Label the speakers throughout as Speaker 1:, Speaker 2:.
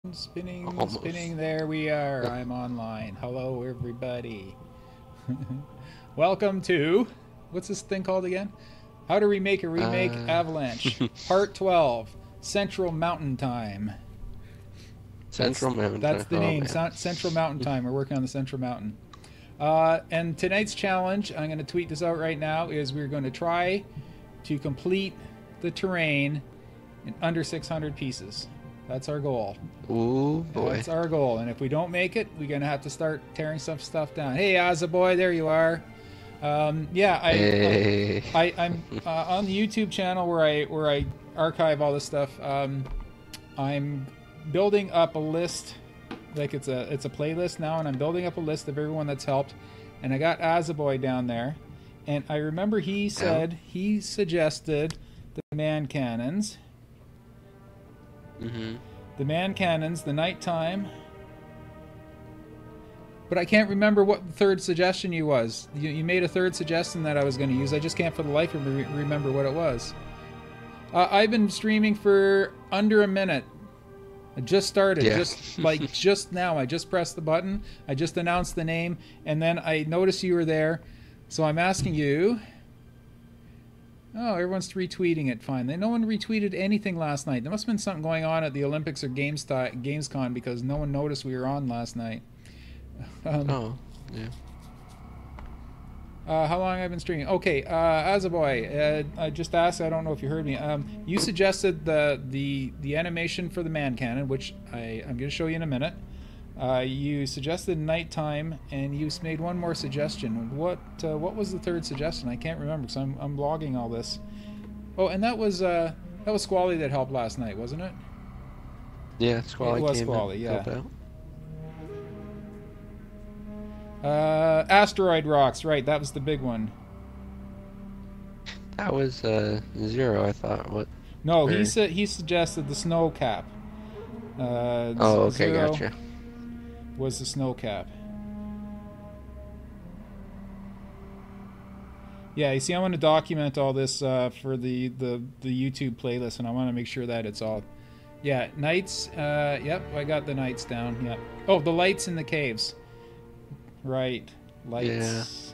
Speaker 1: Spinning,
Speaker 2: Almost.
Speaker 1: spinning. There we are. I'm online. Hello, everybody. Welcome to what's this thing called again? How to remake a remake
Speaker 2: Uh,
Speaker 1: Avalanche, Part 12, Central Mountain Time. That's
Speaker 2: Central Mountain
Speaker 1: that's
Speaker 2: Time.
Speaker 1: the
Speaker 2: Oh
Speaker 1: name.
Speaker 2: man.
Speaker 1: Central Mountain Time. We're working on the Central Mountain. And tonight's challenge, I'm going to tweet this out right now, is we're going to try to complete the terrain in under 600 pieces. That's our goal.
Speaker 2: Ooh boy.
Speaker 1: That's our goal. And if we don't make it, we're going to have to start tearing some stuff down. Hey, Azaboy, there you are. Yeah,
Speaker 2: Hey.
Speaker 1: I'm on the YouTube channel where I archive all this stuff. I'm building up a list, like it's a playlist now, and I'm building up a list of everyone that's helped. And I got Azaboy down there, and I remember he said he suggested the man cannons,
Speaker 2: Mhm.
Speaker 1: the nighttime. But I can't remember what the third suggestion you was. You made a third suggestion that I was going to use. I just can't for the life of me remember what it was. I've been streaming for under a minute. I just started,
Speaker 2: Yeah.
Speaker 1: just now. I just pressed the button. I just announced the name, and then I noticed you were there. So I'm asking you. Oh, everyone's retweeting it. Fine. No one retweeted anything last night. There must have been something going on at the Olympics or Gamescom because no one noticed we were on last night.
Speaker 2: Oh yeah.
Speaker 1: How long have I been streaming? Okay, Azaboy, I just asked. I don't know if you heard me. You suggested the animation for the man cannon, which I'm going to show you in a minute. You suggested nighttime, and you made one more suggestion. What was the third suggestion? I can't remember because I'm logging all this. Oh, and that was Squally that helped last night, wasn't it?
Speaker 2: Yeah, Squally
Speaker 1: It was
Speaker 2: came
Speaker 1: Squally,
Speaker 2: in,
Speaker 1: yeah.
Speaker 2: helped out.
Speaker 1: Asteroid rocks, right? That was the big one.
Speaker 2: That was Zero, I thought. What?
Speaker 1: No,
Speaker 2: Where?
Speaker 1: he suggested the snow cap.
Speaker 2: Oh, okay,
Speaker 1: Zero
Speaker 2: gotcha.
Speaker 1: was the snow cap. Yeah, you see, I want to document all this for the YouTube playlist, and I want to make sure that it's all. Yeah, nights. Yep, I got the nights down. Yep. Oh, the lights in the caves. Right, lights.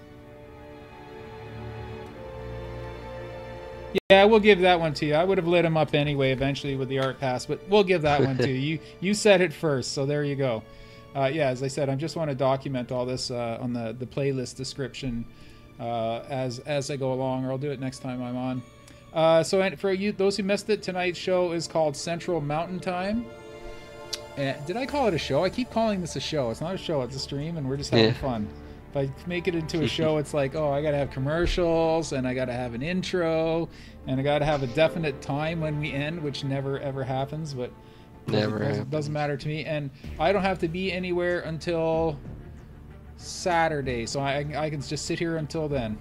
Speaker 1: Yeah, we'll give that one to you. I would have lit him up anyway eventually with the art pass, but we'll give that one to you. You said it first, so there you go. Yeah, as I said, I just want to document all this on the playlist description as I go along, or I'll do it next time I'm on. So for you, those who missed it, tonight's show is called Central Mountain Time. Did I call it a show? I keep calling this a show. It's not a show, it's a stream, and we're just having fun. If I make it into a show, it's like, oh, I gotta have commercials, and I gotta have an intro, and I gotta have a definite time when we end, which never ever happens, but doesn't matter to me. And I don't have to be anywhere until Saturday, so I can just sit here until then.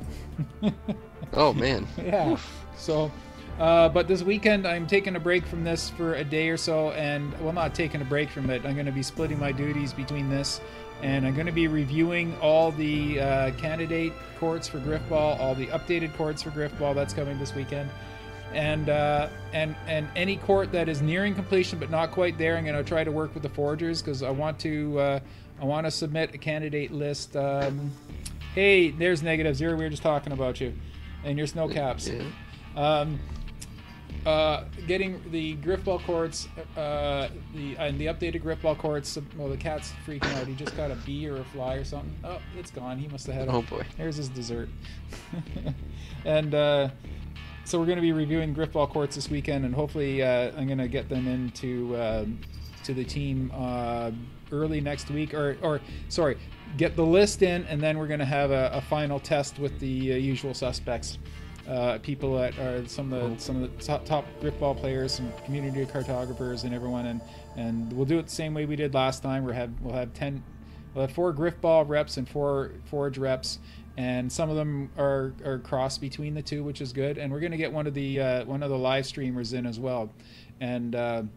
Speaker 2: Oh man.
Speaker 1: Yeah. So, but this weekend I'm taking a break from this for a day or so, and well, not taking a break from it. I'm going to be splitting my duties between this, and I'm going to be reviewing all the candidate courts for Griffball, all the updated courts for Griffball. That's coming this weekend, and any court that is nearing completion but not quite there, I'm going to try to work with the forgers because I want to submit a candidate list. Hey, there's Negative Zero. We were just talking about you and your snow caps.
Speaker 2: Yeah.
Speaker 1: Getting the Griffball courts, the updated Griffball courts. Well, the cat's freaking out. He just got a bee or a fly or something. Oh, it's gone. He must have had.
Speaker 2: Oh boy.
Speaker 1: Here's his dessert. And so we're going to be reviewing Griffball courts this weekend, and hopefully I'm going to get them into to the team early next week, or sorry, get the list in, and then we're going to have a final test with the usual suspects. People that are some of the top Griffball players, some community cartographers, and everyone, and we'll do it the same way we did last time. We'll have 4 Griffball reps and 4 Forge reps, and some of them are crossed between the two, which is good. And we're going to get one of the live streamers in as well, and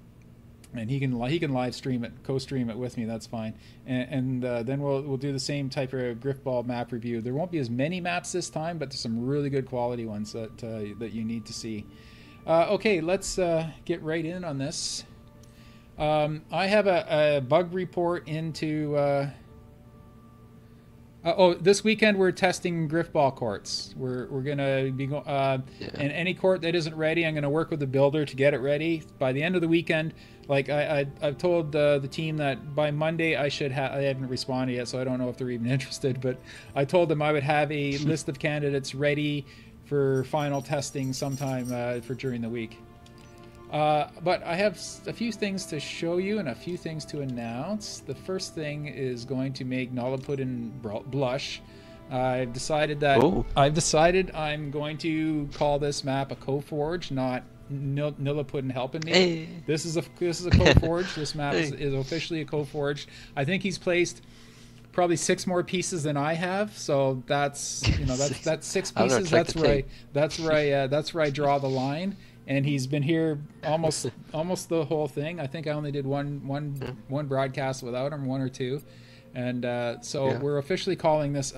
Speaker 1: he can live stream it, co-stream it with me. That's fine. And then we'll do the same type of Griffball map review. There won't be as many maps this time, but there's some really good quality ones that you need to see. Okay, let's get right in on this. I have a bug report into. This weekend we're testing Griffball courts. We're gonna be and any court that isn't ready, I'm gonna work with the builder to get it ready by the end of the weekend. Like I've told the team that by Monday I should have. I haven't responded yet, so I don't know if they're even interested. But I told them I would have a list of candidates ready for final testing sometime for during the week. But I have a few things to show you and a few things to announce. The first thing is going to make Nullipuddin blush. I've decided I'm going to call this map a Coforge, not Nullipuddin helping me.
Speaker 2: Hey.
Speaker 1: This is a Coforge. This map is officially a Coforge. I think he's placed probably 6 more pieces than I have, so that's 6 pieces. That's where I draw the line. And he's been here almost the whole thing. I think I only did one broadcast without him, 1 or 2, and we're officially calling this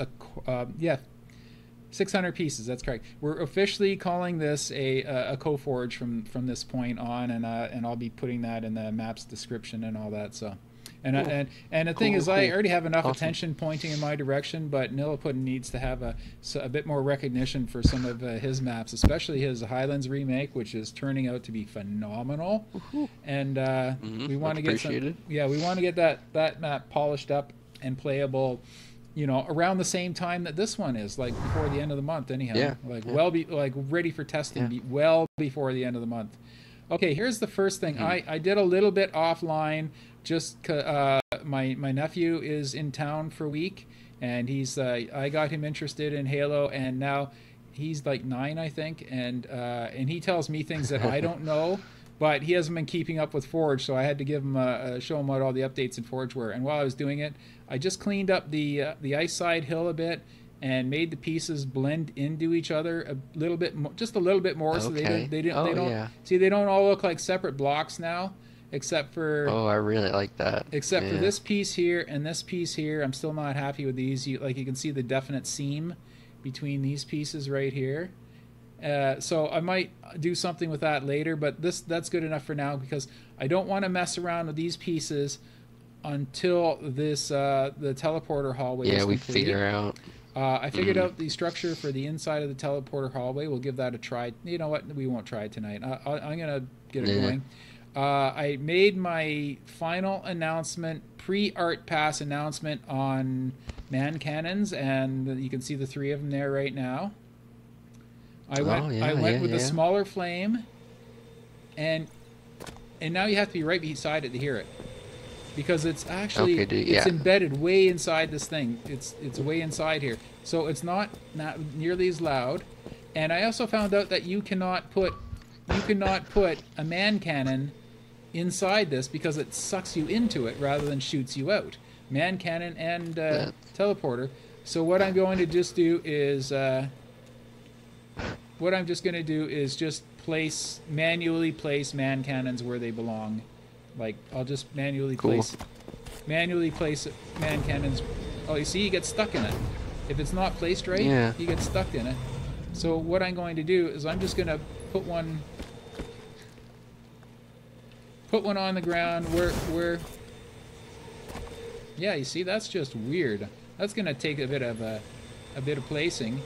Speaker 1: 600 pieces. That's correct. We're officially calling this a Coforge from this point on, and I'll be putting that in the map's description and all that. So. And the thing is, I already have enough attention pointing in my direction, but Nullipuddin needs to have a bit more recognition for some of his maps, especially his Highlands remake, which is turning out to be phenomenal. And we want to get that map polished up and playable, around the same time that this one is, like before the end of the month. Anyhow, ready for testing, well before the end of the month. Okay, here's the first thing. I did a little bit offline. Just my nephew is in town for a week, and I got him interested in Halo, and now he's like 9, I think, and he tells me things that I don't know, but he hasn't been keeping up with Forge, so I had to give him show him what all the updates in Forge were. And while I was doing it, I just cleaned up the ice side hill a bit and made the pieces blend into each other a little bit, just a little bit more, so they don't all look like separate blocks now. Except for
Speaker 2: I really like that.
Speaker 1: Except for this piece here and this piece here, I'm still not happy with these. You can see the definite seam between these pieces right here. So I might do something with that later, but that's good enough for now because I don't want to mess around with these pieces until this the teleporter hallway is complete.
Speaker 2: We figure out.
Speaker 1: I figured out the structure for the inside of the teleporter hallway. We'll give that a try. You know what? We won't try it tonight. I'm gonna get it going. I made my final announcement, pre-Art Pass announcement on man cannons, and you can see the 3 of them there right now. I went with the smaller flame, and now you have to be right beside it to hear it, because it's actually it's embedded way inside this thing. It's way inside here, so it's not nearly as loud. And I also found out that you cannot put a man cannon inside this because it sucks you into it rather than shoots you out. Man cannon and teleporter. So what I'm going to just do is just manually place man cannons where they belong. Like I'll just manually place man cannons. Oh, you see, you get stuck in it. If it's not placed right, you get stuck in it. So what I'm going to do is I'm just going to put one on the ground where you see, that's just weird. That's gonna take a bit of placing.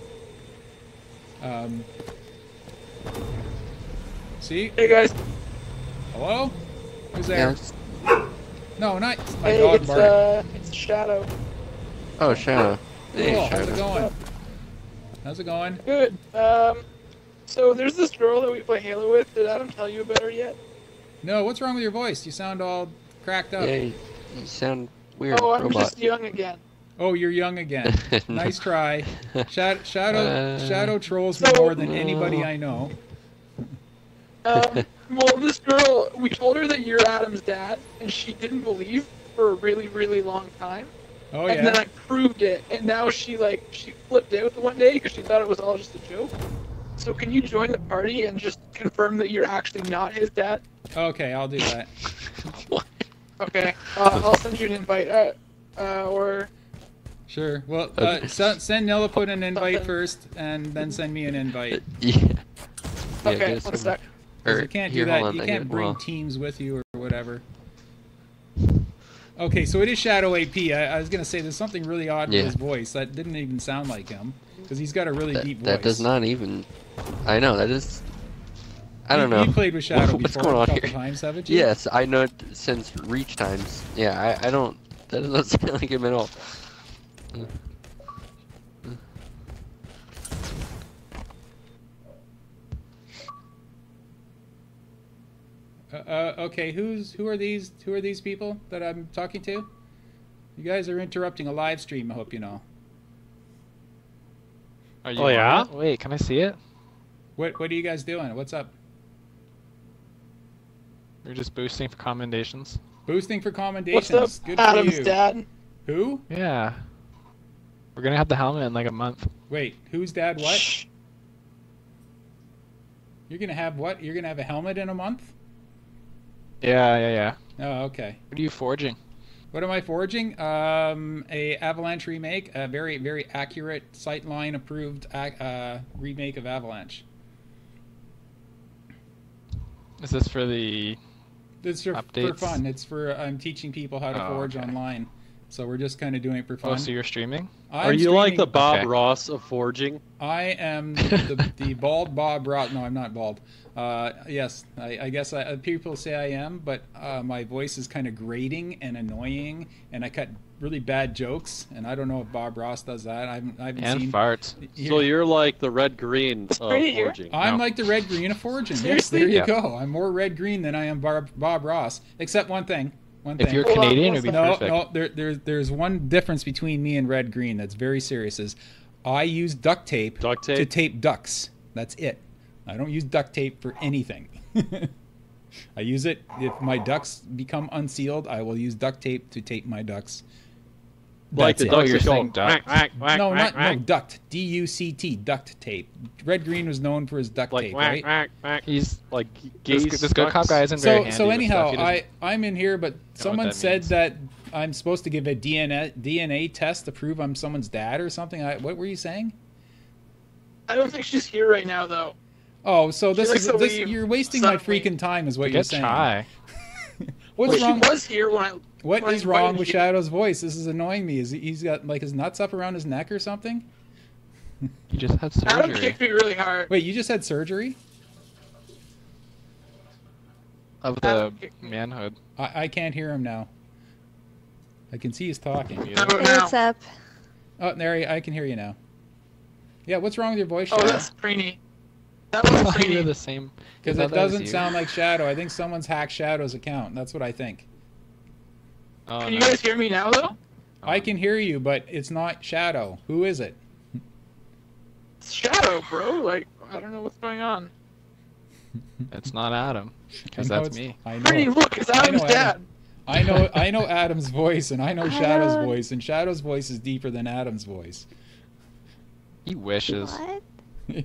Speaker 1: See?
Speaker 3: Hey guys.
Speaker 1: Hello? Who's there?
Speaker 2: Yeah.
Speaker 1: No, not my dog barking.
Speaker 3: It's Shadow.
Speaker 2: Oh, Shadow. Hey,
Speaker 1: cool.
Speaker 2: Shadow.
Speaker 1: How's it going?
Speaker 3: Good. So there's this girl that we play Halo with. Did Adam tell you about her yet?
Speaker 1: No, what's wrong with your voice? You sound all cracked up.
Speaker 2: Yeah, you sound weird.
Speaker 3: Oh, I'm just young again.
Speaker 1: Oh, you're young again. Nice try. Shadow trolls me more than anybody I know.
Speaker 3: Well, this girl, we told her that you're Adam's dad, and she didn't believe for a really, really long time.
Speaker 1: Oh, yeah.
Speaker 3: And then I proved it, and now she flipped out the one day because she thought it was all just a joke. So can you join the party and just confirm that you're actually not his dad?
Speaker 1: Okay, I'll do that.
Speaker 2: What?
Speaker 3: Okay, I'll send you an invite, or...
Speaker 1: Sure. Well, send Nullipuddin an invite first, and then send me an invite.
Speaker 3: Okay, one sec.
Speaker 1: You can't do that. You can't bring teams with you or whatever. Okay, so it is Shadow AP. I was gonna say there's something really odd with
Speaker 2: Yeah.
Speaker 1: his voice. That didn't even sound like him because he's got a really deep voice.
Speaker 2: That does not even. I know that is. I don't know.
Speaker 1: You played with Shadow
Speaker 2: What's
Speaker 1: before
Speaker 2: going
Speaker 1: a
Speaker 2: on
Speaker 1: couple
Speaker 2: here?
Speaker 1: times, haven't you?
Speaker 2: Yes, I know it since Reach times. Yeah, I don't. That doesn't sound like him at all.
Speaker 1: Okay, who are these people that I'm talking to? You guys are interrupting a live stream. I hope you know.
Speaker 4: Are you
Speaker 5: Oh,
Speaker 4: on
Speaker 5: yeah?
Speaker 4: it? Wait, can I see it?
Speaker 1: What are you guys doing? What's up?
Speaker 4: We're just boosting for commendations.
Speaker 1: Boosting for
Speaker 3: What's
Speaker 1: commendations.
Speaker 3: up,
Speaker 1: Good
Speaker 3: Adam's
Speaker 1: for you.
Speaker 3: dad?
Speaker 1: Who?
Speaker 4: Yeah. We're gonna have the helmet in like a month.
Speaker 1: Wait, who's dad? What?
Speaker 3: Shh.
Speaker 1: You're gonna have what? You're gonna have a helmet in a month?
Speaker 4: Yeah.
Speaker 1: Oh, okay.
Speaker 4: What are you forging?
Speaker 1: What am I forging? A Avalanche remake, a very, very accurate Sightline approved remake of Avalanche.
Speaker 4: Is this for the...
Speaker 1: It's for
Speaker 4: Updates?
Speaker 1: fun. It's for I'm teaching people how to
Speaker 4: Oh,
Speaker 1: forge
Speaker 4: okay.
Speaker 1: online, so we're just kind of doing it for fun.
Speaker 4: Oh, so you're streaming?
Speaker 1: I'm
Speaker 5: Are you like
Speaker 1: streaming-
Speaker 5: the Bob
Speaker 4: Okay.
Speaker 5: Ross of forging?
Speaker 1: I am the bald Bob Ross. No, I'm not bald. Yes, I guess people say I am, but my voice is kind of grating and annoying, and I cut really bad jokes, and I don't know if Bob Ross does that. I haven't
Speaker 4: And
Speaker 1: seen.
Speaker 4: farts.
Speaker 5: So you're like the red green of
Speaker 3: pretty here.
Speaker 5: forging.
Speaker 1: I'm
Speaker 4: No.
Speaker 1: like the red green of fortune. Yes,
Speaker 3: Seriously?
Speaker 1: there you
Speaker 4: Yeah.
Speaker 1: go. I'm more red green than I am Bob Ross, except one thing.
Speaker 4: If you're
Speaker 3: Hold on,
Speaker 4: Canadian,
Speaker 3: what's
Speaker 4: it'd be
Speaker 3: that?
Speaker 1: No,
Speaker 4: perfect.
Speaker 1: no. There's one difference between me and red green that's very serious. Is I use duct tape,
Speaker 5: Duct tape?
Speaker 1: to tape ducks. That's it. I don't use duct tape for anything. I use it if my ducks become unsealed. I will use duct tape to tape my ducks.
Speaker 5: Like
Speaker 1: That's
Speaker 5: the
Speaker 1: it.
Speaker 5: ducks
Speaker 4: you're
Speaker 5: that go
Speaker 4: saying duct.
Speaker 5: whack, whack,
Speaker 1: No,
Speaker 5: whack,
Speaker 1: not no
Speaker 5: whack,
Speaker 1: duct. DUCT, duct tape. Red green was known for his duct
Speaker 5: like
Speaker 1: tape,
Speaker 5: whack,
Speaker 1: right?
Speaker 5: whack, whack.
Speaker 4: He's...
Speaker 5: Like
Speaker 4: This
Speaker 5: geese.
Speaker 4: good cop guy isn't very handy
Speaker 1: So
Speaker 4: with
Speaker 1: anyhow,
Speaker 4: stuff. He doesn't-
Speaker 1: I'm in here, but someone
Speaker 4: that
Speaker 1: said
Speaker 4: means.
Speaker 1: that I'm supposed to give a DNA test to prove I'm someone's dad or something. What were you saying?
Speaker 3: I don't think she's here right now, though.
Speaker 1: Oh, so
Speaker 3: She
Speaker 1: this
Speaker 3: likes
Speaker 1: is
Speaker 3: to
Speaker 1: this,
Speaker 3: leave
Speaker 1: you're wasting my
Speaker 3: suddenly.
Speaker 1: freaking time, is what
Speaker 4: Get
Speaker 1: you're saying.
Speaker 4: shy.
Speaker 1: What's
Speaker 3: Well,
Speaker 1: wrong?
Speaker 3: she was here when I.
Speaker 1: What
Speaker 3: when I
Speaker 1: is wrong
Speaker 3: invited
Speaker 1: with
Speaker 3: you.
Speaker 1: Shadow's voice? This is annoying me. He's got like his nuts up around his neck or something?
Speaker 4: You just had
Speaker 3: Adam
Speaker 4: surgery.
Speaker 3: kicked me really hard.
Speaker 1: Wait, you just had surgery?
Speaker 4: Of
Speaker 3: Adam
Speaker 4: the
Speaker 3: kicked me.
Speaker 4: manhood.
Speaker 1: I can't hear him now. I can see he's talking.
Speaker 4: Me
Speaker 3: How
Speaker 4: either.
Speaker 3: about now?
Speaker 6: What's up?
Speaker 1: Oh, there, I can hear you now. Yeah, what's wrong with your voice,
Speaker 3: Oh,
Speaker 1: Shadow?
Speaker 3: that's Preeny. That was
Speaker 4: You're
Speaker 3: Preeny.
Speaker 4: the same.
Speaker 1: Because
Speaker 4: I
Speaker 1: it
Speaker 4: thought that was
Speaker 1: doesn't
Speaker 4: you.
Speaker 1: sound like Shadow. I think someone's hacked Shadow's account. That's what I think.
Speaker 4: Oh,
Speaker 3: Can you
Speaker 4: no.
Speaker 3: guys hear me now, though?
Speaker 1: I can hear you, but it's not Shadow. Who is it?
Speaker 3: It's Shadow, bro. Like, I don't know what's going on.
Speaker 4: It's not Adam. Because
Speaker 1: I know
Speaker 4: that's
Speaker 1: it's-
Speaker 4: me.
Speaker 1: I
Speaker 3: Preeny,
Speaker 1: know.
Speaker 3: look, it's Adam's
Speaker 1: know
Speaker 3: dad.
Speaker 1: Adam. I know Adam's voice, and I know Shadow's
Speaker 6: Adam.
Speaker 1: voice, and Shadow's voice is deeper than Adam's voice.
Speaker 4: He wishes.
Speaker 6: What?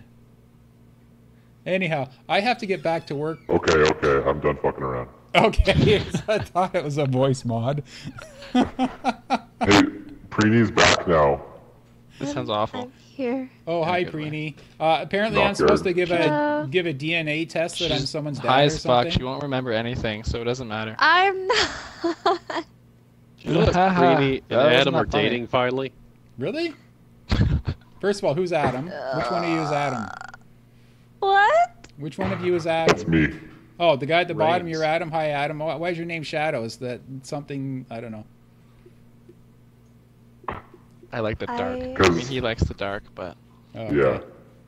Speaker 1: Anyhow, I have to get back to work.
Speaker 7: Okay, I'm done fucking around.
Speaker 1: Okay, I thought it was a voice mod.
Speaker 7: Hey, Preeny's back now.
Speaker 4: This sounds awful.
Speaker 6: I'm here.
Speaker 1: Oh, hi,
Speaker 4: good way.
Speaker 1: Preeny. Apparently,
Speaker 7: Not
Speaker 1: I'm supposed to
Speaker 7: good.
Speaker 1: give
Speaker 6: Hello.
Speaker 1: a DNA test that I'm
Speaker 4: She's
Speaker 1: someone's
Speaker 4: high
Speaker 1: dad or
Speaker 4: as fuck.
Speaker 1: something.
Speaker 4: She won't remember anything, so it doesn't matter.
Speaker 6: I'm not.
Speaker 5: You know that Preeny and
Speaker 4: That was
Speaker 5: Adam
Speaker 4: not
Speaker 5: are
Speaker 4: funny.
Speaker 5: dating finally?
Speaker 1: Really? First of all, who's Adam? Which one of you is Adam?
Speaker 6: What?
Speaker 1: Which one of you is
Speaker 7: That's
Speaker 1: Adam?
Speaker 7: me.
Speaker 1: Oh, the guy at the bottom,
Speaker 5: Rains.
Speaker 1: you're Adam. Hi, Adam. Why is your name Shadow? Is that something? I don't know.
Speaker 4: I like the dark.
Speaker 6: I-
Speaker 4: I mean, he likes the dark, but
Speaker 1: Oh,
Speaker 7: Yeah.
Speaker 1: okay.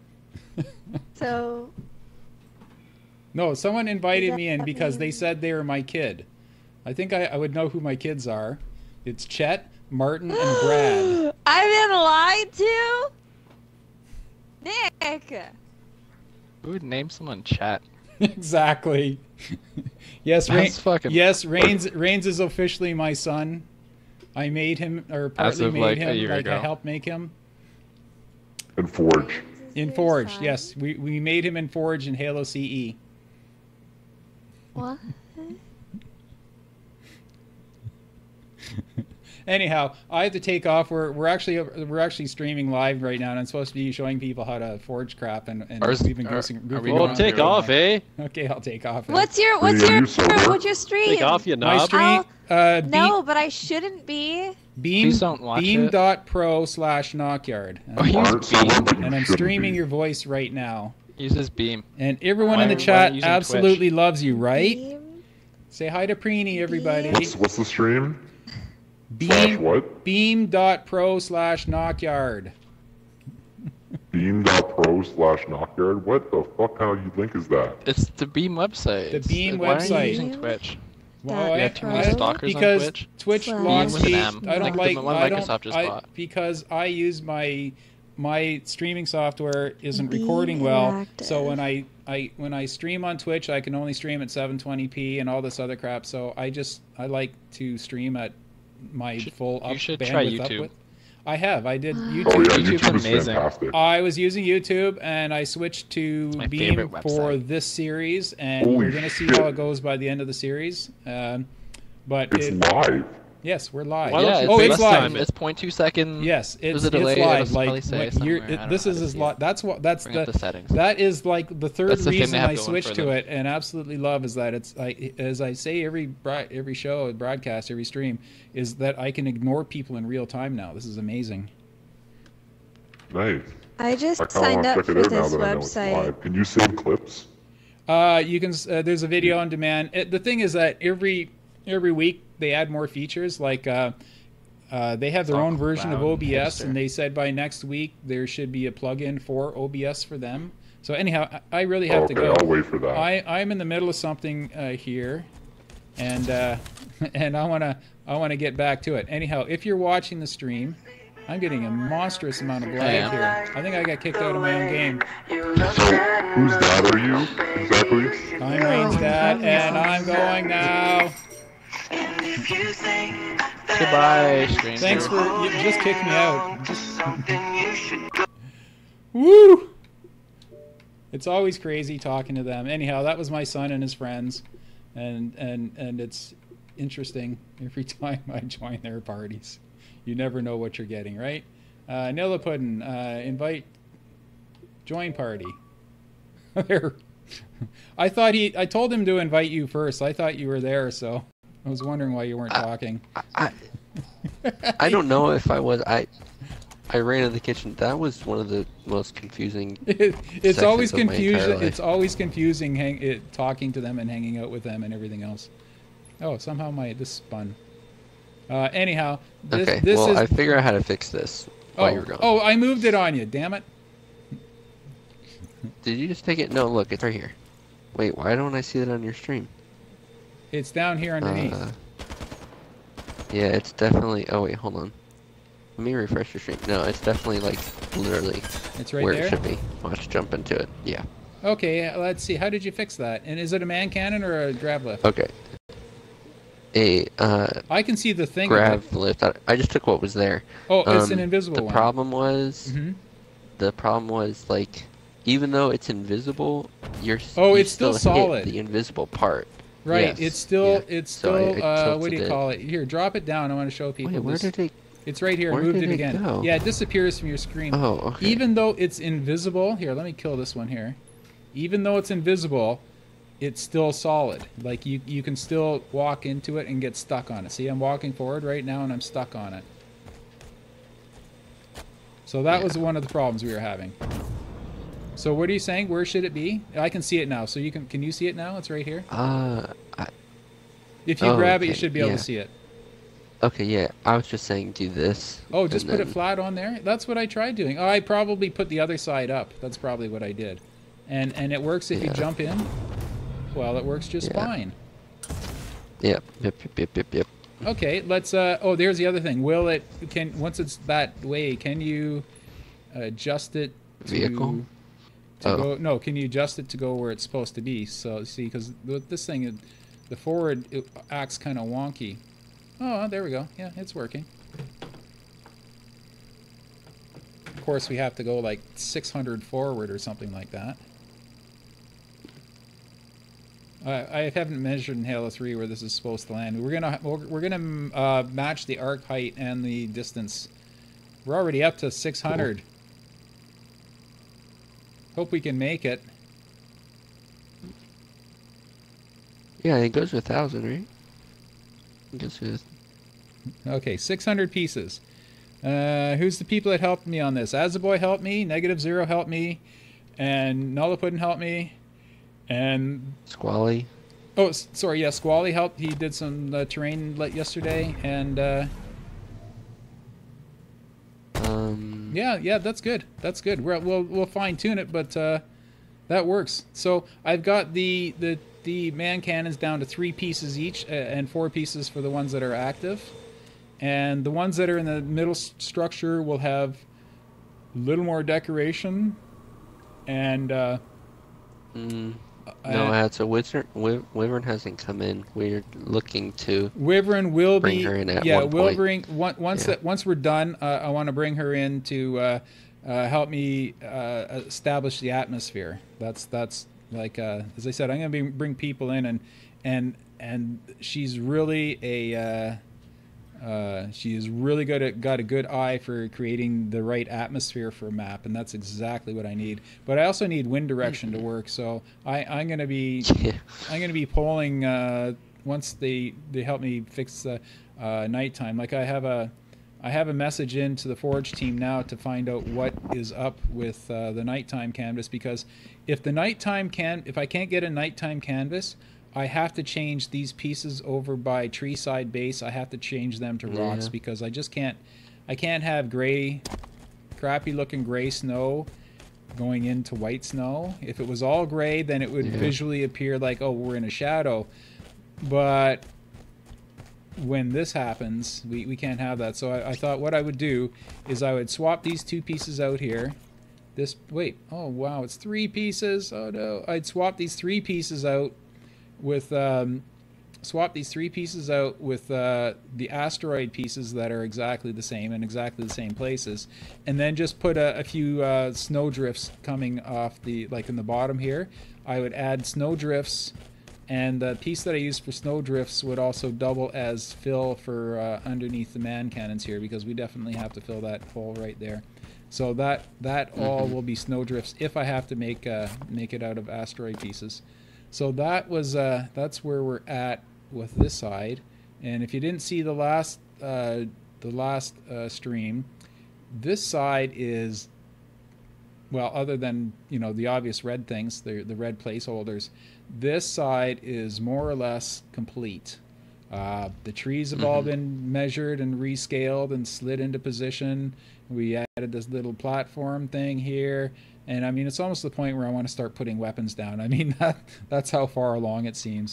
Speaker 6: So,
Speaker 1: No, someone invited
Speaker 6: that
Speaker 1: me in because they
Speaker 6: mean-
Speaker 1: said they were my kid. I think I would know who my kids are. It's Chet, Martin, and Brad.
Speaker 6: I've been lied to? Nick!
Speaker 4: who would name someone Chat?
Speaker 1: Exactly. Yes,
Speaker 4: That's fucking-
Speaker 1: yes, Reigns is officially my son. I made him, or partly
Speaker 4: of,
Speaker 1: made
Speaker 4: like, a
Speaker 1: him,
Speaker 4: year
Speaker 1: like I
Speaker 4: ago.
Speaker 1: helped make him.
Speaker 7: And Forge.
Speaker 1: In Forge, yes. We made him in Forge in Halo CE.
Speaker 6: What?
Speaker 1: Anyhow, I have to take off. We're actually streaming live right now, and I'm supposed to be showing people how to forge crap, and we've been goofing
Speaker 5: Well,
Speaker 1: around
Speaker 5: take
Speaker 1: here.
Speaker 5: off, eh?
Speaker 1: Okay, I'll take off.
Speaker 6: What's your stream?
Speaker 5: Take off, you
Speaker 1: My
Speaker 5: knob.
Speaker 1: stream?
Speaker 6: No, but I shouldn't be.
Speaker 1: Beam,
Speaker 4: Please don't watch it.
Speaker 1: beam.pro/knockyard.
Speaker 4: Oh, he uses Beam.
Speaker 1: And I'm streaming your voice right now.
Speaker 4: Uses Beam.
Speaker 1: And everyone in the
Speaker 4: Why are
Speaker 1: chat
Speaker 4: you using
Speaker 1: absolutely loves you, right?
Speaker 6: Beam?
Speaker 1: Say hi to Preeny, everybody.
Speaker 7: What's the stream?
Speaker 1: Beam,
Speaker 7: what?
Speaker 1: beam.pro/knockyard.
Speaker 7: Beam.pro/knockyard? What the fuck kind of link is that?
Speaker 4: It's the Beam website.
Speaker 1: The Beam
Speaker 4: Why are you
Speaker 1: website.
Speaker 4: using Twitch?
Speaker 1: Well,
Speaker 4: You have too many stalkers on
Speaker 1: because
Speaker 4: Twitch.
Speaker 1: Twitch locks
Speaker 4: Beam with
Speaker 1: me.
Speaker 4: an M,
Speaker 1: I don't
Speaker 4: like the one Microsoft just bought.
Speaker 1: because I use my streaming software isn't recording well.
Speaker 6: inactive.
Speaker 1: So when I stream on Twitch, I can only stream at 720p and all this other crap. So I like to stream at my full up
Speaker 4: You should
Speaker 1: bandwidth
Speaker 4: try YouTube.
Speaker 1: upwidth. I have. I did
Speaker 7: Oh
Speaker 1: YouTube.
Speaker 7: yeah,
Speaker 4: YouTube's
Speaker 7: YouTube is
Speaker 4: amazing.
Speaker 7: fantastic.
Speaker 1: I was using YouTube and I switched to
Speaker 4: my
Speaker 1: Beam
Speaker 4: favorite
Speaker 1: for
Speaker 4: website.
Speaker 1: this series, and
Speaker 7: Holy
Speaker 1: you're gonna see
Speaker 7: shit.
Speaker 1: how it goes by the end of the series. But
Speaker 7: It's live.
Speaker 1: yes, we're live.
Speaker 5: Why don't
Speaker 4: Yeah,
Speaker 5: you
Speaker 1: oh,
Speaker 5: take
Speaker 1: it's
Speaker 5: less
Speaker 1: live.
Speaker 5: time?
Speaker 4: It's 0.2 second.
Speaker 1: Yes, it's
Speaker 4: There's a delay.
Speaker 1: live.
Speaker 4: It'll
Speaker 1: Like
Speaker 4: probably say
Speaker 1: what
Speaker 4: somewhere.
Speaker 1: you're,
Speaker 4: I don't
Speaker 1: this
Speaker 4: know
Speaker 1: is
Speaker 4: how to
Speaker 1: as
Speaker 4: see
Speaker 1: lot.
Speaker 4: it.
Speaker 1: That's
Speaker 4: Bring up the settings.
Speaker 1: that is like the third
Speaker 4: That's the thing
Speaker 1: reason
Speaker 4: they have
Speaker 1: I
Speaker 4: going
Speaker 1: switched
Speaker 4: for
Speaker 1: to
Speaker 4: them.
Speaker 1: it and absolutely love is that it's like as I say every show, broadcast, every stream is that I can ignore people in real time now. This is amazing.
Speaker 7: Nice.
Speaker 6: I just
Speaker 7: I kind of
Speaker 6: signed
Speaker 7: want to
Speaker 6: up
Speaker 7: check
Speaker 6: for
Speaker 7: it out now
Speaker 6: this
Speaker 7: that I know it's
Speaker 6: website.
Speaker 7: live. Can you save clips?
Speaker 1: You can. There's a video on demand. The thing is that every week they add more features. Like they have their own version of
Speaker 4: Cloud
Speaker 1: OBS,
Speaker 4: hipster.
Speaker 1: and they said by next week there should be a plugin for OBS for them. So anyhow, I really have to
Speaker 7: Okay,
Speaker 1: go.
Speaker 7: I'll wait for that.
Speaker 1: I'm in the middle of something here, and and I wanna get back to it. Anyhow, if you're watching the stream, I'm getting a monstrous amount of lag
Speaker 4: am.
Speaker 1: here. I think I got kicked out of my own game.
Speaker 7: So, whose dad are you exactly?
Speaker 1: I'm Rain's dad, and I'm going now.
Speaker 4: Goodbye, stranger.
Speaker 1: Thanks for you just kicked me out. Woo! It's always crazy talking to them. Anyhow, that was my son and his friends, and it's interesting every time I join their parties. You never know what you're getting, right? Nilla Puddin, invite, join party. There. I told him to invite you first. I thought you were there, so I was wondering why you weren't talking.
Speaker 2: I don't know if I was. I ran in the kitchen. That was one of the most confusing.
Speaker 1: It's always
Speaker 2: sections of my entire
Speaker 1: confusing.
Speaker 2: life.
Speaker 1: It's always confusing talking to them and hanging out with them and everything else. Oh, somehow this spun. Anyhow, this,
Speaker 2: Okay,
Speaker 1: this
Speaker 2: well,
Speaker 1: is.
Speaker 2: I figure out how to fix this while you're gone.
Speaker 1: Oh, I moved it on you. Damn it!
Speaker 2: Did you just take it? No, look, it's right here. Wait, why don't I see it on your stream?
Speaker 1: It's down here underneath.
Speaker 2: Yeah, it's definitely. Oh wait, hold on. Let me refresh your stream. No, it's definitely like literally
Speaker 1: It's right
Speaker 2: where
Speaker 1: there.
Speaker 2: it should be. Watch, jump into it. Yeah.
Speaker 1: Okay, let's see. How did you fix that? And is it a man cannon or a grab lift?
Speaker 2: Okay.
Speaker 1: I can see the thing. of
Speaker 2: Grab
Speaker 1: it.
Speaker 2: lift. I just took what was there.
Speaker 1: Oh, it's an invisible
Speaker 2: the
Speaker 1: one.
Speaker 2: problem was.
Speaker 1: Mhm.
Speaker 2: The problem was like, even though it's invisible, you
Speaker 1: it's still
Speaker 2: hit
Speaker 1: solid.
Speaker 2: the invisible part.
Speaker 1: Right.
Speaker 2: Yes,
Speaker 1: It's still.
Speaker 2: yeah.
Speaker 1: It's
Speaker 2: So
Speaker 1: still.
Speaker 2: I
Speaker 1: What do you
Speaker 2: tilted
Speaker 1: call it? Here, drop it down. I want to show people.
Speaker 2: Wait, where
Speaker 1: this.
Speaker 2: did it?
Speaker 1: It's right here.
Speaker 2: where
Speaker 1: Moved
Speaker 2: did
Speaker 1: it
Speaker 2: it
Speaker 1: again.
Speaker 2: go?
Speaker 1: Yeah, it disappears from your screen.
Speaker 2: Oh, okay.
Speaker 1: Even though it's invisible, here, let me kill this one here. Even though it's invisible, it's still solid. Like you can still walk into it and get stuck on it. See, I'm walking forward right now and I'm stuck on it. So that was one of the problems we were having. So what are you saying? Where should it be? I can see it now. So can you see it now? It's right here. If you grab it, you
Speaker 2: okay,
Speaker 1: should be able
Speaker 2: yeah.
Speaker 1: to see it.
Speaker 2: Okay, yeah. I was just saying, do this.
Speaker 1: Oh, just
Speaker 2: and
Speaker 1: put it
Speaker 2: then-
Speaker 1: flat on there? That's what I tried doing. Oh, I probably put the other side up. That's probably what I did. And it works if you
Speaker 2: Yeah.
Speaker 1: jump in. Well, it works just
Speaker 2: Yeah.
Speaker 1: fine.
Speaker 2: Yep. Yep.
Speaker 1: Okay, let's oh, there's the other thing. Once it's that way, can you adjust it to
Speaker 2: Vehicle?
Speaker 1: go no, can you adjust it to go where it's supposed to be? So see, cuz this thing the forward it acts kind of wonky. Oh, there we go. Yeah, it's working. Of course, we have to go like 600 forward or something like that. I haven't measured in Halo 3 where this is supposed to land. We're gonna match the arc height and the distance. We're already up to 600.
Speaker 2: Cool.
Speaker 1: Hope we can make it.
Speaker 2: Yeah, it goes to 1,000, right? It goes to...
Speaker 1: Okay, 600 pieces. Who's the people that helped me on this? Azaboy helped me, Negative0 helped me, and Nullipudin helped me, and...
Speaker 2: Squally.
Speaker 1: Oh, sorry, yeah, Squally helped. He did some terrain yesterday, and... Yeah, that's good. That's good. We'll fine tune it, but that works. So I've got the man cannons down to 3 pieces each, and 4 pieces for the ones that are active, and the ones that are in the middle structure will have a little more decoration, and
Speaker 2: no, so Wyvern hasn't come in. We're looking to
Speaker 1: Wyvern will
Speaker 2: bring
Speaker 1: be
Speaker 2: her in at
Speaker 1: yeah.
Speaker 2: one
Speaker 1: We'll
Speaker 2: point.
Speaker 1: bring once we're done. I want to bring her in to help me establish the atmosphere. That's like as I said, I'm going to bring people in, and she's really she's really got a good eye for creating the right atmosphere for a map, and that's exactly what I need. But I also need wind direction to work, so I'm going to be polling once they help me fix the nighttime. Like I have a message into the Forge team now to find out what is up with the nighttime canvas, because if I can't get a nighttime canvas, I have to change these pieces over by Treeside Base. I have to change them to rocks because I just can't. I can't have crappy looking gray snow going into white snow. If it was all gray, then it would visually appear like, oh, we're in a shadow. But when this happens, we can't have that. So I thought what I would do is I would swap these 2 pieces out here. Oh wow, it's 3 pieces. Oh no, I'd swap these 3 pieces out with the asteroid pieces that are exactly the same in exactly the same places, and then just put a few snow drifts coming off like in the bottom here. I would add snow drifts, and the piece that I use for snow drifts would also double as fill for underneath the man cannons here, because we definitely have to fill that hole right there. So that all will be snow drifts if I have to make it out of asteroid pieces. So that's where we're at with this side. And if you didn't see the last stream, this side is, well, other than the obvious red things, the red placeholders, this side is more or less complete. The trees have all been measured and rescaled and slid into position. We added this little platform thing here. And I mean, it's almost the point where I want to start putting weapons down. I mean, that's how far along it seems.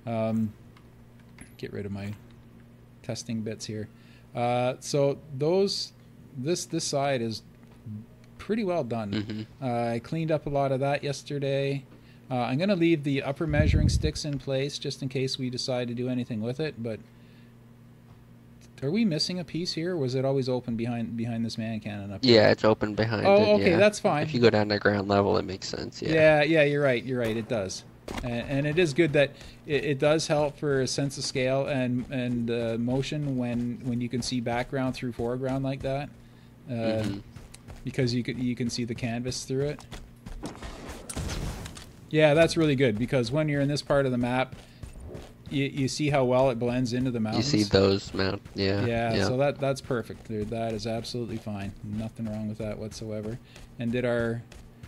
Speaker 1: Get rid of my testing bits here. So this side is pretty well done. I cleaned up a lot of that yesterday. I'm going to leave the upper measuring sticks in place just in case we decide to do anything with it. But are we missing a piece here? Or was it always open behind this man cannon up here?
Speaker 2: Yeah, it's open behind it.
Speaker 1: Oh, okay, that's fine.
Speaker 2: If you go down to ground level, it makes sense.
Speaker 1: Yeah, you're right. It does. And it is good that it does help for a sense of scale and motion when you can see background through foreground like that, because you can see the canvas through it. Yeah, that's really good, because when you're in this part of the map, you see how well it blends into the mountains.
Speaker 2: You see those mount,
Speaker 1: yeah. So that's perfect. That is absolutely fine. Nothing wrong with that whatsoever. And did our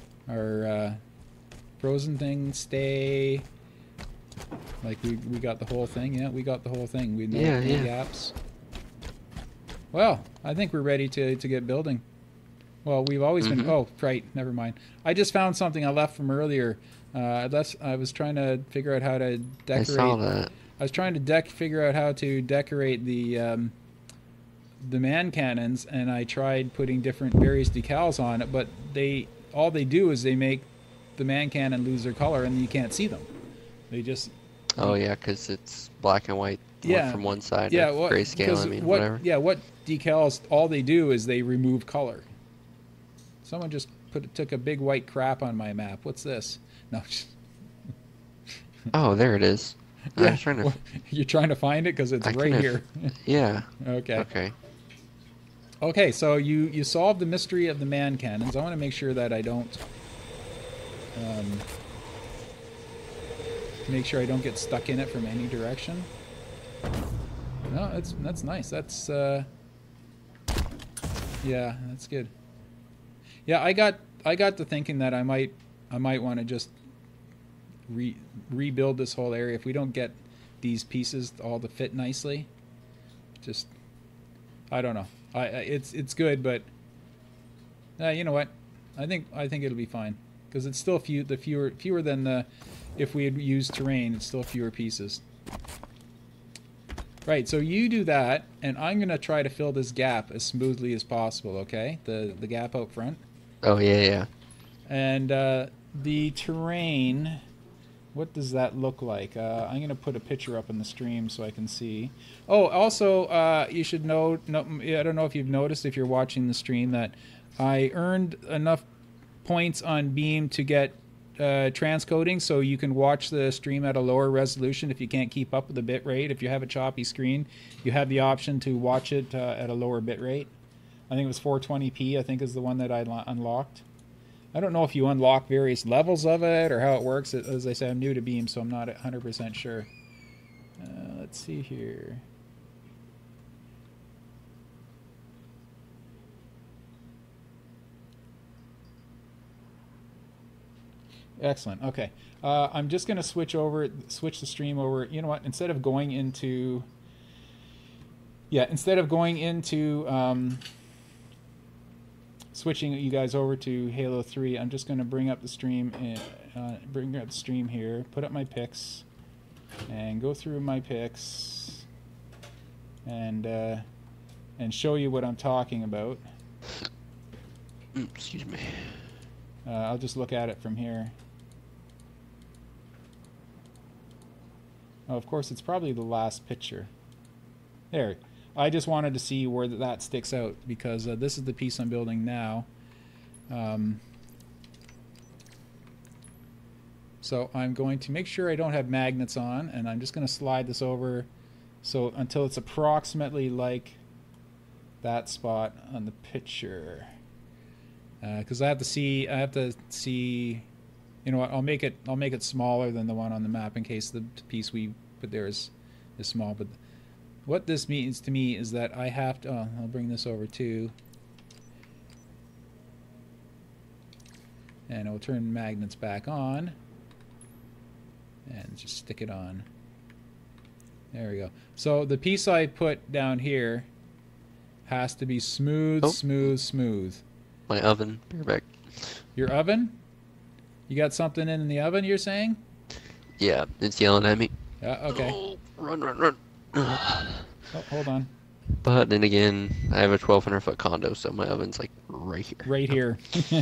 Speaker 1: frozen thing stay? Like we got the whole thing. Yeah, we got the whole thing. We know the gaps. Well, I think we're ready to get building. Well, we've always been. Oh, right. Never mind. I just found something I left from earlier. I was trying to figure out how to decorate.
Speaker 2: I saw that.
Speaker 1: I was trying to figure out how to decorate the man cannons, and I tried putting various decals on it, but all they do is they make the man cannon lose their color, and you can't see them. They just.
Speaker 2: Oh yeah, because it's black and white. From one side. Yeah, grayscale. I mean, whatever.
Speaker 1: Yeah, what decals? All they do is they remove color. Someone just took a big white crap on my map. What's this? No.
Speaker 2: Oh, there it is. I was trying to.
Speaker 1: Well, you're trying to find it because it's right here.
Speaker 2: Yeah.
Speaker 1: Okay.
Speaker 2: Okay.
Speaker 1: Okay, so you solved the mystery of the man cannons. I want to make sure that I don't make sure I don't get stuck in it from any direction. No, that's nice. That's yeah, that's good. Yeah, I got to thinking that I might want to just rebuild this whole area if we don't get these pieces all to fit nicely. Just I don't know. It's good, but you know what? I think it'll be fine because it's still fewer than if we had used terrain. It's still fewer pieces. Right. So you do that, and I'm gonna try to fill this gap as smoothly as possible. Okay, the gap out front.
Speaker 2: Oh yeah.
Speaker 1: And the terrain. What does that look like? I'm going to put a picture up on the stream so I can see. Oh, also, you should know, I don't know if you've noticed if you're watching the stream, that I earned enough points on Beam to get transcoding, so you can watch the stream at a lower resolution if you can't keep up with the bit rate. If you have a choppy screen, you have the option to watch it at a lower bit rate. I think it was 420p, I think is the one that I unlocked. I don't know if you unlock various levels of it or how it works. As I said, I'm new to Beam, so I'm not 100% sure. Let's see here. Excellent. Okay. I'm just going to switch the stream over. You know what? Instead of going into switching you guys over to Halo 3, I'm just going to bring up the stream here, put up my picks, and go through my picks, and show you what I'm talking about.
Speaker 2: Excuse me.
Speaker 1: I'll just look at it from here. Oh, of course, it's probably the last picture. There. I just wanted to see where that sticks out because this is the piece I'm building now. So I'm going to make sure I don't have magnets on, and I'm just going to slide this over so until it's approximately like that spot on the picture. Because I have to see, you know what, I'll make it smaller than the one on the map in case the piece we put there is small. But what this means to me is that I have to, I'll bring this over too. And I'll turn magnets back on. And just stick it on. There we go. So the piece I put down here has to be smooth, smooth.
Speaker 2: My oven, you're back.
Speaker 1: Your oven? You got something in the oven, you're saying?
Speaker 2: Yeah, it's yelling at me.
Speaker 1: Okay.
Speaker 2: Oh, run.
Speaker 1: Oh, hold on.
Speaker 2: But then again, I have a 1,200-foot condo, so my oven's like right here.
Speaker 1: Right here.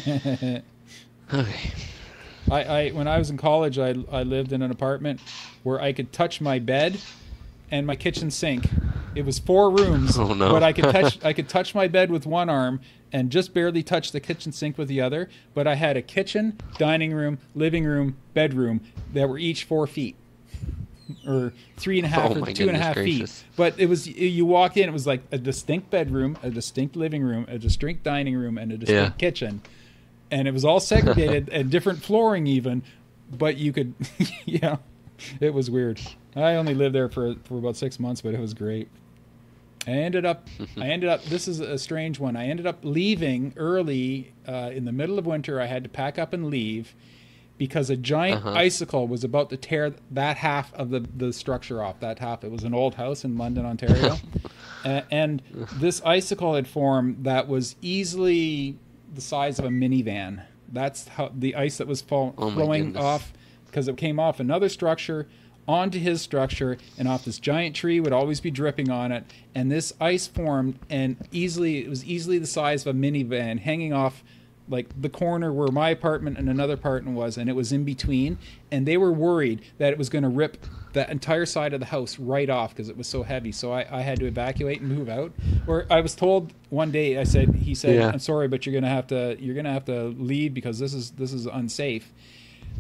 Speaker 2: Okay.
Speaker 1: When I was in college, I lived in an apartment where I could touch my bed and my kitchen sink. It was 4 rooms,
Speaker 2: oh, no.
Speaker 1: But I could touch my bed with one arm and just barely touch the kitchen sink with the other. But I had a kitchen, dining room, living room, bedroom that were each 4 feet. Or 3.5 or 2.5 feet. But it was, you walk in, it was like a distinct bedroom, a distinct living room, a distinct dining room, and a distinct kitchen. And it was all segregated and different flooring even, but you could, yeah, it was weird. I only lived there for about 6 months, but it was great. I ended up, this is a strange one. I ended up leaving early in the middle of winter. I had to pack up and leave because a giant icicle was about to tear that half of the structure off. That half, it was an old house in London, Ontario. And this icicle had formed that was easily the size of a minivan. That's how the ice that was flowing off, because it came off another structure onto his structure, and off this giant tree would always be dripping on it. And this ice formed, and it was easily the size of a minivan, hanging off like the corner where my apartment and another apartment was, and it was in between. And they were worried that it was going to rip that entire side of the house right off because it was so heavy. So I had to evacuate and move out. Or I was told one day, he said, I'm sorry, but you're gonna have to leave because this is unsafe.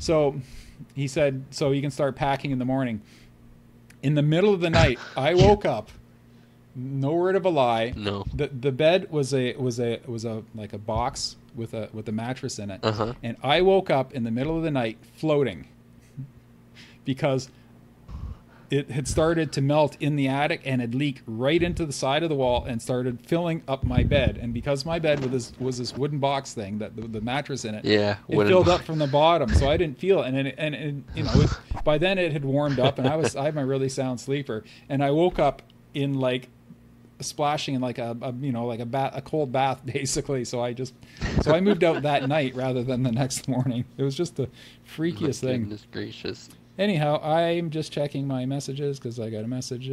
Speaker 1: So he said, so you can start packing in the morning. In the middle of the night, I woke up. No word of a lie.
Speaker 2: No.
Speaker 1: The bed was a like a box with a mattress in it.
Speaker 2: Uh-huh.
Speaker 1: And I woke up in the middle of the night floating because it had started to melt in the attic and had leaked right into the side of the wall and started filling up my bed. And because my bed was this wooden box thing that the mattress in it,
Speaker 2: Yeah,
Speaker 1: it filled up from the bottom, so I didn't feel it. And you know, by then it had warmed up, and I had my really sound sleeper, and I woke up in like splashing in like a you know, like a cold bath basically. So I moved out that night rather than the next morning. It was just the freakiest thing.
Speaker 2: Goodness gracious.
Speaker 1: Anyhow, I'm just checking my messages because I got a message.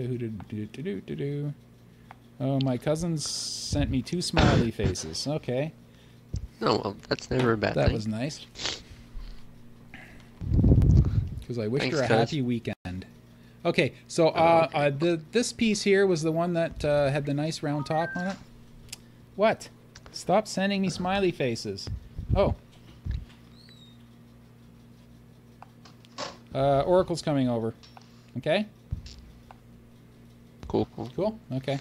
Speaker 1: Oh, my cousins sent me 2 smiley faces. Okay.
Speaker 2: Oh, well, that's never a bad thing.
Speaker 1: That was nice. Because I wished her a happy weekend. Okay, so this piece here was the one that had the nice round top on it. What? Stop sending me smiley faces. Oh. Oracle's coming over. Okay?
Speaker 2: Cool.
Speaker 1: Cool? Okay.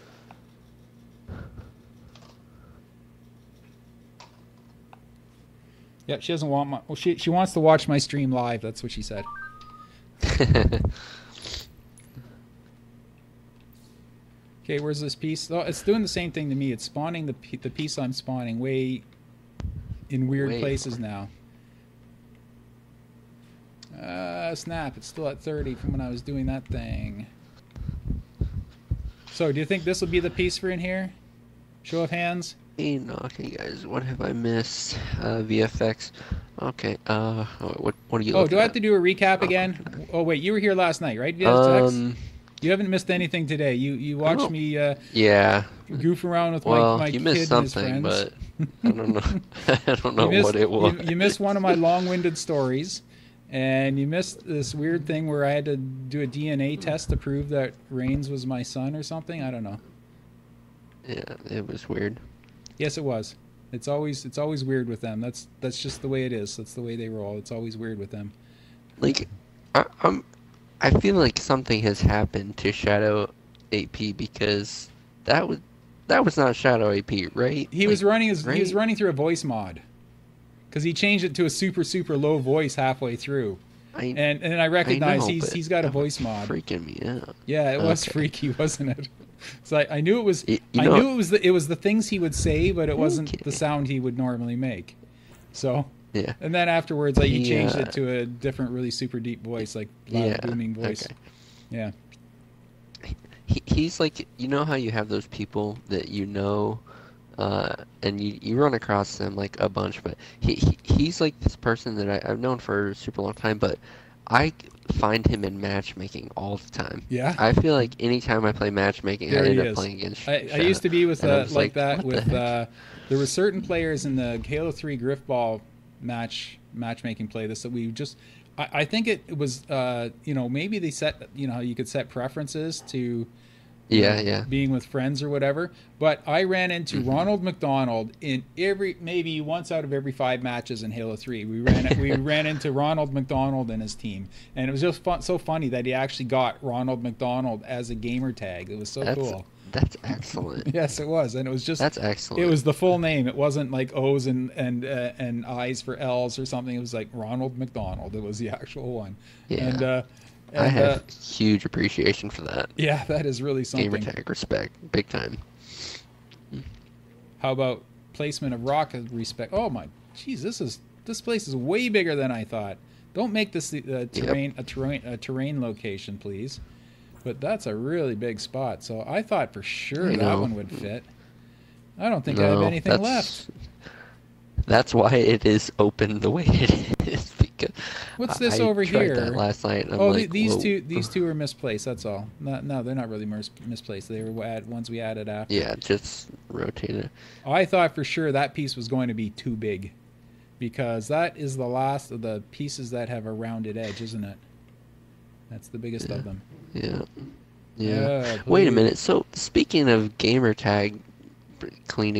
Speaker 1: Yeah, she doesn't want my... Well, she wants to watch my stream live. That's what she said. Okay, where's this piece? Oh, it's doing the same thing to me. It's spawning the piece I'm spawning way in weird places now. Snap, it's still at 30 from when I was doing that thing. So, do you think this will be the piece for in here? Show of hands?
Speaker 2: Hey, okay, guys, what have I missed? VFX. Okay, what are you looking
Speaker 1: do I have
Speaker 2: at?
Speaker 1: to do a recap again? Oh, wait, you were here last night, right? VFX? You haven't missed anything today. You watched me
Speaker 2: yeah.
Speaker 1: goof around with my
Speaker 2: you
Speaker 1: kid
Speaker 2: missed
Speaker 1: and his
Speaker 2: something,
Speaker 1: friends.
Speaker 2: but I don't know. I don't know what it was.
Speaker 1: You missed one of my long-winded stories. And you missed this weird thing where I had to do a DNA test to prove that Reigns was my son or something. I don't know.
Speaker 2: Yeah, it was weird.
Speaker 1: Yes, it was. It's always weird with them. That's just the way it is. That's the way they roll. It's always weird with them.
Speaker 2: Like, I feel like something has happened to Shadow AP because that was not Shadow AP, right?
Speaker 1: He was running through a voice mod. Because he changed it to a super low voice halfway through, and I recognized he's got a voice mod.
Speaker 2: Freaking me out.
Speaker 1: Yeah, it was freaky, wasn't it? So I knew it was. I knew it was the things he would say, but it wasn't the sound he would normally make. So
Speaker 2: yeah.
Speaker 1: And then afterwards, like he changed it to a different, really super deep voice, like loud booming voice.
Speaker 2: Okay.
Speaker 1: Yeah.
Speaker 2: He's like, you know how you have those people that you know. And you run across them like a bunch, but he's like this person that I've known for a super long time, but I find him in matchmaking all the time.
Speaker 1: Yeah.
Speaker 2: I feel like anytime I play matchmaking, I end up playing against
Speaker 1: I used to be with like that with there were certain players in the Halo 3 Griffball matchmaking playlist that we just I think it was you know, maybe they set, you know, you could set preferences to being with friends or whatever. But I ran into Ronald McDonald in maybe once out of every 5 matches in Halo 3. We ran into Ronald McDonald and his team, and it was just so funny that he actually got Ronald McDonald as a gamer tag. It was so cool.
Speaker 2: That's excellent.
Speaker 1: Yes, it was, and it was just
Speaker 2: that's excellent.
Speaker 1: It was the full name. It wasn't like O's and I's for L's or something. It was like Ronald McDonald. It was the actual one.
Speaker 2: Yeah. And I have huge appreciation for that.
Speaker 1: Yeah, that is really something.
Speaker 2: Gamertag respect, big time.
Speaker 1: How about placement of rock respect? Oh my, jeez, this place is way bigger than I thought. Don't make this a terrain location, please. But that's a really big spot. So I thought for sure that one would fit. I don't think I have anything left.
Speaker 2: That's why it is open the way it is. Because
Speaker 1: what's this over here?
Speaker 2: That last night. And I'm like,
Speaker 1: these two are misplaced. That's all. No, they're not really misplaced. They were ones we added after.
Speaker 2: Yeah, just rotate it.
Speaker 1: I thought for sure that piece was going to be too big, because that is the last of the pieces that have a rounded edge, isn't it? That's the biggest of them.
Speaker 2: Yeah. Wait a minute. So speaking of gamertag cleaning up,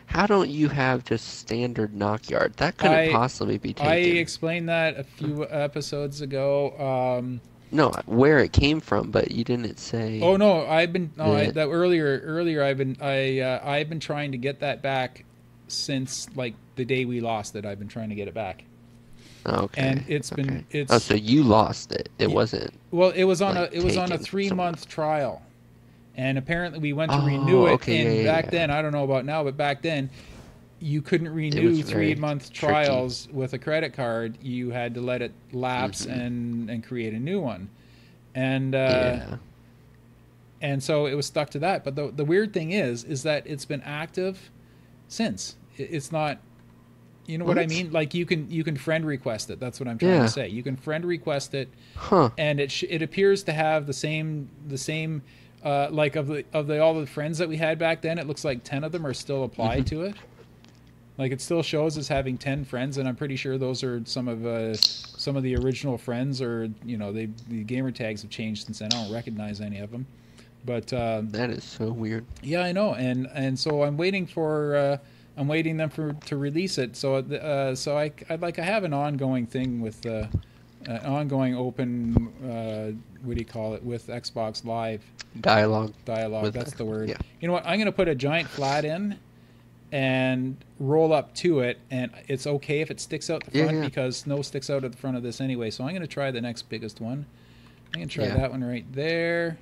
Speaker 2: how don't you have just standard Knockyard? That couldn't possibly be taken.
Speaker 1: I explained that a few episodes ago.
Speaker 2: No, where it came from, but you didn't say.
Speaker 1: Oh no, earlier I've been trying to get that back since like the day we lost it. I've been trying to get it back.
Speaker 2: Okay.
Speaker 1: And it's
Speaker 2: Oh, so you lost it. It wasn't.
Speaker 1: Well, it was on
Speaker 2: like,
Speaker 1: a 3-month trial, and apparently we went to renew it.
Speaker 2: Okay,
Speaker 1: and back then, I don't know about now, but back then, you couldn't renew 3-month trials with a credit card. You had to let it lapse and create a new one, and and so it was stuck to that. But the weird thing is that it's been active since. It's not. You know what I mean? Like you can friend request it. That's what I'm trying to say. You can friend request it, and it appears to have the same like of all the friends that we had back then. It looks like 10 of them are still applied to it. Like it still shows as having 10 friends, and I'm pretty sure those are some of the original friends, or the gamer tags have changed since then. I don't recognize any of them, but
Speaker 2: that is so weird.
Speaker 1: Yeah, I know, and so I'm waiting for. I'm waiting them to release it. So I have an ongoing thing with an ongoing open what do you call it, with Xbox Live
Speaker 2: dialogue.
Speaker 1: That's the word.
Speaker 2: Yeah.
Speaker 1: You know what? I'm going to put a giant flat in and roll up to it, and it's okay if it sticks out the front because snow sticks out at the front of this anyway. So I'm going to try the next biggest one. I'm going to try that one right there.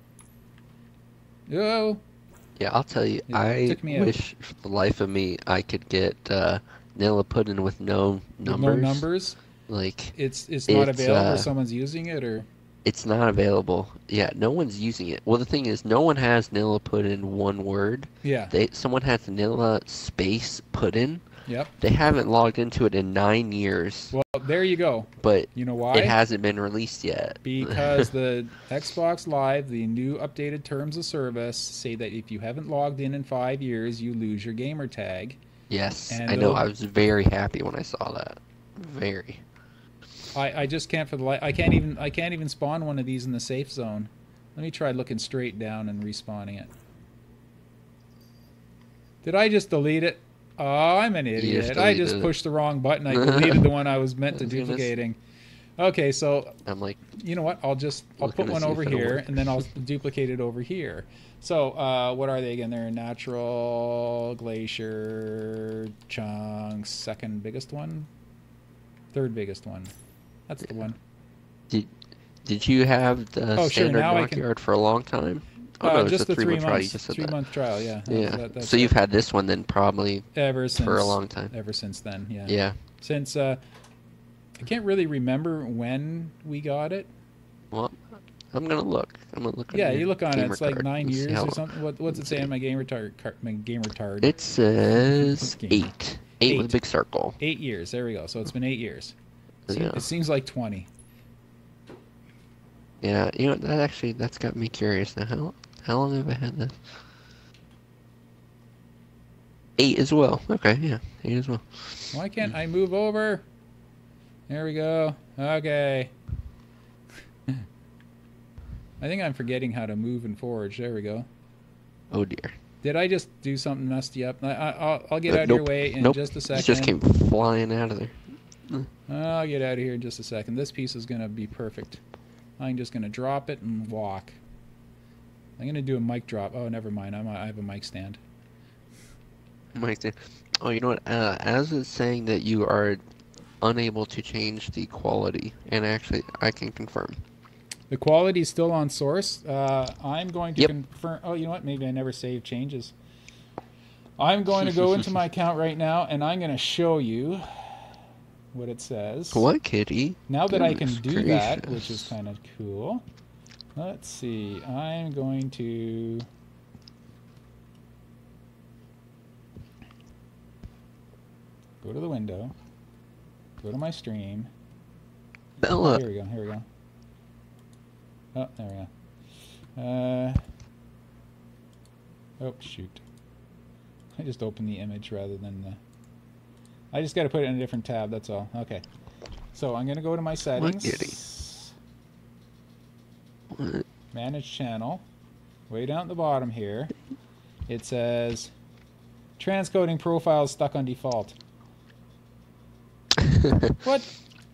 Speaker 1: Oh.
Speaker 2: Yeah, I'll tell you, I wish for the life of me I could get vanilla pudding with no numbers.
Speaker 1: With no numbers?
Speaker 2: Like
Speaker 1: it's not available, someone's using it, or?
Speaker 2: It's not available. Yeah, no one's using it. Well, the thing is, no one has vanilla pudding one word.
Speaker 1: Yeah.
Speaker 2: Someone has vanilla space pudding.
Speaker 1: Yep.
Speaker 2: They haven't logged into it in 9 years.
Speaker 1: Well, there you go.
Speaker 2: But
Speaker 1: you know why?
Speaker 2: It hasn't been released yet.
Speaker 1: Because the Xbox Live, the new updated terms of service, say that if you haven't logged in 5 years, you lose your gamer tag.
Speaker 2: Yes, I know. I was very happy when I saw that. Very.
Speaker 1: I just can't for the life. I can't even spawn one of these in the safe zone. Let me try looking straight down and respawning it. Did I just delete it? Oh, I'm an idiot. I just pushed the wrong button. I deleted the one I was meant to duplicating. Okay, so
Speaker 2: I'm like,
Speaker 1: you know what? I'll put one over here, and then I'll duplicate it over here. So what are they again? They're natural, glacier, chunks, second biggest one, third biggest one. That's the one.
Speaker 2: Did you have the standard Knockyard for a long time? Oh, no,
Speaker 1: just the
Speaker 2: 3 month trial. You
Speaker 1: just said 3-month trial, yeah.
Speaker 2: Yeah. So you've had this one then probably
Speaker 1: for
Speaker 2: a long time.
Speaker 1: Ever since then, yeah.
Speaker 2: Yeah.
Speaker 1: Since I can't really remember when we got it.
Speaker 2: Well, I'm gonna look.
Speaker 1: Yeah, you look on it. It's like 9
Speaker 2: Let's
Speaker 1: years or something. What's it say on my gamer card?
Speaker 2: It says 8. 8 with a big circle.
Speaker 1: 8 years. There we go. So it's been 8 years.
Speaker 2: Yeah.
Speaker 1: It seems like 20.
Speaker 2: Yeah, that's got me curious now. How long have I had this? 8 as well. Okay, yeah, 8 as well.
Speaker 1: Why can't I move over? There we go. Okay. I think I'm forgetting how to move and forge. There we go.
Speaker 2: Oh dear.
Speaker 1: Did I just do something messed you up? I'll get out of your way in just a second.
Speaker 2: You just came flying out of there.
Speaker 1: I'll get out of here in just a second. This piece is going to be perfect. I'm just going to drop it and walk. I'm going to do a mic drop. Oh, never mind. I have a mic stand.
Speaker 2: Mic stand. Oh, you know what? As it's saying that you are unable to change the quality, and actually, I can confirm.
Speaker 1: The quality is still on source. I'm going to confirm. Oh, you know what? Maybe I never saved changes. I'm going to go into my account right now, and I'm going to show you what it says.
Speaker 2: What, kitty?
Speaker 1: Now that I can do that, which is kind of cool. Let's see. I'm going to go to the window. Go to my stream.
Speaker 2: Bella.
Speaker 1: Oh, here we go. Here we go. Oh, there we go. Oh, shoot. I just opened the image rather than the... I just got to put it in a different tab, that's all. Okay. So I'm going to go to my settings.
Speaker 2: What?
Speaker 1: Manage channel. Way down at the bottom here, it says Transcoding profile is stuck on default. What?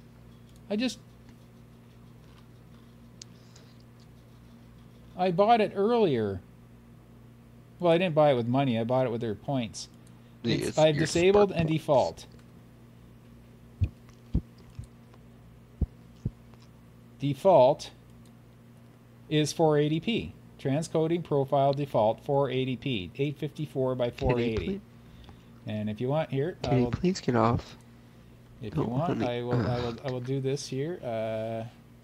Speaker 1: I bought it earlier. Well, I didn't buy it with money. I bought it with their points. I've disabled and default. Default is 480p. Transcoding profile default 480p. 854 by 480. And if you want here,
Speaker 2: can you please get off?
Speaker 1: If you want, I will do this here.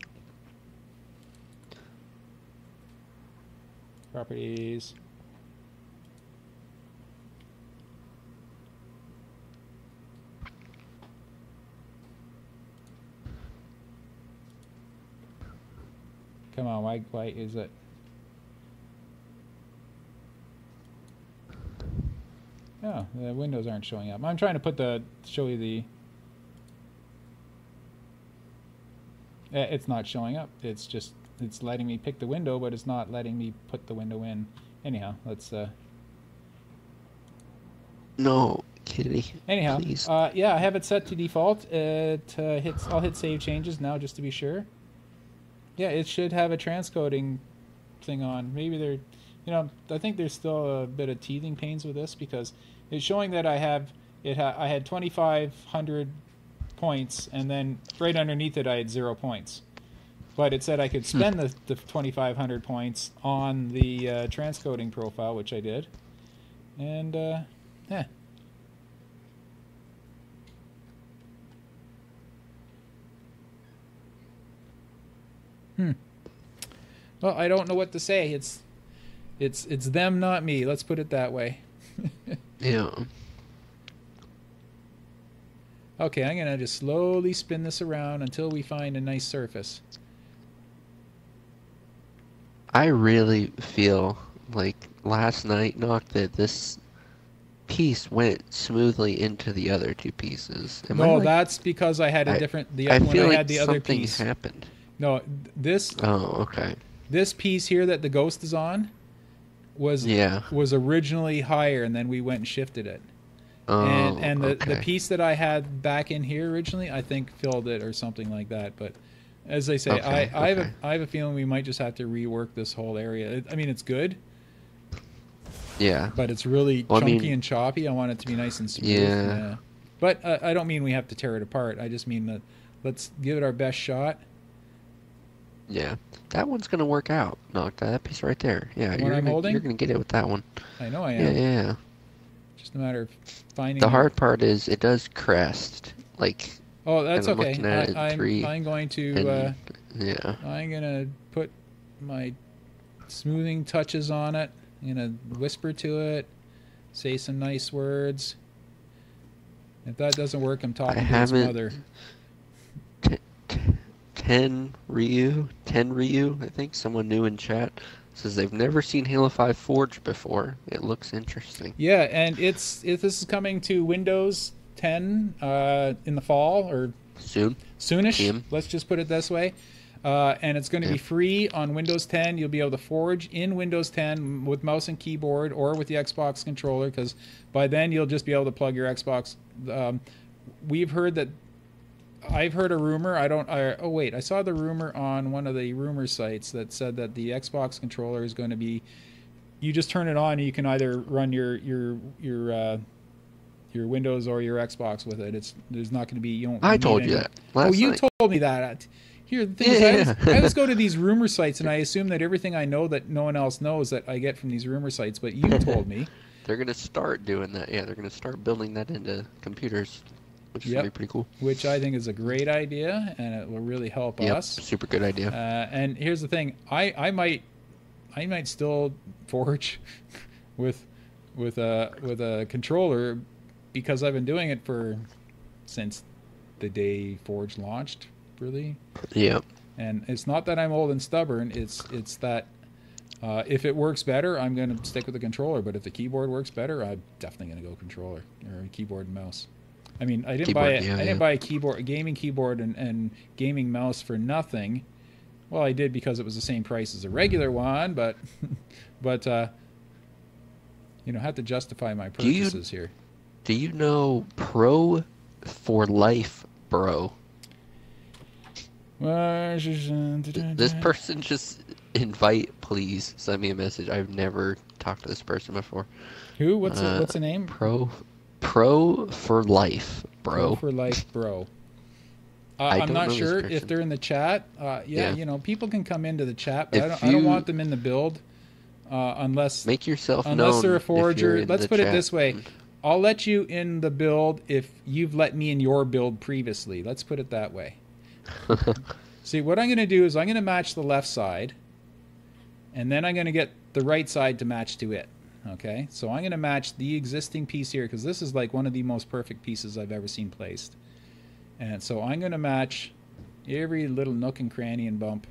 Speaker 1: Properties. Come on, why is it? Oh, the windows aren't showing up. I'm trying to show you the. It's not showing up. It's letting me pick the window, but it's not letting me put the window in. Anyhow, let's.
Speaker 2: No, Kitty.
Speaker 1: Anyhow,
Speaker 2: please.
Speaker 1: yeah, I have it set to default. I'll hit save changes now just to be sure. Yeah, it should have a transcoding thing on. Maybe I think there's still a bit of teething pains with this because it's showing that I had 2,500 points, and then right underneath it I had 0 points. But it said I could spend the 2,500 points on the transcoding profile, which I did. And, yeah. Well, I don't know what to say. It's them, not me. Let's put it that way.
Speaker 2: Yeah.
Speaker 1: Okay, I'm gonna just slowly spin this around until we find a nice surface.
Speaker 2: I really feel like last night, Knock, that this piece went smoothly into the other two pieces.
Speaker 1: No, that's because I had a different.
Speaker 2: I feel like
Speaker 1: had the other
Speaker 2: something
Speaker 1: piece
Speaker 2: happened.
Speaker 1: No, this.
Speaker 2: Oh, okay.
Speaker 1: This piece here that the ghost is on was originally higher, and then we went and shifted it.
Speaker 2: Oh,
Speaker 1: and the piece that I had back in here originally, I think filled it or something like that. But as I say, I have a feeling we might just have to rework this whole area. I mean, it's good.
Speaker 2: Yeah.
Speaker 1: But it's really chunky and choppy. I want it to be nice and smooth. Yeah. But I don't mean we have to tear it apart. I just mean that let's give it our best shot.
Speaker 2: Yeah. That one's going to work out. No, that piece right there. Yeah. You're going to get it with that one.
Speaker 1: I know I am.
Speaker 2: Yeah.
Speaker 1: Just a matter of finding.
Speaker 2: The hard part is it does crest. Like.
Speaker 1: Oh, that's okay.
Speaker 2: I'm
Speaker 1: going to. I'm going to put my smoothing touches on it. I'm going to whisper to it, say some nice words. If that doesn't work, I'm talking to his mother.
Speaker 2: 10 Ryu, I think, someone new in chat, says they've never seen Halo 5 Forge before. It looks interesting.
Speaker 1: Yeah, and this is coming to Windows 10 in the fall or soonish. Let's just put it this way. And it's going to be free on Windows 10. You'll be able to forge in Windows 10 with mouse and keyboard or with the Xbox controller, because by then you'll just be able to plug your Xbox. We've heard that. I've heard a rumor. I saw the rumor on one of the rumor sites that said that the Xbox controller is going to be. You just turn it on, and you can either run your Windows or your Xbox with it. There's not going to be.
Speaker 2: I told you that.
Speaker 1: You told me that. Here, the thing is, I always go to these rumor sites, and I assume that everything I know that no one else knows that I get from these rumor sites, but you told me.
Speaker 2: They're going to start doing that. Yeah, they're going to start building that into computers, which is going to be pretty cool.
Speaker 1: Which I think is a great idea, and it will really help us.
Speaker 2: Super good idea.
Speaker 1: And here's the thing. I might still forge with a controller, because I've been doing it since the day Forge launched. Really.
Speaker 2: Yeah.
Speaker 1: And it's not that I'm old and stubborn. It's that if it works better, I'm going to stick with the controller. But if the keyboard works better, I'm definitely going to go controller or keyboard and mouse. I mean, I didn't buy a gaming keyboard and gaming mouse for nothing. Well, I did because it was the same price as a regular one, but have to justify my purchases here.
Speaker 2: Do you know Pro for Life, bro? This person just please send me a message. I've never talked to this person before.
Speaker 1: Who? What's the name?
Speaker 2: Pro for Life, bro.
Speaker 1: Pro for Life, bro. I'm not sure if they're in the chat. People can come into the chat, but I don't want them in the build unless
Speaker 2: make yourself known.
Speaker 1: Unless they're a forager. Let's put it this way. I'll let you in the build if you've let me in your build previously. Let's put it that way. See, what I'm going to do is I'm going to match the left side, and then I'm going to get the right side to match to it. Okay, so I'm going to match the existing piece here because this is like one of the most perfect pieces I've ever seen placed. And so I'm going to match every little nook and cranny and bump.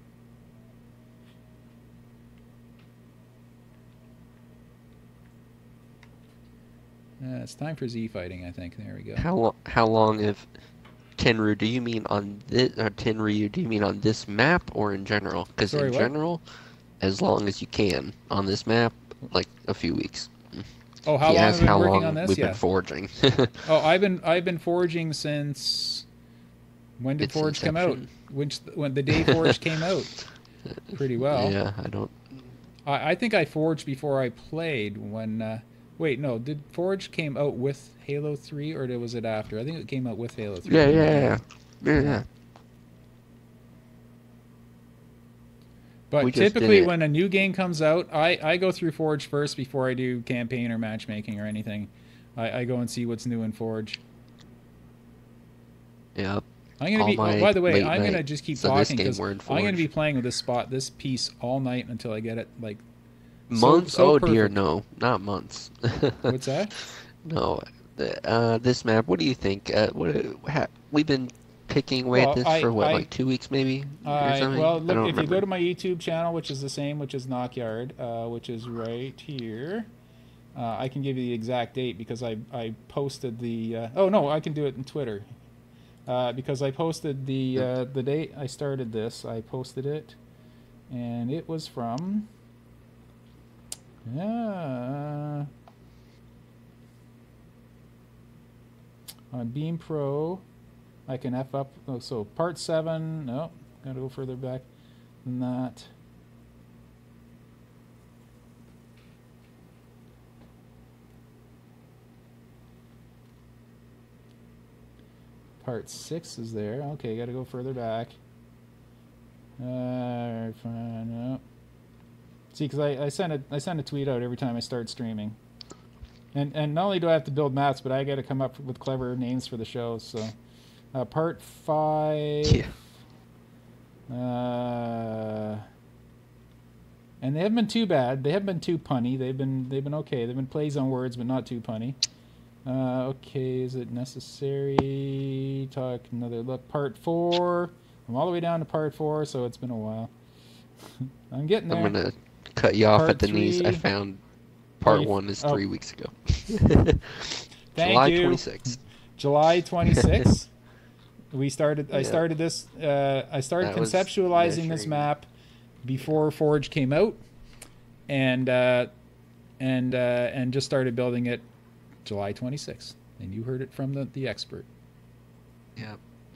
Speaker 1: It's time for Z fighting, I think. There we go.
Speaker 2: How long if Tenryu, do you mean on this, or Tenryu, do you mean on this map or in general? Because in general, as long as you can. On this map, like a few weeks.
Speaker 1: Oh, how long have you been working on this?
Speaker 2: We've been foraging.
Speaker 1: Oh, I've been foraging since when did Forge come out? When the day Forge came out? Pretty well.
Speaker 2: Yeah, I don't.
Speaker 1: I think I forged before I played when. Wait, no. Did Forge came out with Halo 3 or was it after? I think it came out with Halo 3.
Speaker 2: Yeah.
Speaker 1: But typically when a new game comes out, I go through Forge first before I do campaign or matchmaking or anything. I go and see what's new in Forge.
Speaker 2: Yep.
Speaker 1: I'm gonna by the way, I'm gonna just keep talking because I'm gonna be playing with this piece all night until I get it like
Speaker 2: months. Dear, no, not months.
Speaker 1: What's that?
Speaker 2: No, this map. What do you think? We've been picking away at this for what, like 2 weeks maybe? Or something?
Speaker 1: Well, look, if you go to my YouTube channel, which is the same, which is Knockyard, which is right here, I can give you the exact date because I posted the. Oh no, I can do it in Twitter. Because I posted the date I started this, I posted it, and it was from. On Beam Pro, I can F up. Oh, so part 7. No, gotta go further back than that. Part 6 is there. Okay, gotta go further back. Fine. No. See, because I send a tweet out every time I start streaming, and not only do I have to build maps, but I got to come up with clever names for the shows. So, part 5.
Speaker 2: Yeah.
Speaker 1: And they haven't been too bad. They haven't been too punny. They've been okay. They've been plays on words, but not too punny. Okay, is it necessary? Talk another look. Part 4. I'm all the way down to part 4, so it's been a while. I'm getting there.
Speaker 2: I'm gonna cut you off at the knees. I found part 1 is 3 weeks ago.
Speaker 1: Thank you.
Speaker 2: July 26th.
Speaker 1: July 26th. I started this. I started conceptualizing this map before Forge came out, and just started building it July 26th. And you heard it from the expert.
Speaker 2: Yeah.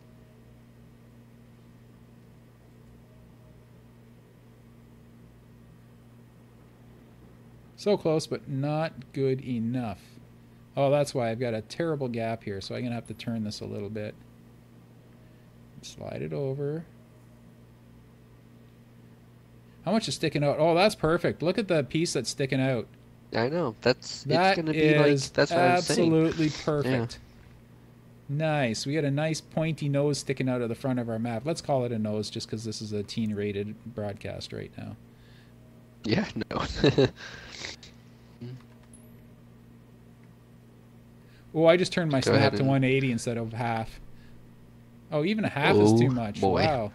Speaker 1: So close, but not good enough. Oh, that's why I've got a terrible gap here, so I'm going to have to turn this a little bit. Slide it over. How much is sticking out? Oh, that's perfect. Look at the piece that's sticking out.
Speaker 2: I know. It's going to be like, that's what I'm saying.
Speaker 1: Absolutely perfect. Yeah. Nice. We got a nice pointy nose sticking out of the front of our map. Let's call it a nose just because this is a teen-rated broadcast right now.
Speaker 2: Yeah, no.
Speaker 1: Oh, I just turned my snap to 180 instead of half. Oh, even a half is too much.
Speaker 2: Boy.
Speaker 1: Wow.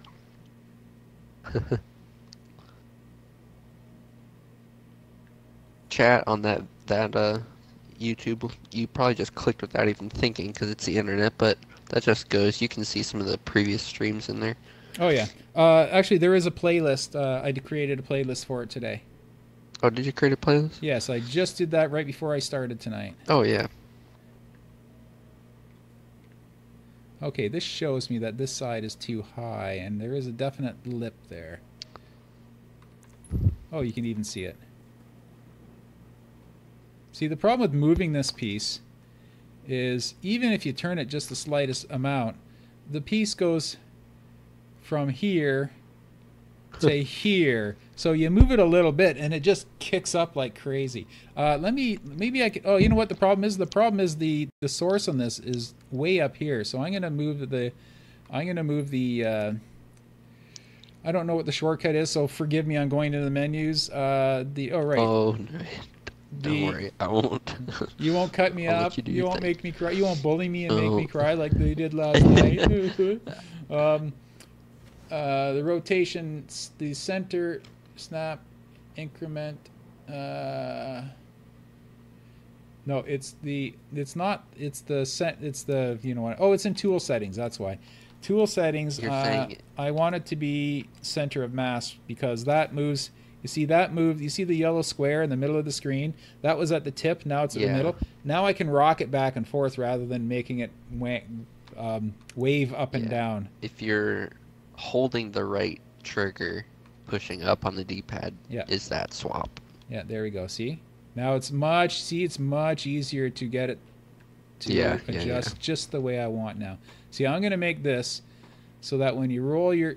Speaker 2: Chat on that YouTube, you probably just clicked without even thinking because it's the internet, but that just goes. You can see some of the previous streams in there.
Speaker 1: Oh, yeah. Actually, there is a playlist. I created a playlist for it today.
Speaker 2: Oh, did you create a playlist?
Speaker 1: Yes, I just did that right before I started tonight.
Speaker 2: Oh, yeah.
Speaker 1: Okay, this shows me that this side is too high, and there is a definite lip there. Oh, you can even see it. See, the problem with moving this piece is even if you turn it just the slightest amount, the piece goes from here to here. So you move it a little bit and it just kicks up like crazy. Maybe I could, oh, you know what the problem is? The problem is the source on this is way up here. So I'm going to move the, I don't know what the shortcut is, so forgive me on going to the menus. Oh, right.
Speaker 2: Oh, don't worry, I won't.
Speaker 1: You won't cut me
Speaker 2: I'll
Speaker 1: up.
Speaker 2: let you do
Speaker 1: You
Speaker 2: your
Speaker 1: won't
Speaker 2: thing.
Speaker 1: make me cry. You won't bully me and make me
Speaker 2: Oh.
Speaker 1: cry like they did last night. The rotation, the center, snap, increment. No, it's the you know what? Oh, it's in tool settings. That's why. Tool settings.
Speaker 2: You're saying it.
Speaker 1: I want it to be center of mass because that moves. You see that move? You see the yellow square in the middle of the screen? That was at the tip. Now it's at the middle. Now I can rock it back and forth rather than making it wave up and down.
Speaker 2: If you're holding the right trigger, pushing up on the D-pad, is that swap.
Speaker 1: Yeah, there we go. See? Now it's much easier to get it to adjust just the way I want now. See, I'm going to make this so that when you roll your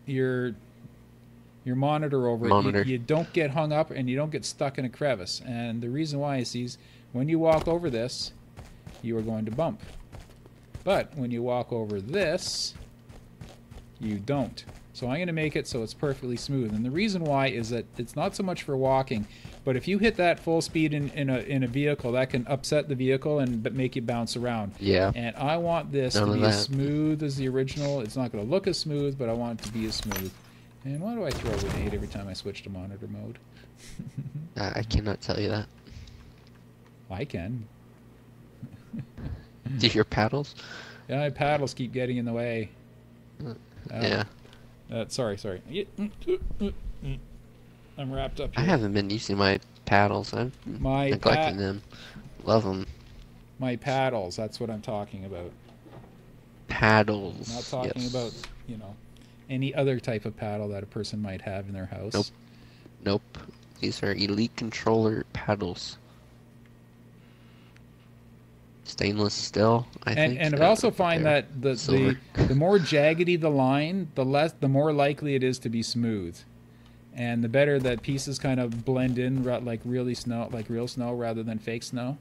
Speaker 1: monitor over it, you don't get hung up and you don't get stuck in a crevice. And the reason why is when you walk over this, you are going to bump. But when you walk over this, you don't. So I'm going to make it so it's perfectly smooth. And the reason why is that it's not so much for walking, but if you hit that full speed in a vehicle, that can upset the vehicle and make you bounce around.
Speaker 2: Yeah.
Speaker 1: And I want this to be as smooth as the original. It's not going to look as smooth, but I want it to be as smooth. And why do I throw a grenade every time I switch to monitor mode?
Speaker 2: I cannot tell you that.
Speaker 1: I can.
Speaker 2: Do your paddles?
Speaker 1: Yeah, my paddles keep getting in the way.
Speaker 2: Yeah.
Speaker 1: Sorry. I'm wrapped up here.
Speaker 2: I haven't been using my paddles. I'm neglecting them. Love them.
Speaker 1: My paddles, that's what I'm talking about.
Speaker 2: Paddles.
Speaker 1: I'm not talking about, you know, any other type of paddle that a person might have in their house.
Speaker 2: Nope. These are Elite Controller paddles. Stainless steel, I think.
Speaker 1: And I also find that the more jaggedy the line, the more likely it is to be smooth. And the better that pieces kind of blend in like real snow rather than fake snow.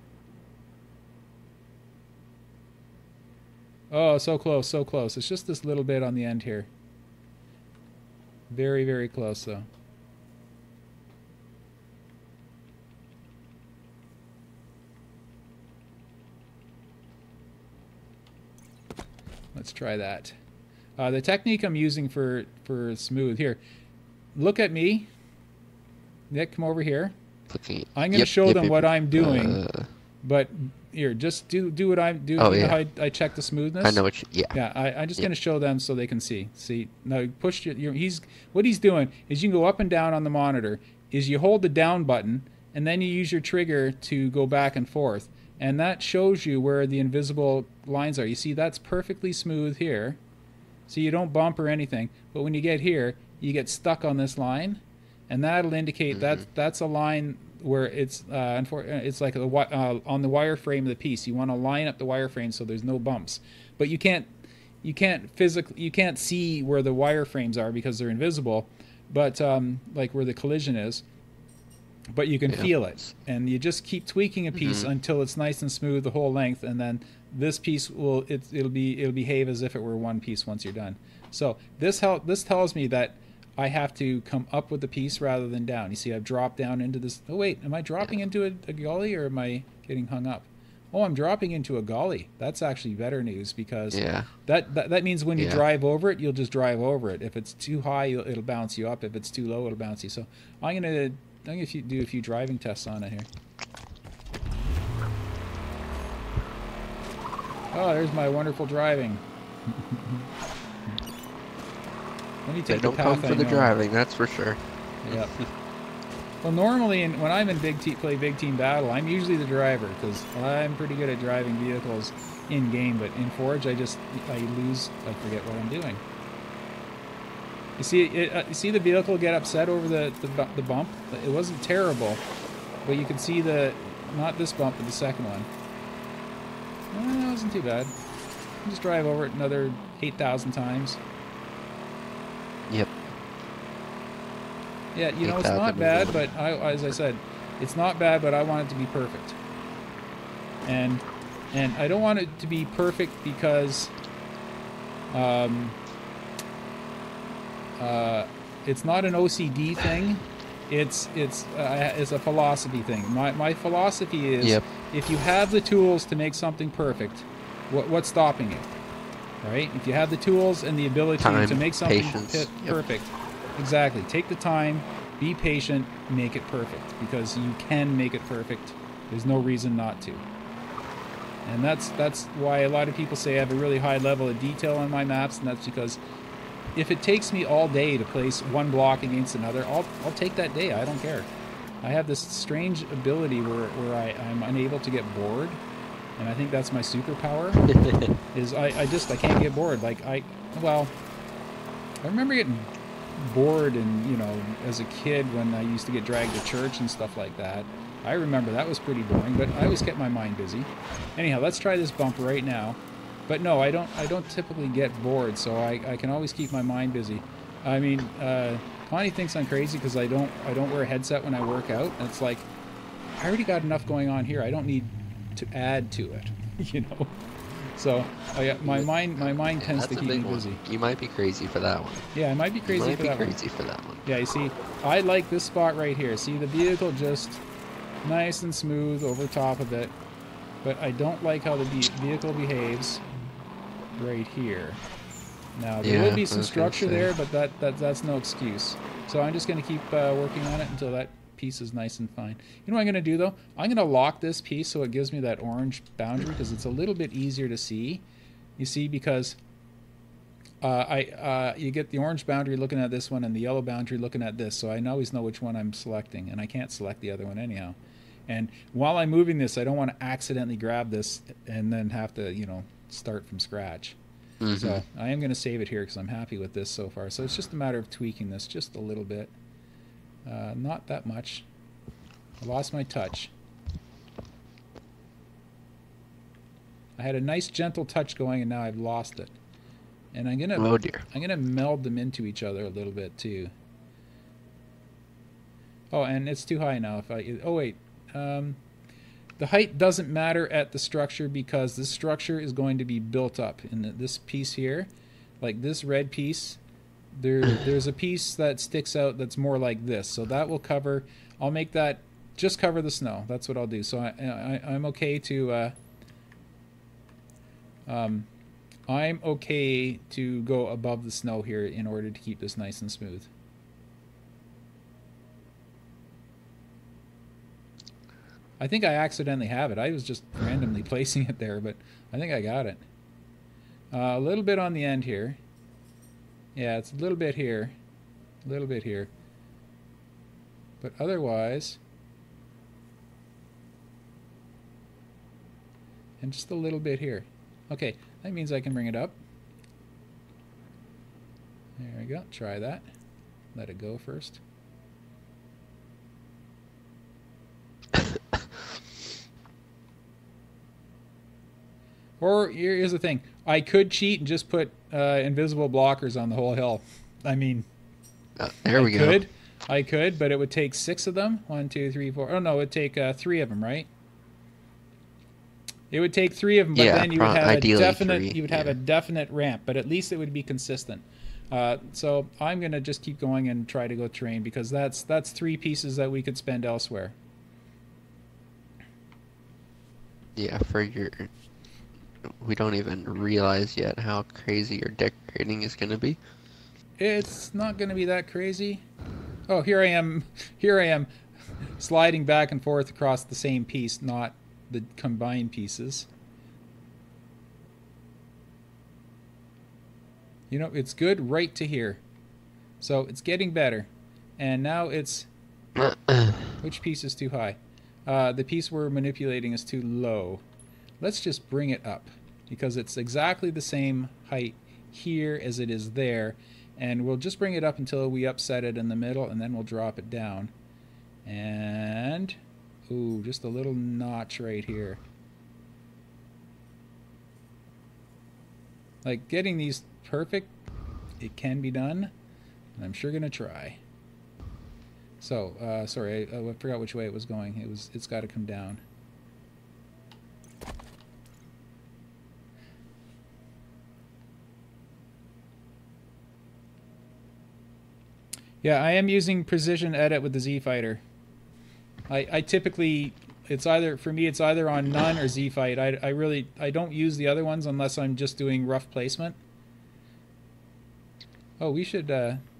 Speaker 1: Oh, so close, so close. It's just this little bit on the end here. Very, very close, though. Let's try that. The technique I'm using for smooth here. Look at me. Nick, come over here. I'm going to show them what I'm doing. But here, just do what I'm doing.
Speaker 2: Oh,
Speaker 1: you know how I check the smoothness.
Speaker 2: I know what you.
Speaker 1: Yeah. I'm just going to show them so they can see. See now, push what he's doing is you can go up and down on the monitor. Is you hold the down button and then you use your trigger to go back and forth, and that shows you where the invisible lines are. You see that's perfectly smooth here, so you don't bump or anything. But when you get here, you get stuck on this line, and that'll indicate that's a line where it's like on the wireframe of the piece. You want to line up the wireframe so there's no bumps, but you can't see where the wireframes are because they're invisible, but like where the collision is. But you can feel it, and you just keep tweaking a piece until it's nice and smooth the whole length, and then this piece it'll behave as if it were one piece once you're done. So this tells me that I have to come up with the piece rather than down. You see, I've dropped down into this. Oh wait, am I dropping into a gully or am I getting hung up? Oh, I'm dropping into a gully. That's actually better news because that means when you drive over it, you'll just drive over it. If it's too high, it'll bounce you up. If it's too low, it'll bounce you. So I'm gonna do a few driving tests on it here. Oh, there's my wonderful driving. Let me take
Speaker 2: they don't come for the driving, that's for sure.
Speaker 1: Yeah. Well, normally when I'm in play big team battle, I'm usually the driver because I'm pretty good at driving vehicles in game. But in Forge, I forget what I'm doing. You see, you see the vehicle get upset over the bump. It wasn't terrible, but you could see not this bump, but the second one. That wasn't too bad. Just drive over it another 8,000 times.
Speaker 2: Yep.
Speaker 1: Yeah, you know, it's not bad, but as I said, it's not bad, but I want it to be perfect. And I don't want it to be perfect because it's not an OCD thing. It's a philosophy thing. My philosophy is if you have the tools to make something perfect, what's stopping you? Right? If you have the tools and the ability to make something perfect, exactly. Take the time, be patient, make it perfect because you can make it perfect. There's no reason not to. And that's why a lot of people say I have a really high level of detail on my maps, and that's because if it takes me all day to place one block against another, I'll take that day. I don't care. I have this strange ability where I'm unable to get bored, and I think that's my superpower. Is I can't get bored. Like I remember getting bored, and you know, as a kid when I used to get dragged to church and stuff like that. I remember that was pretty boring, but I always kept my mind busy. Anyhow, let's try this bump right now. But no, I don't typically get bored, so I can always keep my mind busy. I mean, Connie thinks I'm crazy because I don't wear a headset when I work out. And it's like, I already got enough going on here. I don't need to add to it, you know. So my mind tends to keep me busy.
Speaker 2: You might be crazy for that one.
Speaker 1: Yeah, I might be crazy for that one. Yeah, you see, I like this spot right here. See the vehicle just nice and smooth over top of it, but I don't like how the vehicle behaves right here. Now there will be some structure there, but that's no excuse. So I'm just going to keep working on it until that piece is nice and fine. You know what I'm going to do though? I'm going to lock this piece so it gives me that orange boundary because it's a little bit easier to see. You see, because you get the orange boundary looking at this one and the yellow boundary looking at this, so I always know which one I'm selecting, and I can't select the other one anyhow. And while I'm moving this, I don't want to accidentally grab this and then have to, you know, start from scratch. So I am going to save it here because I'm happy with this so far. So it's just a matter of tweaking this just a little bit. Not that much. I lost my touch. I had a nice gentle touch going and now I've lost it. And I'm gonna meld them into each other a little bit too. Oh, and it's too high now. The height doesn't matter at the structure because this structure is going to be built up in this piece here, like this red piece. There's a piece that sticks out that's more like this, so that will cover. I'll make that just cover the snow. That's what I'll do. So I'm okay to. I'm okay to go above the snow here in order to keep this nice and smooth. I think I accidentally have it. I was just randomly placing it there, but I think I got it. A little bit on the end here. Yeah, it's a little bit here. A little bit here. But otherwise... and just a little bit here. Okay, that means I can bring it up. There we go. Try that. Let it go first. Or here's the thing. I could cheat and just put invisible blockers on the whole hill. I mean,
Speaker 2: there we go.
Speaker 1: I could, but it would take 6 of them. 1, 2, 3, 4. Oh no, it would take 3 of them, right? It would take 3 of them, but then you would have a definite ramp. But at least it would be consistent. So I'm gonna just keep going and try to go terrain because that's 3 pieces that we could spend elsewhere.
Speaker 2: Yeah, for your. We don't even realize yet how crazy your decorating is going to be.
Speaker 1: It's not going to be that crazy. Oh, here I am sliding back and forth across the same piece, not the combined pieces. You know, it's good right to here. So it's getting better. And now it's Which piece is too high? The piece we're manipulating is too low. Let's just bring it up because it's exactly the same height here as it is there. And we'll just bring it up until we upset it in the middle, and then we'll drop it down. And, ooh, just a little notch right here. Like, getting these perfect, it can be done, and I'm sure gonna try. So, sorry, I forgot which way it was going. It's got to come down. Yeah, I am using precision edit with the Z Fighter. I typically, it's either, for me, it's either on none or Z Fight. I don't use the other ones unless I'm just doing rough placement. Oh, we should,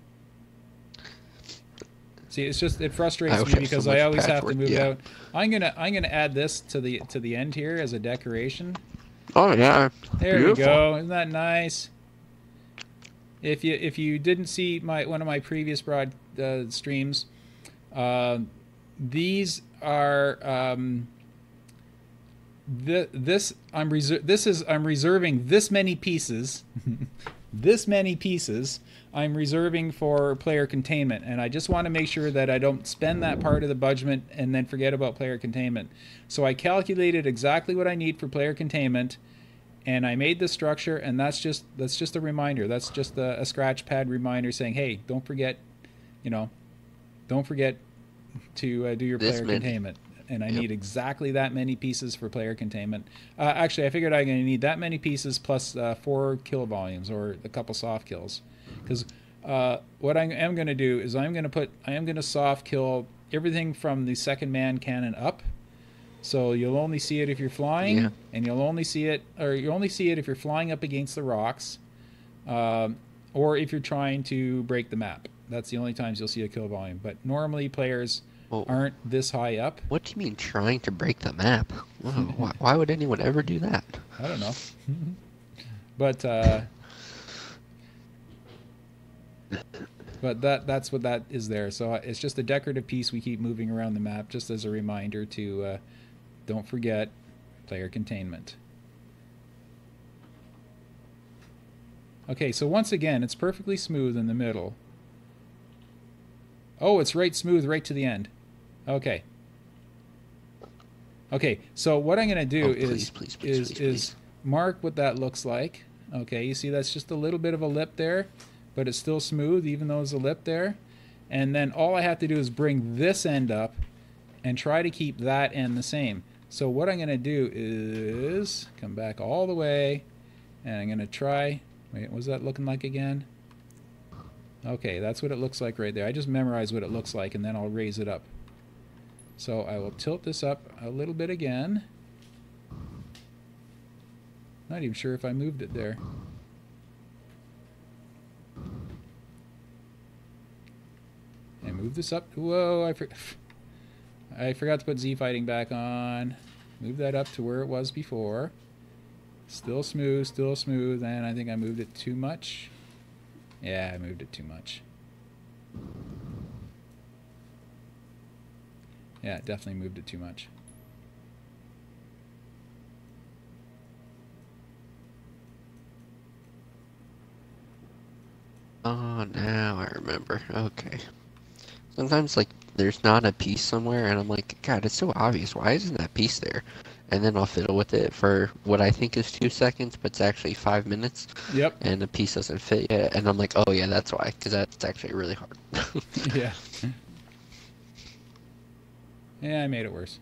Speaker 1: see, it's just, it frustrates me because I always have to move it out. I'm gonna add this to the end here as a decoration.
Speaker 2: Oh yeah.
Speaker 1: There we go. Isn't that nice? If you didn't see one of my previous streams, these are I'm reserving this many pieces. This many pieces I'm reserving for player containment, and I just want to make sure that I don't spend that part of the budget and then forget about player containment. So I calculated exactly what I need for player containment, and I made the structure, and that's just a reminder. That's just a scratch pad reminder saying, hey, don't forget, don't forget to do your player containment. And I need exactly that many pieces for player containment. Actually, I figured I'm going to need that many pieces plus 4 kill volumes or a couple soft kills. Because what I am going to do is I am going to soft kill everything from the second man cannon up. So you'll only see it if you're flying, and you'll only see it if you're flying up against the rocks, or if you're trying to break the map. That's the only times you'll see a kill volume. But normally players aren't this high up.
Speaker 2: What do you mean trying to break the map? Why would anyone ever do that?
Speaker 1: I don't know. But that's what that is there. So it's just a decorative piece we keep moving around the map just as a reminder to don't forget player containment. Okay, so once again, it's perfectly smooth in the middle. Oh, it's smooth right to the end. Okay. Okay, so what I'm going to do is mark what that looks like. Okay, you see that's just a little bit of a lip there, but it's still smooth even though there's a lip there. And then all I have to do is bring this end up and try to keep that end the same. So what I'm going to do is come back all the way, and I'm going to try... Wait, what was that looking like again? Okay, that's what it looks like right there. I just memorized what it looks like, and then I'll raise it up. So I will tilt this up a little bit again. Not even sure if I moved it there. And move this up. Whoa, I forgot to put Z Fighting back on. Move that up to where it was before. Still smooth, and I think I moved it too much. Yeah, I moved it too much. Yeah, definitely moved it too much.
Speaker 2: Oh, now I remember. Okay. Sometimes, like, there's not a piece somewhere, and I'm like, God, it's so obvious. Why isn't that piece there? And then I'll fiddle with it for what I think is 2 seconds, but it's actually 5 minutes.
Speaker 1: Yep.
Speaker 2: And the piece doesn't fit yet, and I'm like, oh yeah, that's why, because that's actually really hard.
Speaker 1: Yeah. Yeah, I made it worse.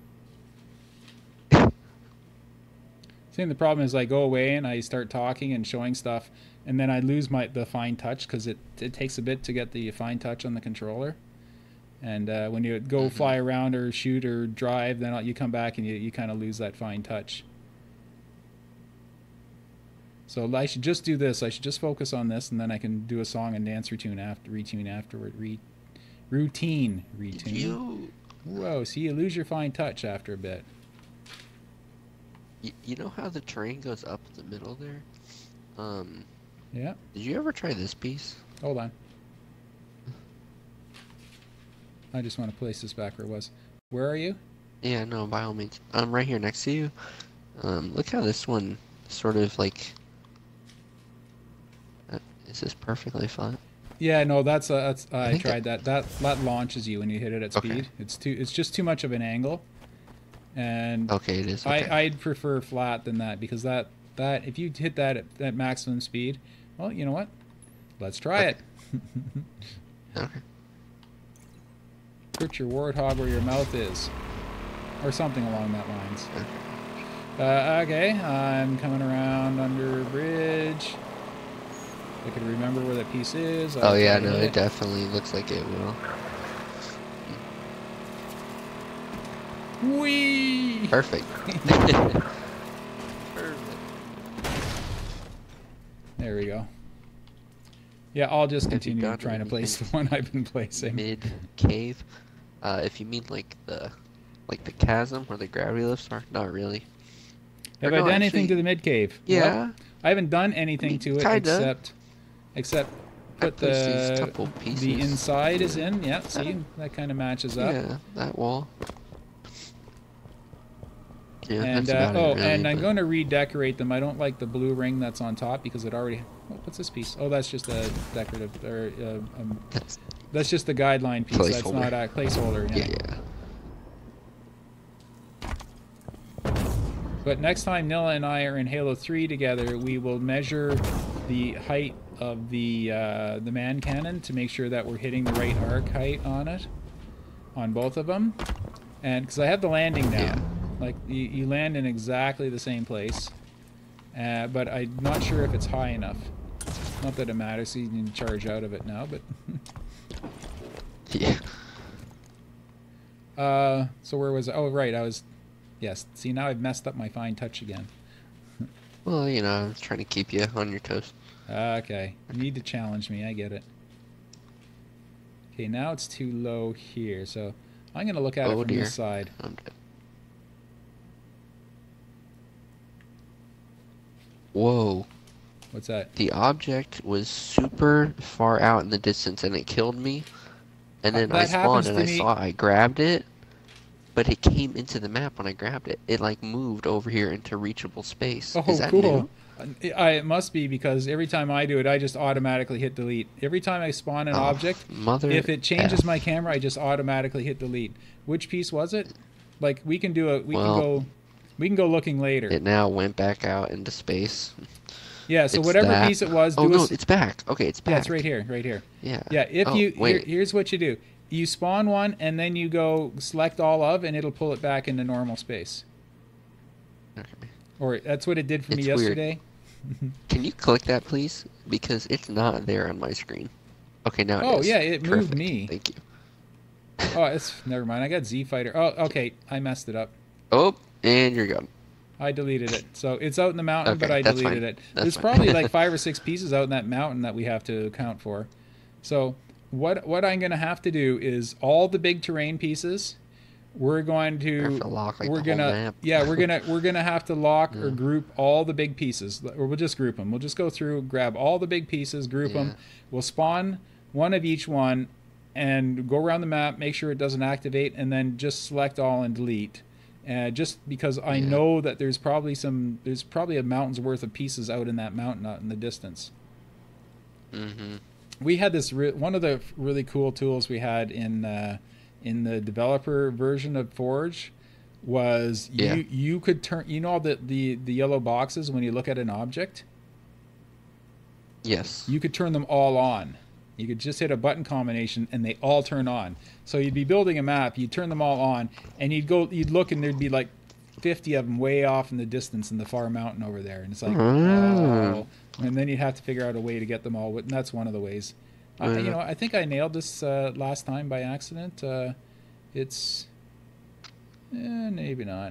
Speaker 1: See, the problem is I go away and I start talking and showing stuff, and then I lose the fine touch because it takes a bit to get the fine touch on the controller. And when you go fly around or shoot or drive, then you come back and you kind of lose that fine touch. So I should just do this. I should just focus on this, and then I can do a song and dance routine afterward. Routine. Whoa, see, you lose your fine touch after a bit.
Speaker 2: You know how the train goes up the middle there?
Speaker 1: Yeah. Did
Speaker 2: you ever try this piece?
Speaker 1: Hold on. I just want to place this back where it was. Where are you?
Speaker 2: Yeah, no, by all means. I'm right here next to you. Look how this one sort of like... is this perfectly flat?
Speaker 1: Yeah, no, that's I tried that. That launches you when you hit it at speed.
Speaker 2: Okay.
Speaker 1: It's just too much of an angle. And
Speaker 2: okay, it is. Okay.
Speaker 1: I'd prefer flat than that, because that if you hit that at maximum speed, well, you know what? Let's try it.
Speaker 2: Okay.
Speaker 1: Put your warthog where your mouth is, or something along that lines. Okay, I'm coming around under bridge. I could remember where that piece is.
Speaker 2: Oh yeah, no, it definitely looks like it will.
Speaker 1: Whee!
Speaker 2: Perfect. Perfect.
Speaker 1: There we go. Yeah, I'll just continue trying to place the one I've been placing.
Speaker 2: Mid cave. If you mean like the chasm where the gravity lifts are, not really.
Speaker 1: Have I done anything to the mid cave?
Speaker 2: Yeah.
Speaker 1: Well, I haven't done anything to it except put the inside is in. Yeah, see, that kind of matches up.
Speaker 2: Yeah, that wall. Yeah,
Speaker 1: and
Speaker 2: that's about it, really,
Speaker 1: and I'm going to redecorate them. I don't like the blue ring that's on top because it already. Oh, what's this piece? Oh, that's just a decorative, or that's just the guideline piece. That's not a placeholder.
Speaker 2: Yeah.
Speaker 1: But next time Nilla and I are in Halo 3 together, we will measure the height of the man cannon to make sure that we're hitting the right arc height on it, on both of them. And because I have the landing down.
Speaker 2: Yeah.
Speaker 1: Like, you land in exactly the same place. But I'm not sure if it's high enough. Not that it matters, so you can charge out of it now, but...
Speaker 2: yeah.
Speaker 1: So where was I? Oh, right, I was... Yes, see, now I've messed up my fine touch again.
Speaker 2: Well, you know, I'm trying to keep you on your toes.
Speaker 1: Okay, you need to challenge me, I get it. Okay, now it's too low here, so I'm going to look at it from this side.
Speaker 2: I'm dead. Whoa.
Speaker 1: What's that?
Speaker 2: The object was super far out in the distance and it killed me. And then I spawned and I grabbed it, but it came into the map when I grabbed it. It like moved over here into reachable space.
Speaker 1: Oh,
Speaker 2: is that
Speaker 1: cool.
Speaker 2: New?
Speaker 1: It must be, because every time I do it, I just automatically hit delete. Every time I spawn an object, if it changes my camera, I just automatically hit delete. Which piece was it? Like, we can do we can go looking later.
Speaker 2: It now went back out into space.
Speaker 1: Yeah, so whatever piece it was...
Speaker 2: Oh, no, it's back. Okay, it's back.
Speaker 1: Yeah, it's right here, right here.
Speaker 2: Yeah.
Speaker 1: Yeah, if here's what you do. You spawn one, and then you go select all of, and it'll pull it back into normal space.
Speaker 2: Okay.
Speaker 1: Or that's what it did for me yesterday.
Speaker 2: Can you click that, please? Because it's not there on my screen. Okay, now it is.
Speaker 1: Oh, yeah, it moved me.
Speaker 2: Thank you.
Speaker 1: Oh, never mind. I got Z Fighter. Oh, okay, I messed it up.
Speaker 2: Oh, and you're gone.
Speaker 1: I deleted it. So it's out in the mountain, but I deleted it.
Speaker 2: There's
Speaker 1: probably like 5 or 6 pieces out in that mountain that we have to account for. So what I'm going to have to do is all the big terrain pieces, we're going to we're going to have to lock or group all the big pieces, or we'll just group them. We'll just go through, grab all the big pieces, group them. We'll spawn one of each one and go around the map, make sure it doesn't activate, and then just select all and delete. Just because I know that there's probably a mountain's worth of pieces out in that mountain, out in the distance.
Speaker 2: Mm-hmm.
Speaker 1: We had this one of the really cool tools we had in the developer version of Forge was you could turn, you know, the yellow boxes when you look at an object.
Speaker 2: Yes.
Speaker 1: You could turn them all on. You could just hit a button combination and they all turn on. So you'd be building a map, you'd turn them all on, and you'd look and there'd be like 50 of them way off in the distance in the far mountain over there. And it's like, oh. And then you'd have to figure out a way to get them all. And that's one of the ways. You know, I think I nailed this last time by accident. It's... maybe not.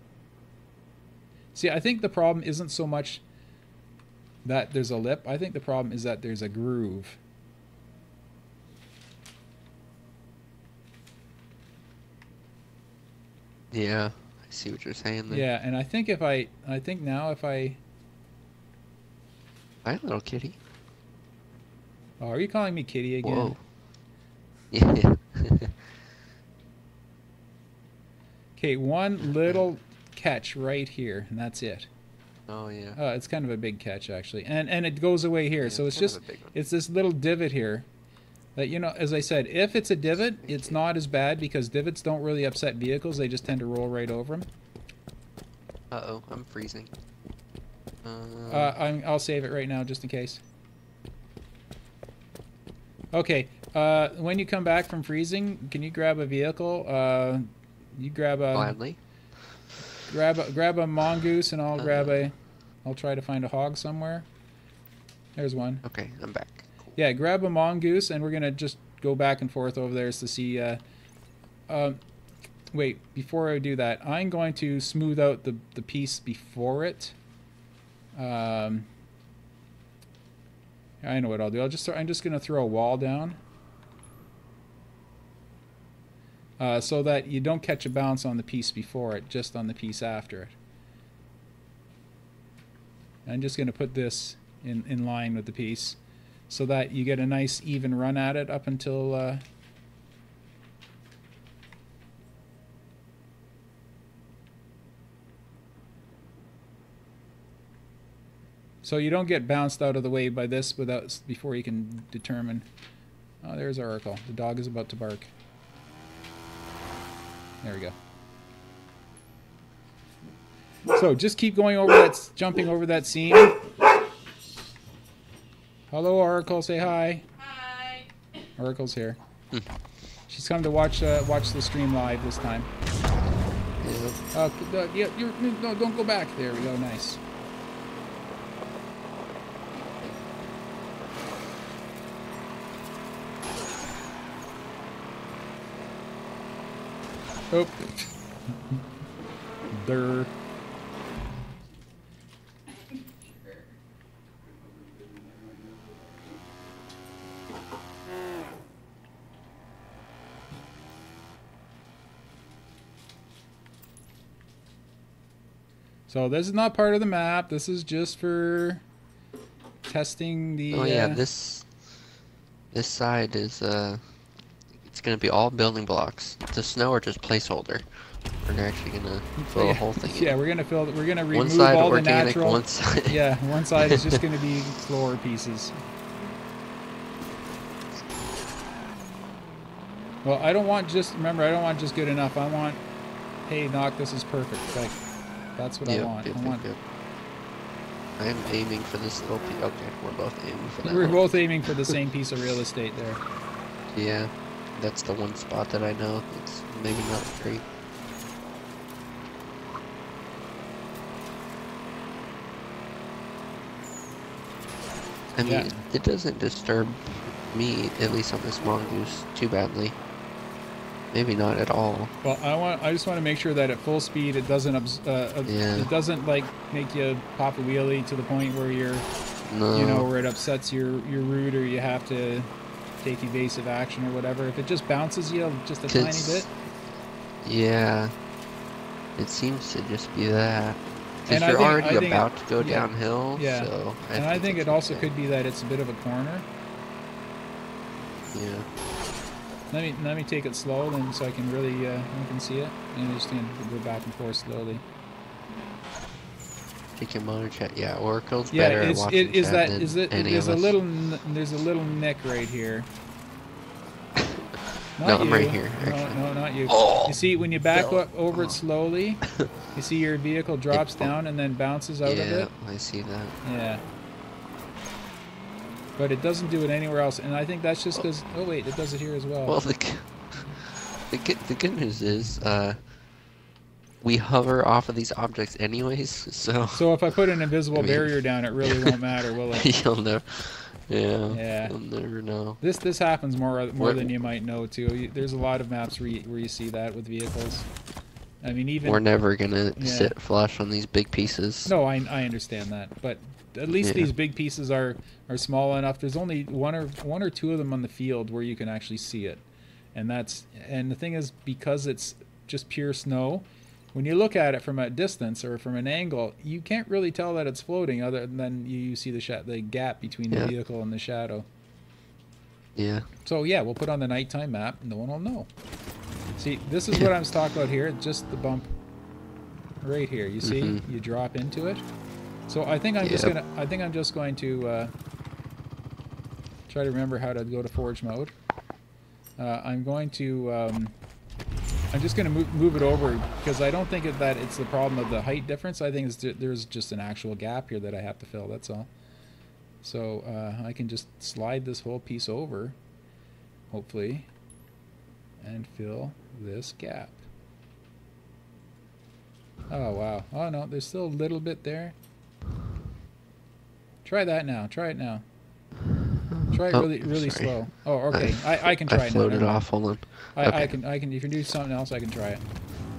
Speaker 1: See, I think the problem isn't so much that there's a lip. I think the problem is that there's a groove.
Speaker 2: Yeah, I see what you're saying there.
Speaker 1: Yeah, and I think now if I...
Speaker 2: Hi, little kitty.
Speaker 1: Oh, are you calling me kitty again?
Speaker 2: Whoa. Yeah.
Speaker 1: Okay, one little catch right here, and that's it.
Speaker 2: Oh yeah.
Speaker 1: It's kind of a big catch actually, and it goes away here.
Speaker 2: Yeah,
Speaker 1: so it's
Speaker 2: kind of
Speaker 1: just
Speaker 2: a big one.
Speaker 1: it's this little divot here. That, you know, as I said, if it's a divot, it's not as bad because divots don't really upset vehicles. They just tend to roll right over them.
Speaker 2: Uh-oh, I'm freezing.
Speaker 1: I'll save it right now just in case. Okay, when you come back from freezing, can you grab a vehicle? You grab a
Speaker 2: Gladly.
Speaker 1: grab a mongoose, and I'll try to find a hog somewhere. There's one.
Speaker 2: Okay, I'm back.
Speaker 1: Yeah, grab a mongoose, and we're gonna just go back and forth over there to see. Wait, before I do that, I'm going to smooth out the piece before it. I know what I'll do. I'm just gonna throw a wall down, so that you don't catch a bounce on the piece before it, just on the piece after it. I'm just gonna put this in line with the piece, so that you get a nice even run at it up until so you don't get bounced out of the way by this before you can determine. Oh, there's Oracle. The dog is about to bark. There we go. So just keep going over that, jumping over that seam. Hello, Oracle. Say hi.
Speaker 6: Hi.
Speaker 1: Oracle's here. She's come to watch the stream live this time. No, don't go back. There we go. Nice. Oh. Durr. So this is not part of the map. This is just for testing the...
Speaker 2: Oh yeah, this side is it's gonna be all building blocks. The snow are just placeholder. We're actually gonna fill the whole thing.
Speaker 1: Yeah, we're gonna remove
Speaker 2: one side
Speaker 1: all
Speaker 2: organic,
Speaker 1: the natural.
Speaker 2: one side.
Speaker 1: Yeah, one side is just gonna be floor pieces. Well, I don't want just good enough. I want, hey, Knock, this is perfect. Like, that's what I want.
Speaker 2: Yep. I am aiming for this little piece. Okay, we're both aiming for that.
Speaker 1: We're both aiming for the same piece of real estate there.
Speaker 2: Yeah, that's the one spot that I know. It's maybe not great. I mean,
Speaker 1: Yeah.
Speaker 2: it doesn't disturb me, at least on this mongoose, too badly. Maybe not at all.
Speaker 1: Well, I just want to make sure that at full speed it doesn't it doesn't like make you pop a wheelie to the point where you're where it upsets your route, or you have to take evasive action or whatever. If it just bounces you just a tiny bit.
Speaker 2: Yeah. It seems to just be that.
Speaker 1: And
Speaker 2: Because you're already about to go downhill.
Speaker 1: Yeah.
Speaker 2: So
Speaker 1: I think it also
Speaker 2: okay.
Speaker 1: could be that it's a bit of a corner.
Speaker 2: Yeah.
Speaker 1: Let me take it slow, then, so I can really you can see it. And I'm just gonna go back and forth slowly.
Speaker 2: Take your monitor chat. Yeah, Oracle's better at watching chat than any of us.
Speaker 1: There's a little nick right here.
Speaker 2: No, I'm right here. Actually.
Speaker 1: No, not you.
Speaker 2: Oh,
Speaker 1: you see, when you back over it slowly, you see your vehicle drops down and then bounces out of it.
Speaker 2: Yeah, I see that.
Speaker 1: Yeah. But it doesn't do it anywhere else, and I think that's just because... Oh, wait, it does it here as well.
Speaker 2: Well, the good news is, we hover off of these objects anyways, so...
Speaker 1: So if I put an invisible barrier down, it really won't matter, will it?
Speaker 2: You'll never...
Speaker 1: Yeah.
Speaker 2: You'll never know.
Speaker 1: This happens more than you might know, too. There's a lot of maps where you see that with vehicles. I mean, even...
Speaker 2: We're never gonna sit flush on these big pieces.
Speaker 1: No, I understand that, but... At least these big pieces are small enough. There's only one or two of them on the field where you can actually see it, and the thing is, because it's just pure snow, when you look at it from a distance or from an angle, you can't really tell that it's floating, other than you see the gap between the vehicle and the shadow.
Speaker 2: Yeah.
Speaker 1: So yeah, we'll put on the nighttime map, and no one will know. See, this is what I'm talking about here. Just the bump right here. You see, you drop into it. So I think I'm just gonna. I think I'm just going to try to remember how to go to forge mode. I'm going to. I'm just going to move it over because I don't think that it's the problem of the height difference. I think there's just an actual gap here that I have to fill. That's all. So I can just slide this whole piece over, hopefully, and fill this gap. Oh, wow. Oh, no, there's still a little bit there. Try that now. Try it now. Try it really slow. Oh, okay. I can try it now.
Speaker 2: I floated off. Hold on.
Speaker 1: I can. If you do something else, I can try it.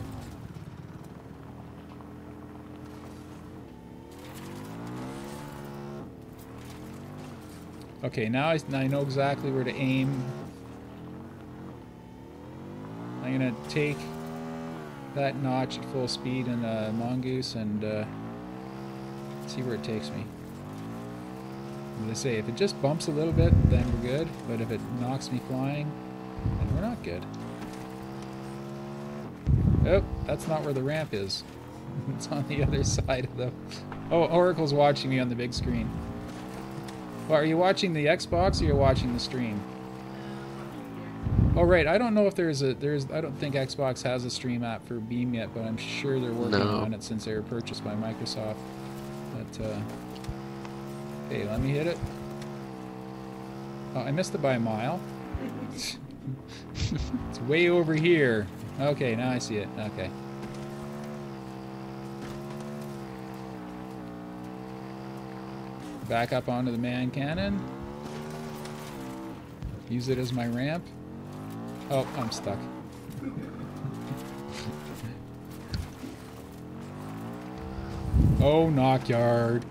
Speaker 1: Okay, now I know exactly where to aim. I'm gonna take that notch at full speed in Mongoose and see where it takes me. As I say, if it just bumps a little bit, then we're good. But if it knocks me flying, then we're not good. Oh, that's not where the ramp is. It's on the other side of the... Oh, Oracle's watching me on the big screen. Well, are you watching the Xbox or you're watching the stream? Oh, right. I don't know if I don't think Xbox has a stream app for Beam yet, but I'm sure they're working on it since they were purchased by Microsoft. But, okay, let me hit it. Oh, I missed it by a mile. It's way over here. Okay, now I see it. Okay. Back up onto the man cannon. Use it as my ramp. Oh, I'm stuck. Oh, Knockyard.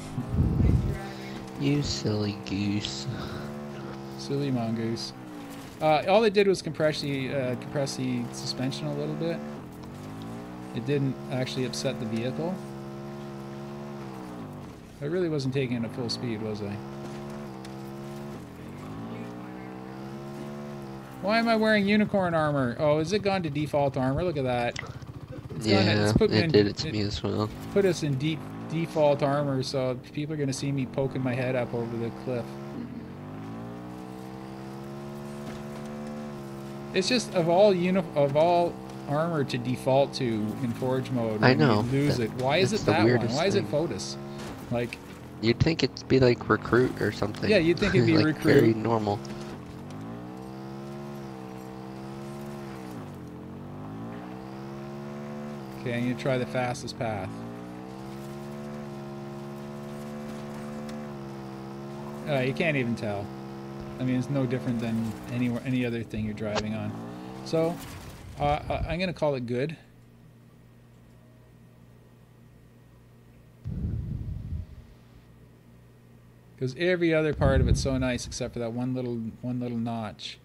Speaker 2: You silly goose.
Speaker 1: Silly mongoose. All it did was compress the suspension a little bit. It didn't actually upset the vehicle. I really wasn't taking it at full speed, was I? Why am I wearing unicorn armor? Oh, is it gone to default armor? Look at that.
Speaker 2: It did it to me as well.
Speaker 1: Put us in default armor, so people are going to see me poking my head up over the cliff. It's just of all armor to default to in Forge mode.
Speaker 2: I know.
Speaker 1: You lose it. Why is it that one? Why is it Fotis? Like.
Speaker 2: You'd think it'd be like recruit or something.
Speaker 1: Yeah, you'd think it'd be
Speaker 2: like
Speaker 1: recruit.
Speaker 2: Very normal.
Speaker 1: Okay, I'm gonna try the fastest path. You can't even tell. I mean, it's no different than any other thing you're driving on. So, I'm gonna call it good. Because every other part of it's so nice except for that one little notch.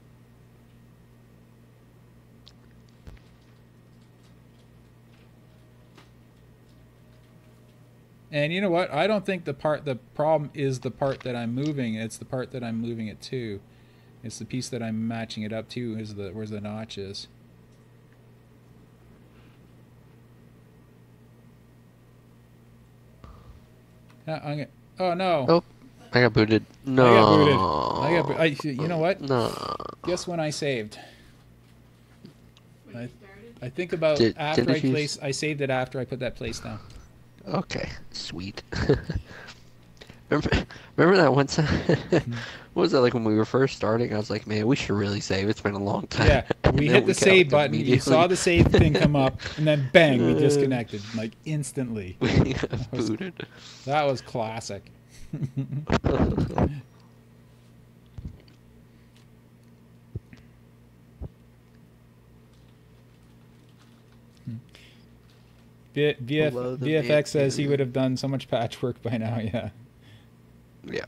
Speaker 1: And you know what? I don't think the problem is the part that I'm moving. It's the part that I'm moving it to. It's the piece that I'm matching it up to is where the notch is. Oh no!
Speaker 2: Oh, I got booted. No.
Speaker 1: I got booted. You know what?
Speaker 2: No.
Speaker 1: Guess when I saved? I think about after I saved it after I put that place down.
Speaker 2: Okay, sweet. remember that one time? What was that like when we were first starting? I was like, man, we should really save. It's been a long time.
Speaker 1: Yeah, we hit the save button. You saw the save thing come up, and then bang, we disconnected like instantly.
Speaker 2: We got booted.
Speaker 1: That was classic. VFX says he would have done so much patchwork by now, yeah.
Speaker 2: Yeah.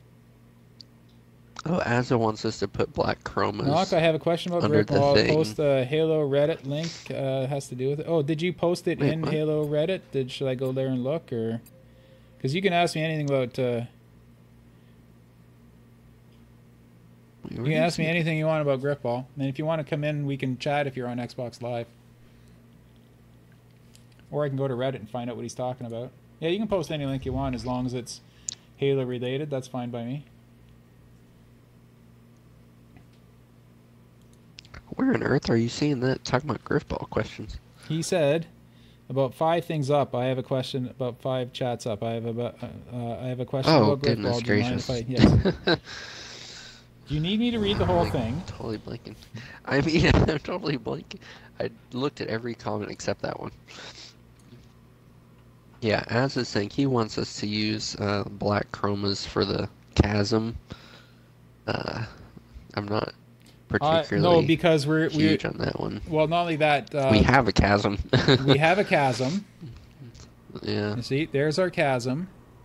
Speaker 2: Oh, Azza wants us to put black chromas.
Speaker 1: Knock, I have a question about Grip. I'll post the Halo Reddit link. Has to do with it. Oh, did you post it in what? Halo Reddit? Should I go there and look, or? Because you can ask me anything about. You can ask me anything you want about Griffball. And if you want to come in, we can chat if you're on Xbox Live. Or I can go to Reddit and find out what he's talking about. Yeah, you can post any link you want as long as it's Halo related. That's fine by me.
Speaker 2: Where on earth are you seeing that? Talking about Griffball questions.
Speaker 1: He said, about 5 things up. I have a question about 5 chats up. I have a question about Griffball.
Speaker 2: Oh, goodness gracious.
Speaker 1: Yes. Do you need me to read the whole thing?
Speaker 2: Totally blanking. I mean, I'm totally blanking. I looked at every comment except that one. Yeah, as is saying, he wants us to use black chromas for the chasm. I'm not particularly
Speaker 1: no, because we're
Speaker 2: huge on that one.
Speaker 1: Well, not only that,
Speaker 2: we have a chasm.
Speaker 1: We have a chasm.
Speaker 2: Yeah.
Speaker 1: You see, there's our chasm.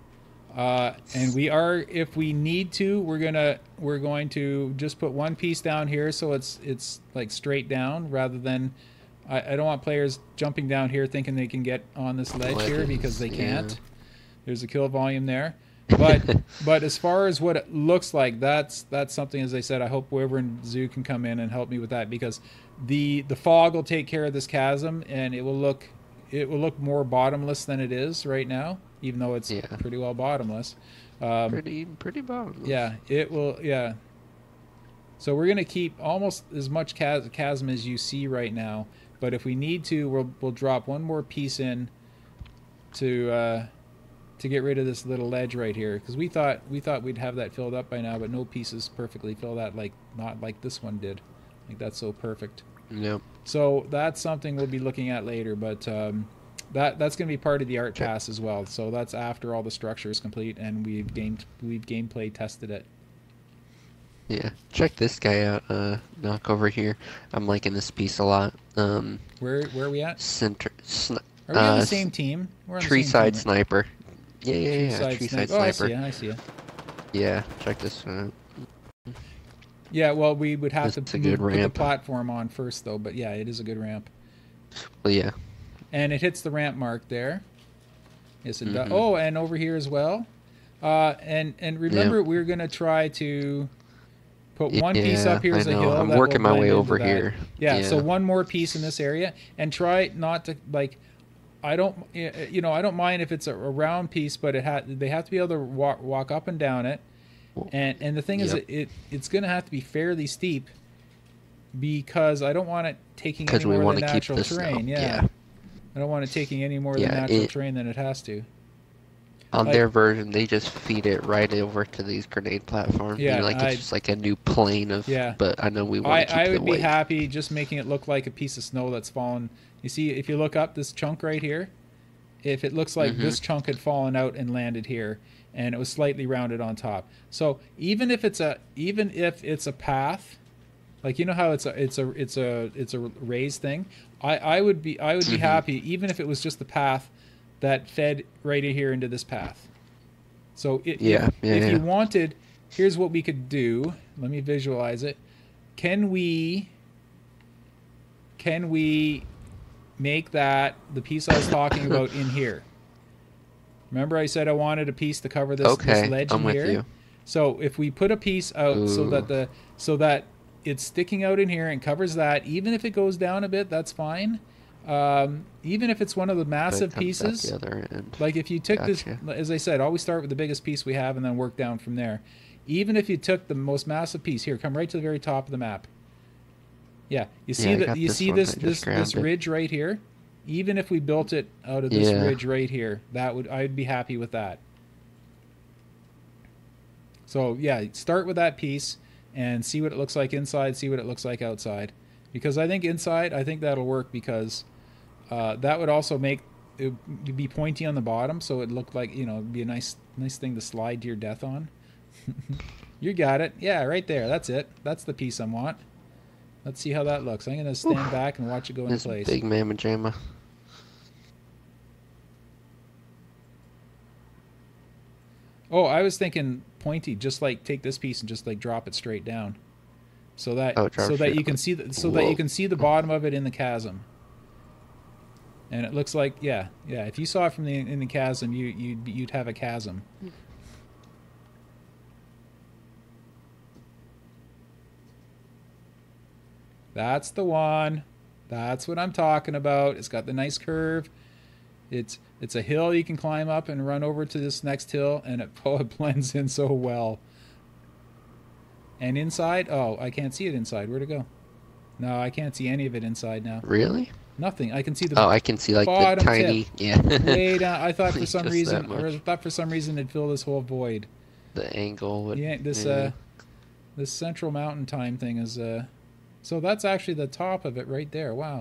Speaker 1: And we are, if we need to, we're going to just put one piece down here so it's like straight down rather than I don't want players jumping down here thinking they can get on this ledge here because they can't. Yeah. There's a kill volume there. But as far as what it looks like, that's something, as I said, I hope Weber and Zoo can come in and help me with that, because the fog will take care of this chasm and it will look more bottomless than it is right now, even though it's pretty well bottomless.
Speaker 2: Pretty bottomless.
Speaker 1: Yeah, it will. Yeah. So we're gonna keep almost as much chasm as you see right now, but if we need to, we'll drop one more piece in to get rid of this little ledge right here, because we thought we'd have that filled up by now, but no pieces perfectly fill that, not like this one did. Like, that's so perfect.
Speaker 2: Yep.
Speaker 1: So that's something we'll be looking at later, but that's going to be part of the art pass as well. So that's after all the structure is complete and we've gameplay tested it.
Speaker 2: Yeah, check this guy out, Knock over here. I'm liking this piece a lot.
Speaker 1: Where are we at?
Speaker 2: Center.
Speaker 1: Are we on the same team? We're on the
Speaker 2: Tree
Speaker 1: same
Speaker 2: side
Speaker 1: team, right?
Speaker 2: Sniper. Yeah. Tree side sniper.
Speaker 1: Oh, I see you.
Speaker 2: Yeah, check this out.
Speaker 1: Yeah, well, we would have to
Speaker 2: put
Speaker 1: the platform on first, though. But yeah, it is a good ramp.
Speaker 2: Well, yeah.
Speaker 1: And it hits the ramp mark there. Yes, it does. Oh, and over here as well. And remember, we're gonna try to put one piece up here as a hill.
Speaker 2: I'm working my way over here.
Speaker 1: Yeah, so one more piece in this area, and try not to I don't mind if it's a round piece, but they have to be able to walk up and down it. And the thing is, it's going to have to be fairly steep, because I don't want it taking any more than natural terrain. Yeah. I don't want it taking any more than natural terrain than it has to.
Speaker 2: On their version, they just feed it right over to these grenade platforms.
Speaker 1: Yeah,
Speaker 2: it's just like a new plane of. Yeah. But I know we want to keep
Speaker 1: I would
Speaker 2: the
Speaker 1: be
Speaker 2: weight.
Speaker 1: happy just making it look like a piece of snow that's fallen. You see, if you look up this chunk right here, if it looks like this chunk had fallen out and landed here, and it was slightly rounded on top. So even if it's a path, like, you know how it's a raised thing, I would be happy even if it was just the path that fed right here into this path. So if you wanted, here's what we could do. Let me visualize it. Can we make that the piece I was talking about in here? Remember I said I wanted a piece to cover this ledge in here? You. So if we put a piece out so that it's sticking out in here and covers that, even if it goes down a bit, that's fine. Even if it's one of the massive pieces,
Speaker 2: the other end.
Speaker 1: Like if you took this, as I said, always start with the biggest piece we have and then work down from there. Even if you took the most massive piece, here, come right to the very top of the map. Yeah, you see this ridge right here? Even if we built it out of this ridge right here, I'd be happy with that. So yeah, start with that piece and see what it looks like inside, see what it looks like outside. Because I think inside, that'll work, because that would also make it be pointy on the bottom, so it looked like, it'd be a nice thing to slide to your death on. You got it. Yeah, right there. That's it. That's the piece I want. Let's see how that looks. I'm going to stand back and watch it go into place.
Speaker 2: Big mamma jamma.
Speaker 1: Oh, I was thinking pointy, just like take this piece and just like drop it straight down. So that you can see the bottom of it in the chasm. And it looks like if you saw it from in the chasm, you'd have a chasm. That's the one. That's what I'm talking about. It's got the nice curve. It's a hill you can climb up and run over to this next hill, and it blends in so well. And inside, oh, I can't see it inside. Where'd it go? No, I can't see any of it inside now.
Speaker 2: Really?
Speaker 1: Nothing. I can see the
Speaker 2: I can see like the tiny,
Speaker 1: tip.
Speaker 2: yeah.
Speaker 1: Way down. I thought for some
Speaker 2: Just
Speaker 1: reason,
Speaker 2: that much.
Speaker 1: it'd fill this whole void.
Speaker 2: The angle would.
Speaker 1: Yeah, this central mountain time thing is so that's actually the top of it right there. Wow.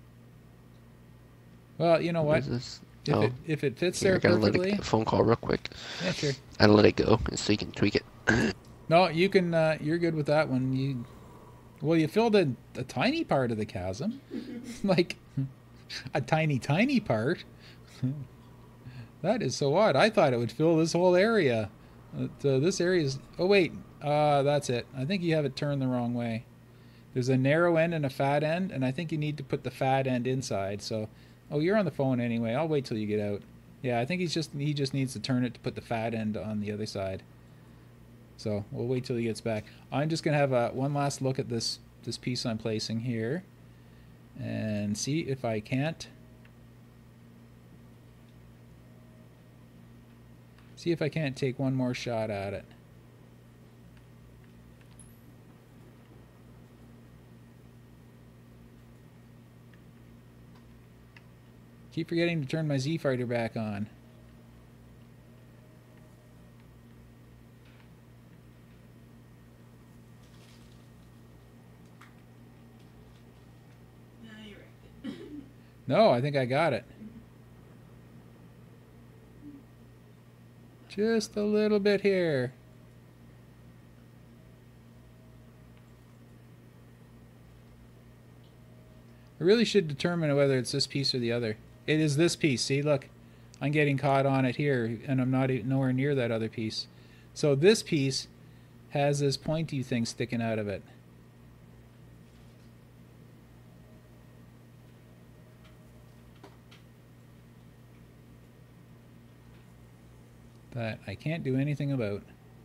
Speaker 1: Well, you know what? If it fits there
Speaker 2: I gotta
Speaker 1: perfectly.
Speaker 2: let a phone call real quick.
Speaker 1: Yeah, sure.
Speaker 2: I let it go so you can tweak it.
Speaker 1: No, you can. You're good with that one. You filled a tiny part of the chasm, like a tiny part. That is so odd. I thought it would fill this whole area. This area is. Oh wait, that's it. I think you have it turned the wrong way. There's a narrow end and a fat end, and I think you need to put the fat end inside. So, oh, you're on the phone anyway. I'll wait till you get out. Yeah, I think he just needs to turn it to put the fat end on the other side. So we'll wait till he gets back. I'm just gonna have one last look at this piece I'm placing here, and see if I can't. See if I can't take one more shot at it. Keep forgetting to turn my Z-Fighter back on. No, I think I got it. Just a little bit here. I really should determine whether it's this piece or the other. It is this piece. See, look. I'm getting caught on it here, and I'm not nowhere near that other piece. So this piece has this pointy thing sticking out of it. That I can't do anything about.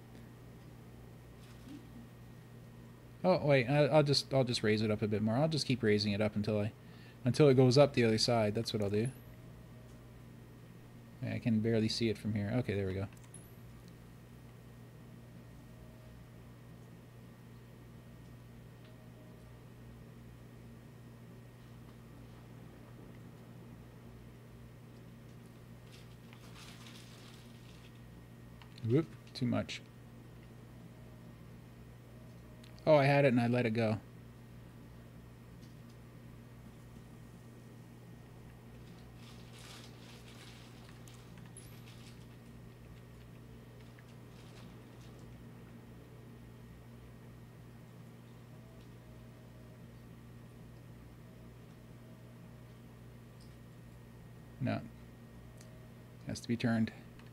Speaker 1: Oh wait, I'll just raise it up a bit more. I'll just keep raising it up until it goes up the other side. That's what I'll do. Yeah, I can barely see it from here. Okay, there we go. Whoop, too much. Oh, I had it and I let it go. No. Has to be turned.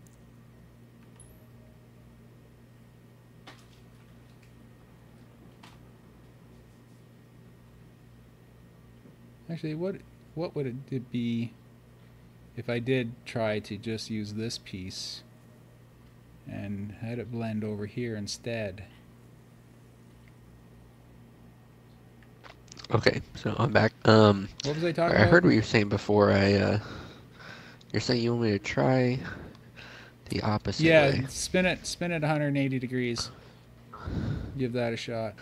Speaker 1: Actually, what would it be if I did try to just use this piece and had it blend over here instead?
Speaker 2: Okay, so I'm back.
Speaker 1: What was I talking about?
Speaker 2: I heard what you were saying before. You're saying you want me to try the opposite way.
Speaker 1: Yeah, spin it 180 degrees. Give that a shot.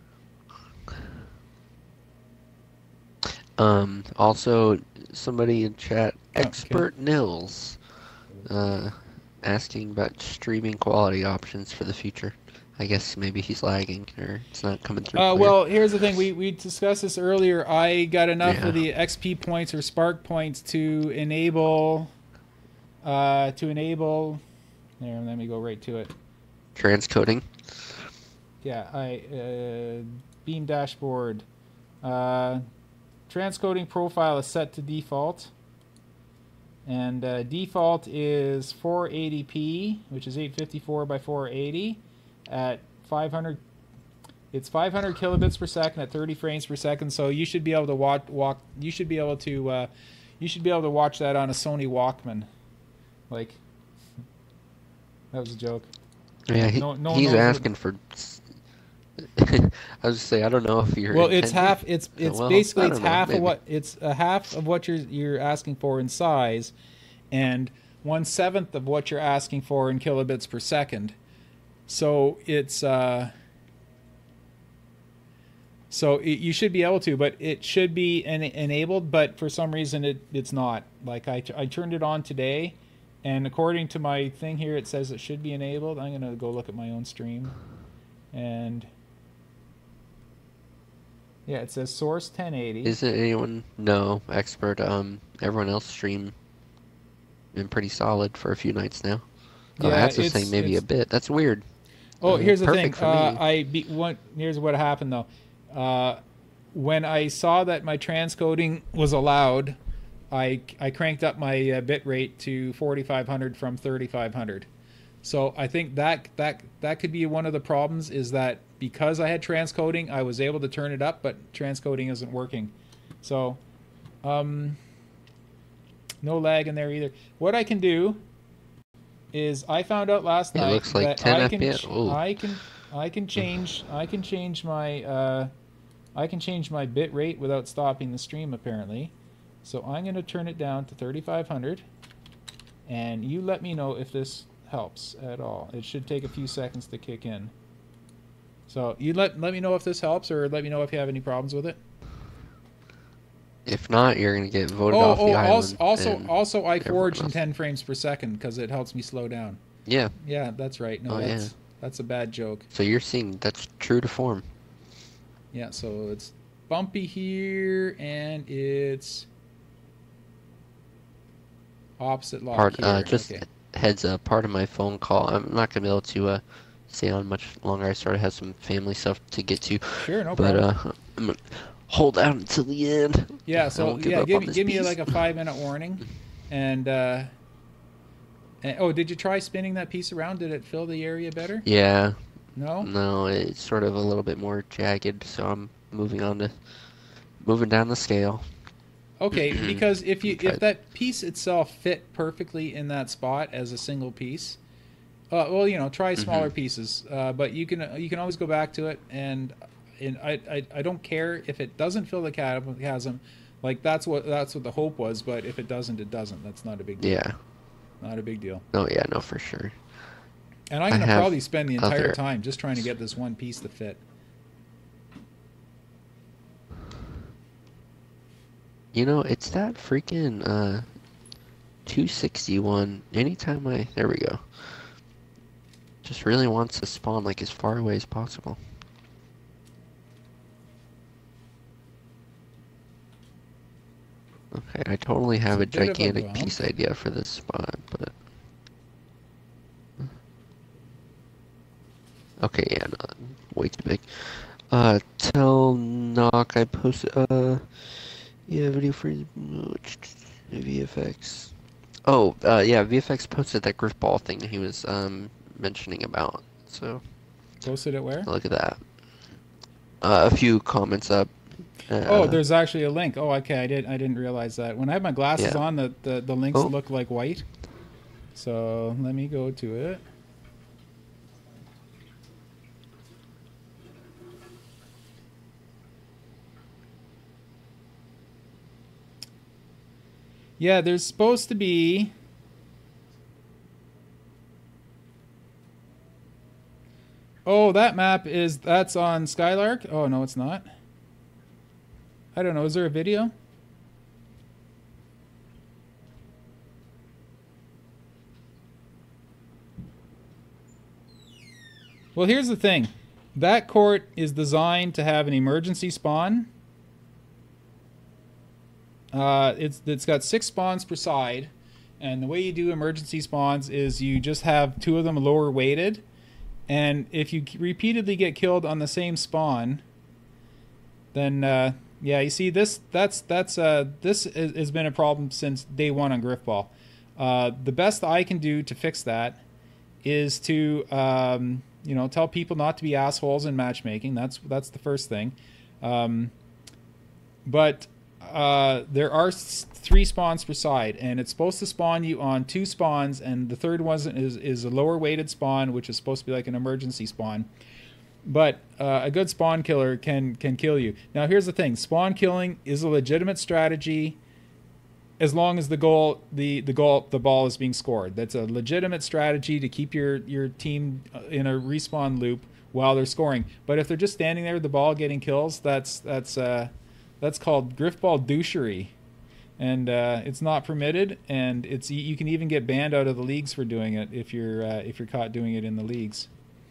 Speaker 2: Also, somebody in chat, Expert Nils, asking about streaming quality options for the future. I guess maybe he's lagging or it's not coming through.
Speaker 1: Well, here's the thing. We discussed this earlier. I got enough of the XP points or spark points to enable. There, let me go right to it.
Speaker 2: Transcoding.
Speaker 1: Yeah, beam dashboard. Transcoding profile is set to default, and default is 480p, which is 854 by 480 at 500. It's 500 kilobits per second at 30 frames per second. So you should be able to you should be able to watch that on a Sony Walkman. Like, that was a joke.
Speaker 2: Yeah, he's asking for. I was just say I don't know if you're.
Speaker 1: Well, it's half. It's
Speaker 2: Well,
Speaker 1: basically
Speaker 2: I
Speaker 1: it's
Speaker 2: don't know,
Speaker 1: half of
Speaker 2: maybe.
Speaker 1: what it's a half of what you're asking for in size, and 1/7 of what you're asking for in kilobits per second. So it's you should be able to, but it should be enabled. But for some reason it's not. Like I turned it on today, and according to my thing here, it says it should be enabled. I'm gonna go look at my own stream, and yeah, it says source 1080.
Speaker 2: Isn't anyone expert? Everyone else stream been pretty solid for a few nights now. Oh,
Speaker 1: Yeah,
Speaker 2: I have to say maybe a bit. That's weird.
Speaker 1: Oh, here's the thing.
Speaker 2: Perfect for me.
Speaker 1: Here's what happened though. When I saw that my transcoding was allowed, I cranked up my bit rate to 4500 from 3500. So I think that could be one of the problems, is that because I had transcoding, I was able to turn it up, but transcoding isn't working. So no lag in there either. What I can do is I found out last night
Speaker 2: looks like
Speaker 1: that
Speaker 2: 10
Speaker 1: I can
Speaker 2: FPS. Ooh.
Speaker 1: I can change my bit rate without stopping the stream apparently. So I'm going to turn it down to 3500, and you let me know if this helps at all. It should take a few seconds to kick in. So you let me know if this helps, or let me know if you have any problems with it.
Speaker 2: If not, you're gonna get voted off the island.
Speaker 1: Also, I forge in
Speaker 2: else.
Speaker 1: 10 frames per second because it helps me slow down.
Speaker 2: Yeah.
Speaker 1: Yeah, that's right. No,
Speaker 2: Oh,
Speaker 1: that's a bad joke.
Speaker 2: So you're seeing that's true to form.
Speaker 1: Yeah, so it's bumpy here, and it's opposite lock here.
Speaker 2: Just
Speaker 1: Okay.
Speaker 2: heads up. Part of my phone call. I'm not gonna be able to stay on much longer. I sort of have some family stuff to get to.
Speaker 1: Sure, no
Speaker 2: But
Speaker 1: problem.
Speaker 2: I'm gonna hold out until the end.
Speaker 1: Yeah,
Speaker 2: I
Speaker 1: so
Speaker 2: won't give
Speaker 1: yeah,
Speaker 2: up on this
Speaker 1: give me
Speaker 2: piece.
Speaker 1: like a 5-minute warning, and oh, did you try spinning that piece around? Did it fill the area better?
Speaker 2: Yeah.
Speaker 1: No.
Speaker 2: No, it's sort of a little bit more jagged, so I'm moving down the scale.
Speaker 1: Okay, because if
Speaker 2: Okay.
Speaker 1: that piece itself fit perfectly in that spot as a single piece, well, try smaller pieces. But you can always go back to it, and I don't care if it doesn't fill the chasm. Like that's what the hope was. But if it doesn't, it doesn't. That's not a big deal.
Speaker 2: Yeah.
Speaker 1: Not a big deal.
Speaker 2: Oh yeah, no, for sure.
Speaker 1: And I'm
Speaker 2: I
Speaker 1: gonna
Speaker 2: have
Speaker 1: probably spend the entire
Speaker 2: other-
Speaker 1: time just trying to get this one piece to fit.
Speaker 2: It's that freaking 261. Anytime there we go. Just really wants to spawn like as far away as possible. Okay, I totally have a
Speaker 1: It's a bit of a
Speaker 2: gigantic
Speaker 1: bump.
Speaker 2: piece idea for this spot, but okay, yeah, no, way too big. Tell Knock I posted yeah, video for VFX. Oh, yeah, VFX posted that griff ball thing he was mentioning about. So
Speaker 1: Posted it where?
Speaker 2: look at that. A few comments up.
Speaker 1: Oh, there's actually a link. Oh, okay, I didn't realize that. When I have my glasses
Speaker 2: Yeah.
Speaker 1: on, the links
Speaker 2: Oh.
Speaker 1: look like white. So let me go to it. Yeah, there's supposed to be. Oh, that map that's on Skylark? Oh, no, it's not. I don't know. Is there a video? Well, here's the thing. That court is designed to have an emergency spawn. It's got 6 spawns per side, and the way you do emergency spawns is you just have 2 of them lower weighted, and if you repeatedly get killed on the same spawn, then yeah, you see this this has been a problem since day 1 on Griffball. The best I can do to fix that is to tell people not to be assholes in matchmaking. That's the first thing. But there are 3 spawns per side, and it's supposed to spawn you on 2 spawns, and the third one is a lower weighted spawn, which is supposed to be like an emergency spawn. But a good spawn killer can kill you. Now here's the thing: spawn killing is a legitimate strategy, as long as the ball is being scored. That's a legitimate strategy to keep your team in a respawn loop while they're scoring. But if they're just standing there with the ball getting kills, that's called griffball douchery, and it's not permitted. And you can even get banned out of the leagues for doing it if you're caught doing it in the leagues.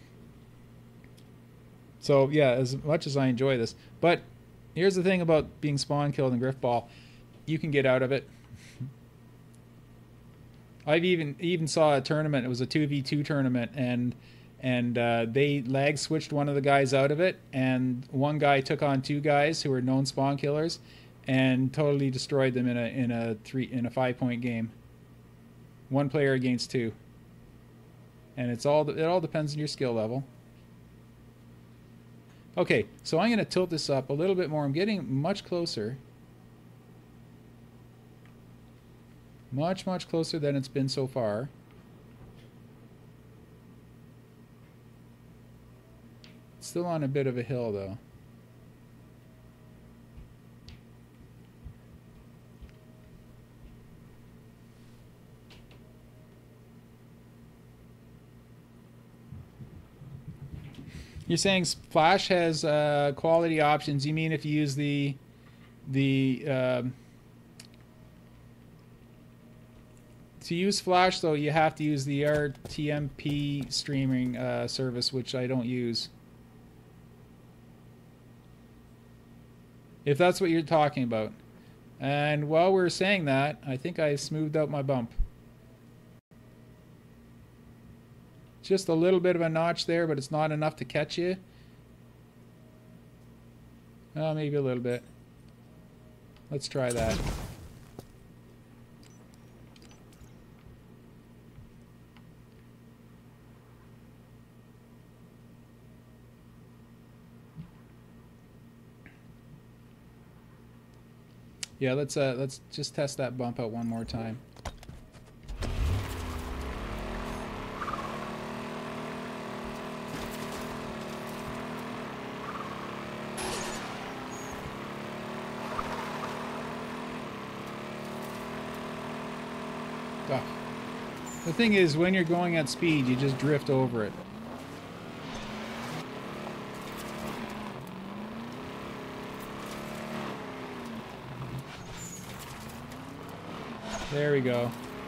Speaker 1: So yeah, as much as I enjoy this, but here's the thing about being spawn killed in griffball: you can get out of it. I've even saw a tournament. It was a 2v2 tournament, and they lag switched one of the guys out of it, and one guy took on two guys who were known spawn killers, and totally destroyed them in a 5-point game. One player against two, and it all depends on your skill level. Okay, so I'm going to tilt this up a little bit more. I'm getting much closer. Much closer than it's been so far. It's still on a bit of a hill, though. You're saying Flash has quality options. You mean if you use the to use Flash, though, you have to use the RTMP streaming service, which I don't use. If that's what you're talking about. And while we're saying that, I think I smoothed out my bump. Just a little bit of a notch there, but it's not enough to catch you. Oh, maybe a little bit. Let's try that. Yeah, let's just test that bump out one more time. The thing is, when you're going at speed, you just drift over it. There we go.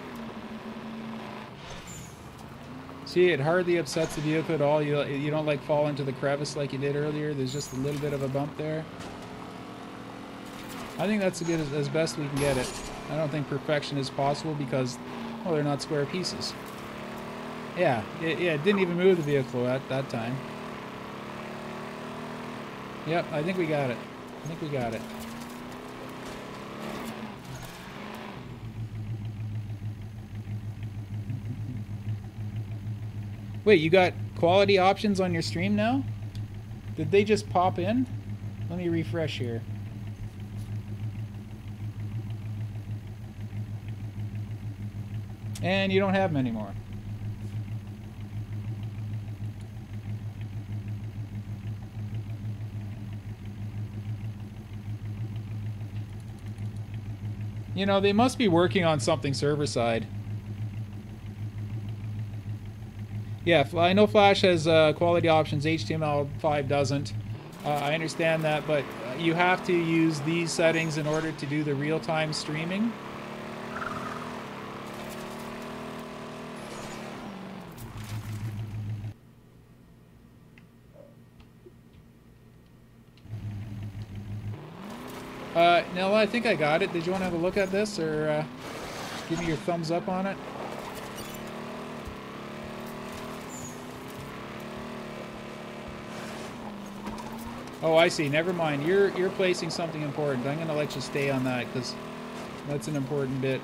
Speaker 1: See, it hardly upsets the vehicle at all. You don't like fall into the crevice like you did earlier. There's just a little bit of a bump there. I think that's as best we can get it. I don't think perfection is possible because, well, they're not square pieces. Yeah, it didn't even move the vehicle at that time. Yep, I think we got it. I think we got it. Wait, you got quality options on your stream now? Did they just pop in? Let me refresh here. And you don't have them anymore. You know, they must be working on something server side. Yeah, I know Flash has quality options, HTML5 doesn't. I understand that, but you have to use these settings in order to do the real-time streaming. Nella, I think I got it. Did you want to have a look at this, or give me your thumbs up on it? Oh, I see. Never mind. You're placing something important. I'm going to let you stay on that because that's an important bit.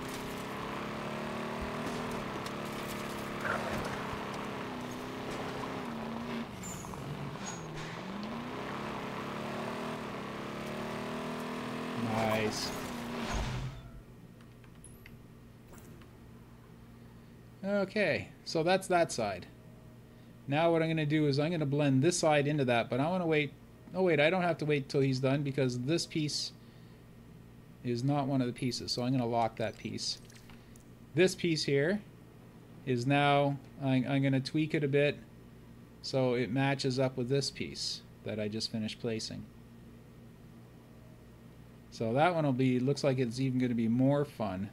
Speaker 1: Nice. Okay, so that's that side. Now what I'm going to do is I'm going to blend this side into that, but I want to wait. Oh wait, I don't have to wait till he's done because this piece is not one of the pieces. So I'm going to lock that piece. This piece here is now, I'm going to tweak it a bit so it matches up with this piece that I just finished placing. So that one will be, looks like it's even going to be more fun.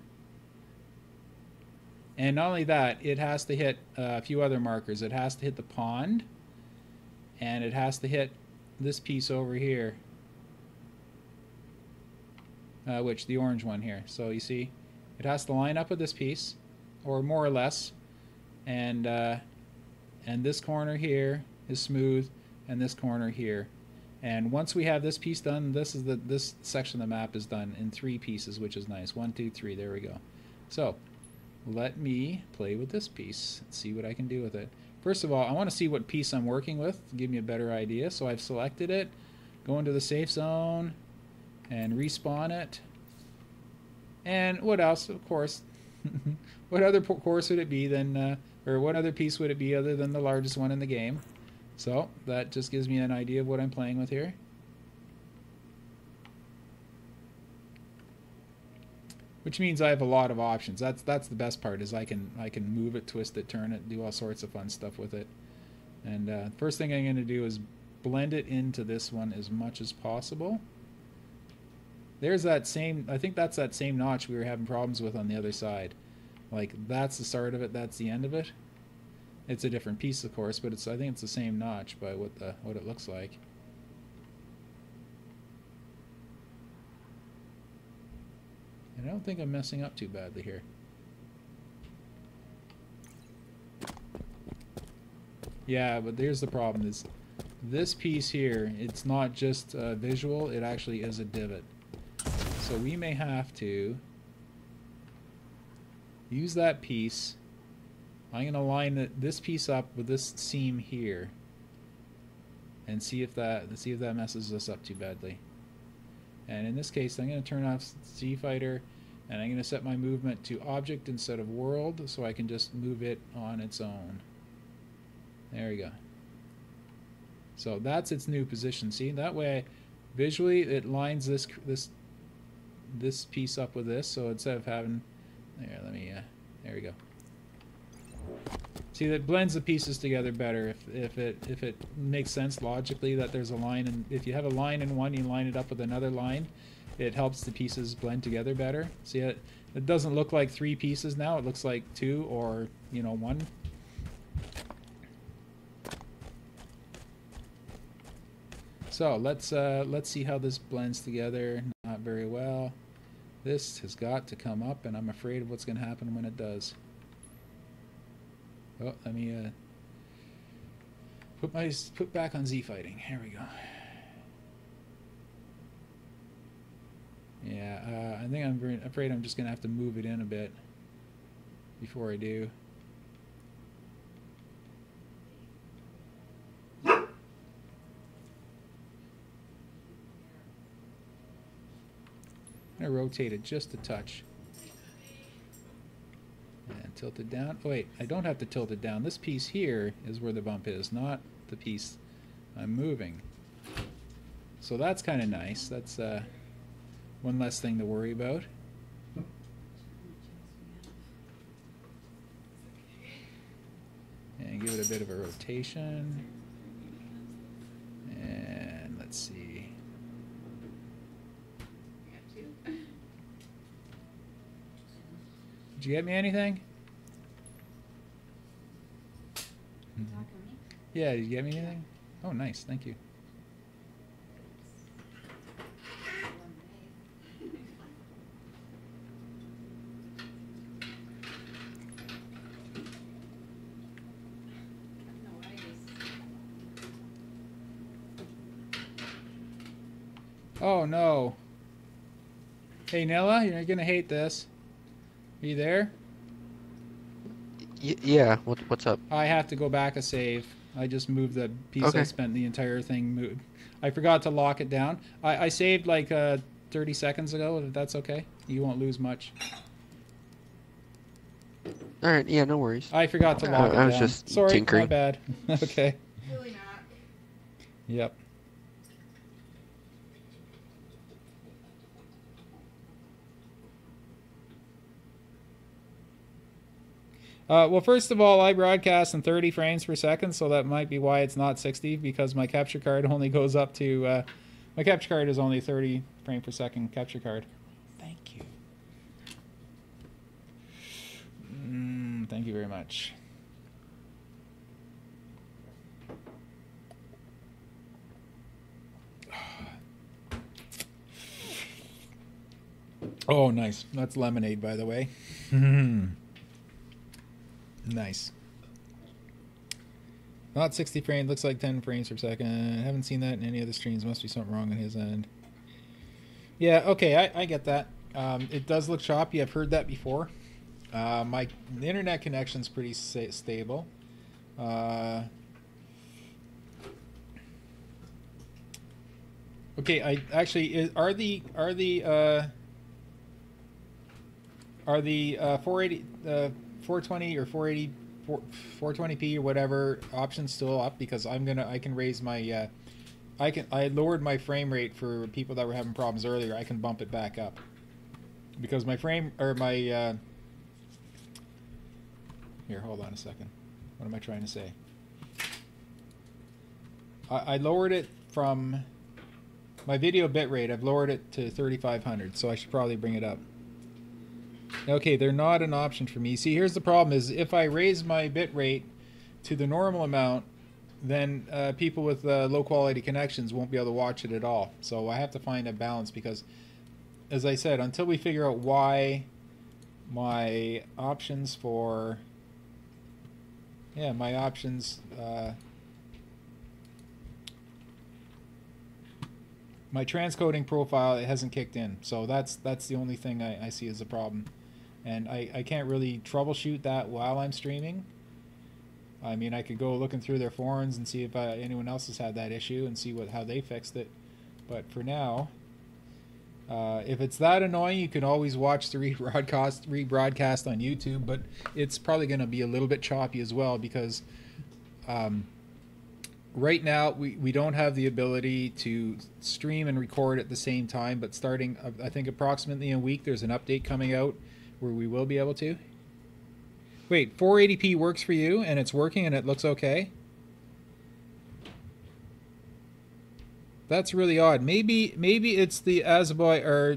Speaker 1: And not only that, it has to hit a few other markers. It has to hit the pond, and it has to hit this piece over here, which the orange one here. So you see, it has to line up with this piece, or more or less, and this corner here is smooth, and this corner here. And once we have this piece done, this section of the map is done in 3 pieces, which is nice. 1, 2, 3. There we go. So let me play with this piece and see what I can do with it. First of all, I want to see what piece I'm working with to give me a better idea. So I've selected it, go into the safe zone, and respawn it. And what else? Of course, what other course would it be than, or what other piece would it be other than the largest one in the game? So that just gives me an idea of what I'm playing with here. Which means I have a lot of options. That's the best part, is I can move it, twist it, turn it, do all sorts of fun stuff with it. And first thing I'm going to do is blend it into this one as much as possible. There's that same, I think that's that same notch we were having problems with on the other side. Like, that's the start of it, that's the end of it. It's a different piece, of course, but I think it's the same notch by what it looks like. And I don't think I'm messing up too badly here. Yeah, but here's the problem: is this piece here, it's not just visual, it actually is a divot. So we may have to use that piece. I'm going to line this piece up with this seam here and see if that messes us up too badly. And in this case, I'm going to turn off Z Fighter, and I'm going to set my movement to object instead of world, so I can just move it on its own. There we go. So that's its new position. See, that way visually it lines this piece up with this. So instead of having there we go. See, that blends the pieces together better if it makes sense logically that there's a line, and if you have a line in one, you line it up with another line, it helps the pieces blend together better. See, it doesn't look like 3 pieces now, it looks like 2 or, 1. So let's see how this blends together. Not very well. This has got to come up, and I'm afraid of what's going to happen when it does. Oh, let me put back on Z Fighting. Here we go. Yeah, I think I'm afraid I'm just gonna have to move it in a bit before I do. I'm gonna rotate it just a touch. And tilt it down. Oh wait, I don't have to tilt it down. This piece here is where the bump is, not the piece I'm moving. So that's kind of nice. That's one less thing to worry about. And give it a bit of a rotation. And let's see. Did you get me anything? Yeah, did you get me anything? Oh, nice, thank you. Oh no. Hey Nilla, you're gonna hate this. Are you there?
Speaker 2: Yeah, what's up?
Speaker 1: I have to go back a save. I just moved the piece.
Speaker 2: Okay.
Speaker 1: I spent the entire thing moved. I forgot to lock it down. I saved like 30 seconds ago, if that's okay. You won't lose much.
Speaker 2: All right, yeah, no worries.
Speaker 1: I forgot to lock it down.
Speaker 2: I was just
Speaker 1: Sorry,
Speaker 2: tinkering.
Speaker 1: my bad. Okay.
Speaker 8: Really not.
Speaker 1: Yep. Well, first of all, I broadcast in 30 frames per second, so that might be why it's not 60, because my capture card only goes up to... my capture card is only 30 frame per second capture card. Thank you. Thank you very much. Oh, nice. That's lemonade, by the way. Nice. Not 60 frames, looks like 10 frames per second. I haven't seen that in any other streams. Must be something wrong on his end. Yeah, okay, I get that. It does look choppy. I've heard that before. The internet connection's pretty stable. Okay, I actually are the 480 420 or 480 420p or whatever options still up? Because I can raise my I lowered my frame rate for people that were having problems earlier. I can bump it back up because my frame or my here, hold on a second. What am I trying to say? I lowered it from my video bitrate. I've lowered it to 3500, so I should probably bring it up. Okay, they're not an option for me. See, here's the problem: is if I raise my bitrate to the normal amount, then people with low quality connections won't be able to watch it at all. So I have to find a balance because, as I said, until we figure out why my options for my options my transcoding profile, it hasn't kicked in. So that's the only thing I see as a problem. And I can't really troubleshoot that while I'm streaming. I mean, I could go looking through their forums and see if anyone else has had that issue and see how they fixed it. But for now, if it's that annoying, you can always watch the rebroadcast on YouTube. But it's probably going to be a little bit choppy as well because right now we don't have the ability to stream and record at the same time. But starting, I think approximately in a week, there's an update coming out where we will be able to. Wait, 480p works for you and it's working and it looks okay? That's really odd. Maybe it's the Azaboy or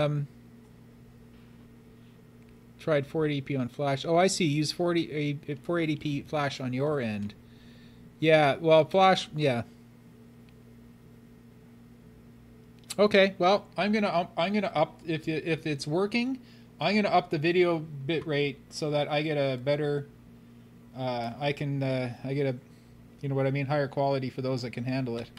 Speaker 1: tried 480p on flash. Oh, I see. Use 480p flash on your end. Yeah, well, flash, yeah. Okay, well, I'm gonna up if it's working. I'm gonna up the video bitrate so that I get a better. I get a, you know what I mean, higher quality for those that can handle it.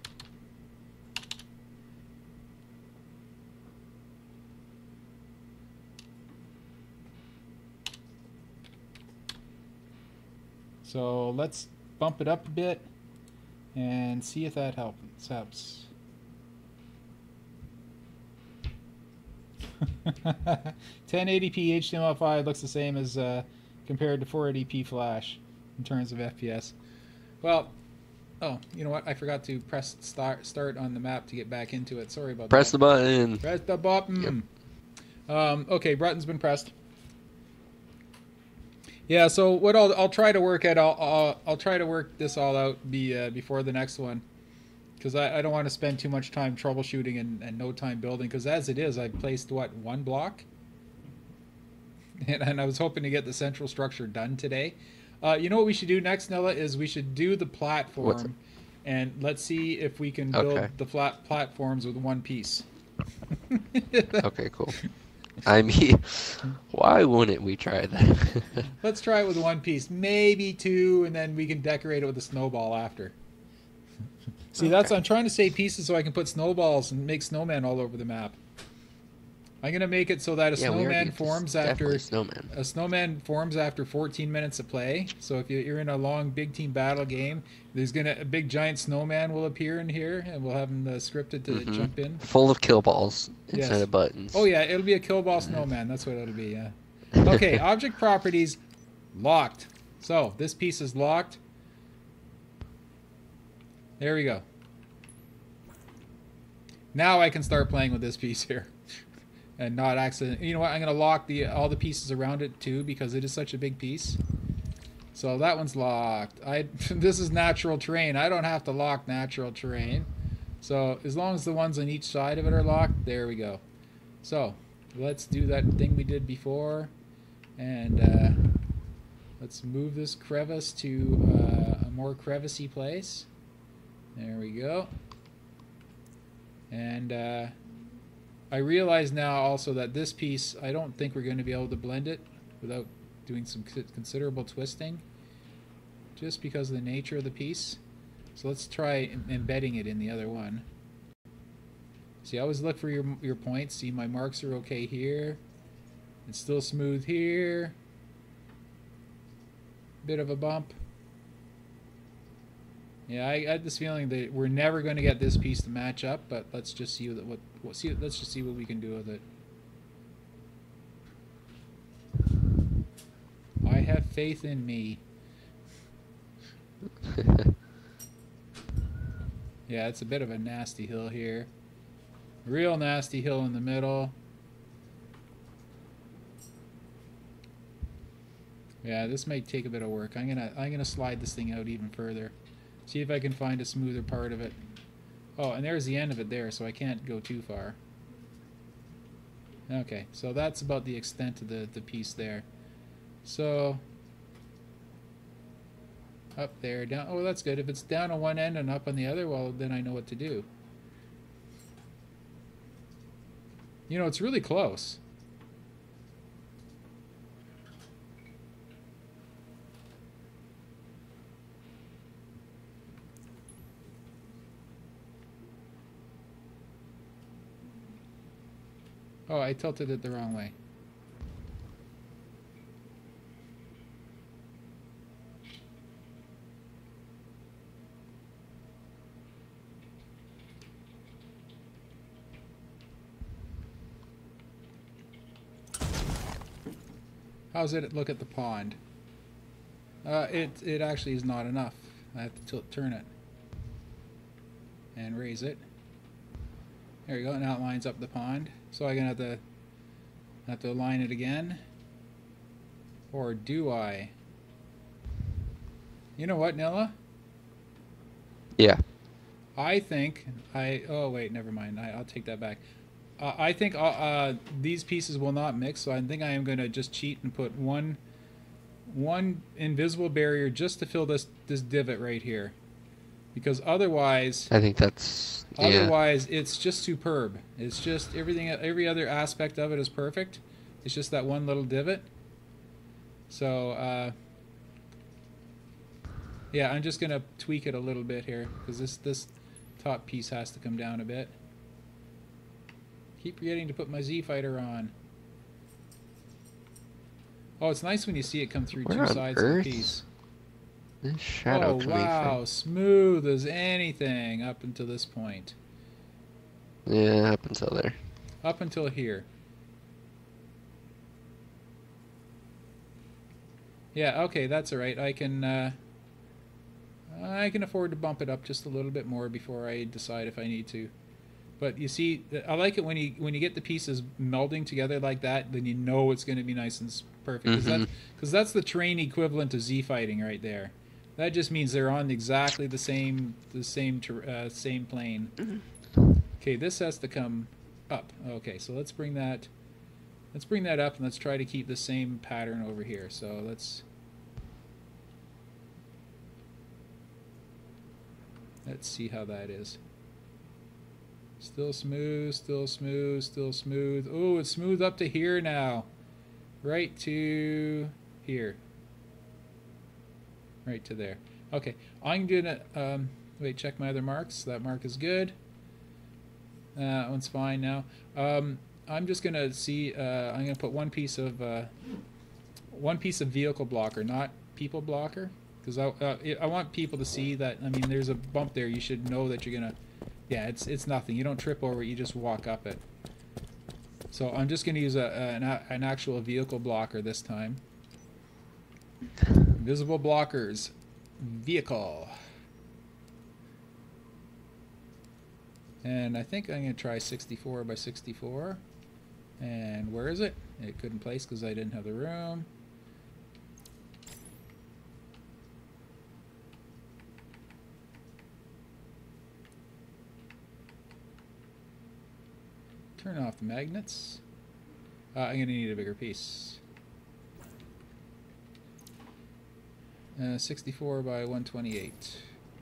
Speaker 1: So let's bump it up a bit and see if that helps. 1080p HTML5 looks the same as compared to 480p flash in terms of FPS. Well, oh, you know what? I forgot to press start on the map to get back into it. Sorry about that.
Speaker 2: Press the button.
Speaker 1: Press the button. Yep. Okay, button's been pressed. Yeah, so what I'll try to work at I'll try to work this all out before the next one, because I don't want to spend too much time troubleshooting and no time building, because as it is, I placed what, one block, and I was hoping to get the central structure done today. You know what we should do next, Nilla, is we should do the platform, and let's see if we can build the flat platforms with one piece.
Speaker 2: Okay, cool. I mean, why wouldn't we try that?
Speaker 1: Let's try it with one piece, maybe two, and then we can decorate it with a snowball after. See, I'm trying to save pieces so I can put snowballs and make snowmen all over the map. I'm gonna make it so that a snowman forms after 14 minutes of play. So if you're in a long big team battle game, there's a big giant snowman will appear in here, and we'll have him scripted to jump in.
Speaker 2: Full of kill balls instead of buttons.
Speaker 1: Oh yeah, it'll be a kill ball snowman. That's what it'll be. Yeah. Okay, object properties locked. So this piece is locked. There we go. Now I can start playing with this piece here. And not accident. You know what? I'm going to lock all the pieces around it too because it is such a big piece. So that one's locked. This is natural terrain. I don't have to lock natural terrain. So as long as the ones on each side of it are locked, there we go. So let's do that thing we did before. And let's move this crevice to a more crevicey place. There we go. And I realize now also that this piece, I don't think we're going to be able to blend it without doing some considerable twisting, just because of the nature of the piece. So let's try embedding it in the other one. See, I always look for your points. See, my marks are okay here. It's still smooth here. Bit of a bump. Yeah, I had this feeling that we're never going to get this piece to match up, but let's just see let's just see what we can do with it. I have faith in me. Yeah, it's a bit of a nasty hill here. Real nasty hill in the middle. Yeah, this may take a bit of work. I'm gonna slide this thing out even further. See if I can find a smoother part of it. Oh, and there's the end of it there, so I can't go too far. Okay, so that's about the extent of the piece there. So up there, down. Oh, that's good. If it's down on one end and up on the other, well, then I know what to do. You know, it's really close. Oh, I tilted it the wrong way. How's it look at the pond? It actually is not enough. I have to turn it and raise it. There we go. Now it lines up the pond. So I'm gonna have to align it again. Or do I? You know what, Nilla?
Speaker 2: Yeah.
Speaker 1: I think oh wait, never mind. I'll take that back. I think these pieces will not mix, so I think I am going to just cheat and put one invisible barrier just to fill this divot right here, because otherwise
Speaker 2: I think that's
Speaker 1: otherwise it's just superb. It's just every other aspect of it is perfect. It's just that one little divot. So yeah, I'm just going to tweak it a little bit here because this top piece has to come down a bit. Keep forgetting to put my Z Fighter on. Oh, it's nice when you see it come through two sides of the piece.
Speaker 2: This shadow
Speaker 1: oh, wow, from? Smooth as anything up until this point.
Speaker 2: Yeah, up until there.
Speaker 1: Up until here. Yeah, okay, that's all right. I can afford to bump it up just a little bit more before I decide if I need to. But you see, I like it when you get the pieces melding together like that, then you know it's going to be nice and perfect. Because that's the terrain equivalent of Z fighting right there. That just means they're on exactly the same plane. Okay, this has to come up. Okay, so let's bring that up, and let's try to keep the same pattern over here. So let's see how that is. Still smooth, still smooth, still smooth. Oh, it's smooth up to here now. Right to here. Right to there. Okay, I'm gonna wait, check my other marks. That mark is good. That one's fine now. I'm just gonna see. I'm gonna put one piece of vehicle blocker, not people blocker, because I want people to see that. I mean, there's a bump there. You should know that you're gonna. Yeah, it's nothing. You don't trip over it. You just walk up it. So I'm just going to use an actual vehicle blocker this time. Invisible blockers. Vehicle. And I think I'm going to try 64 by 64. And where is it? It couldn't place because I didn't have the room. Turn off the magnets. I'm going to need a bigger piece. 64 by 128.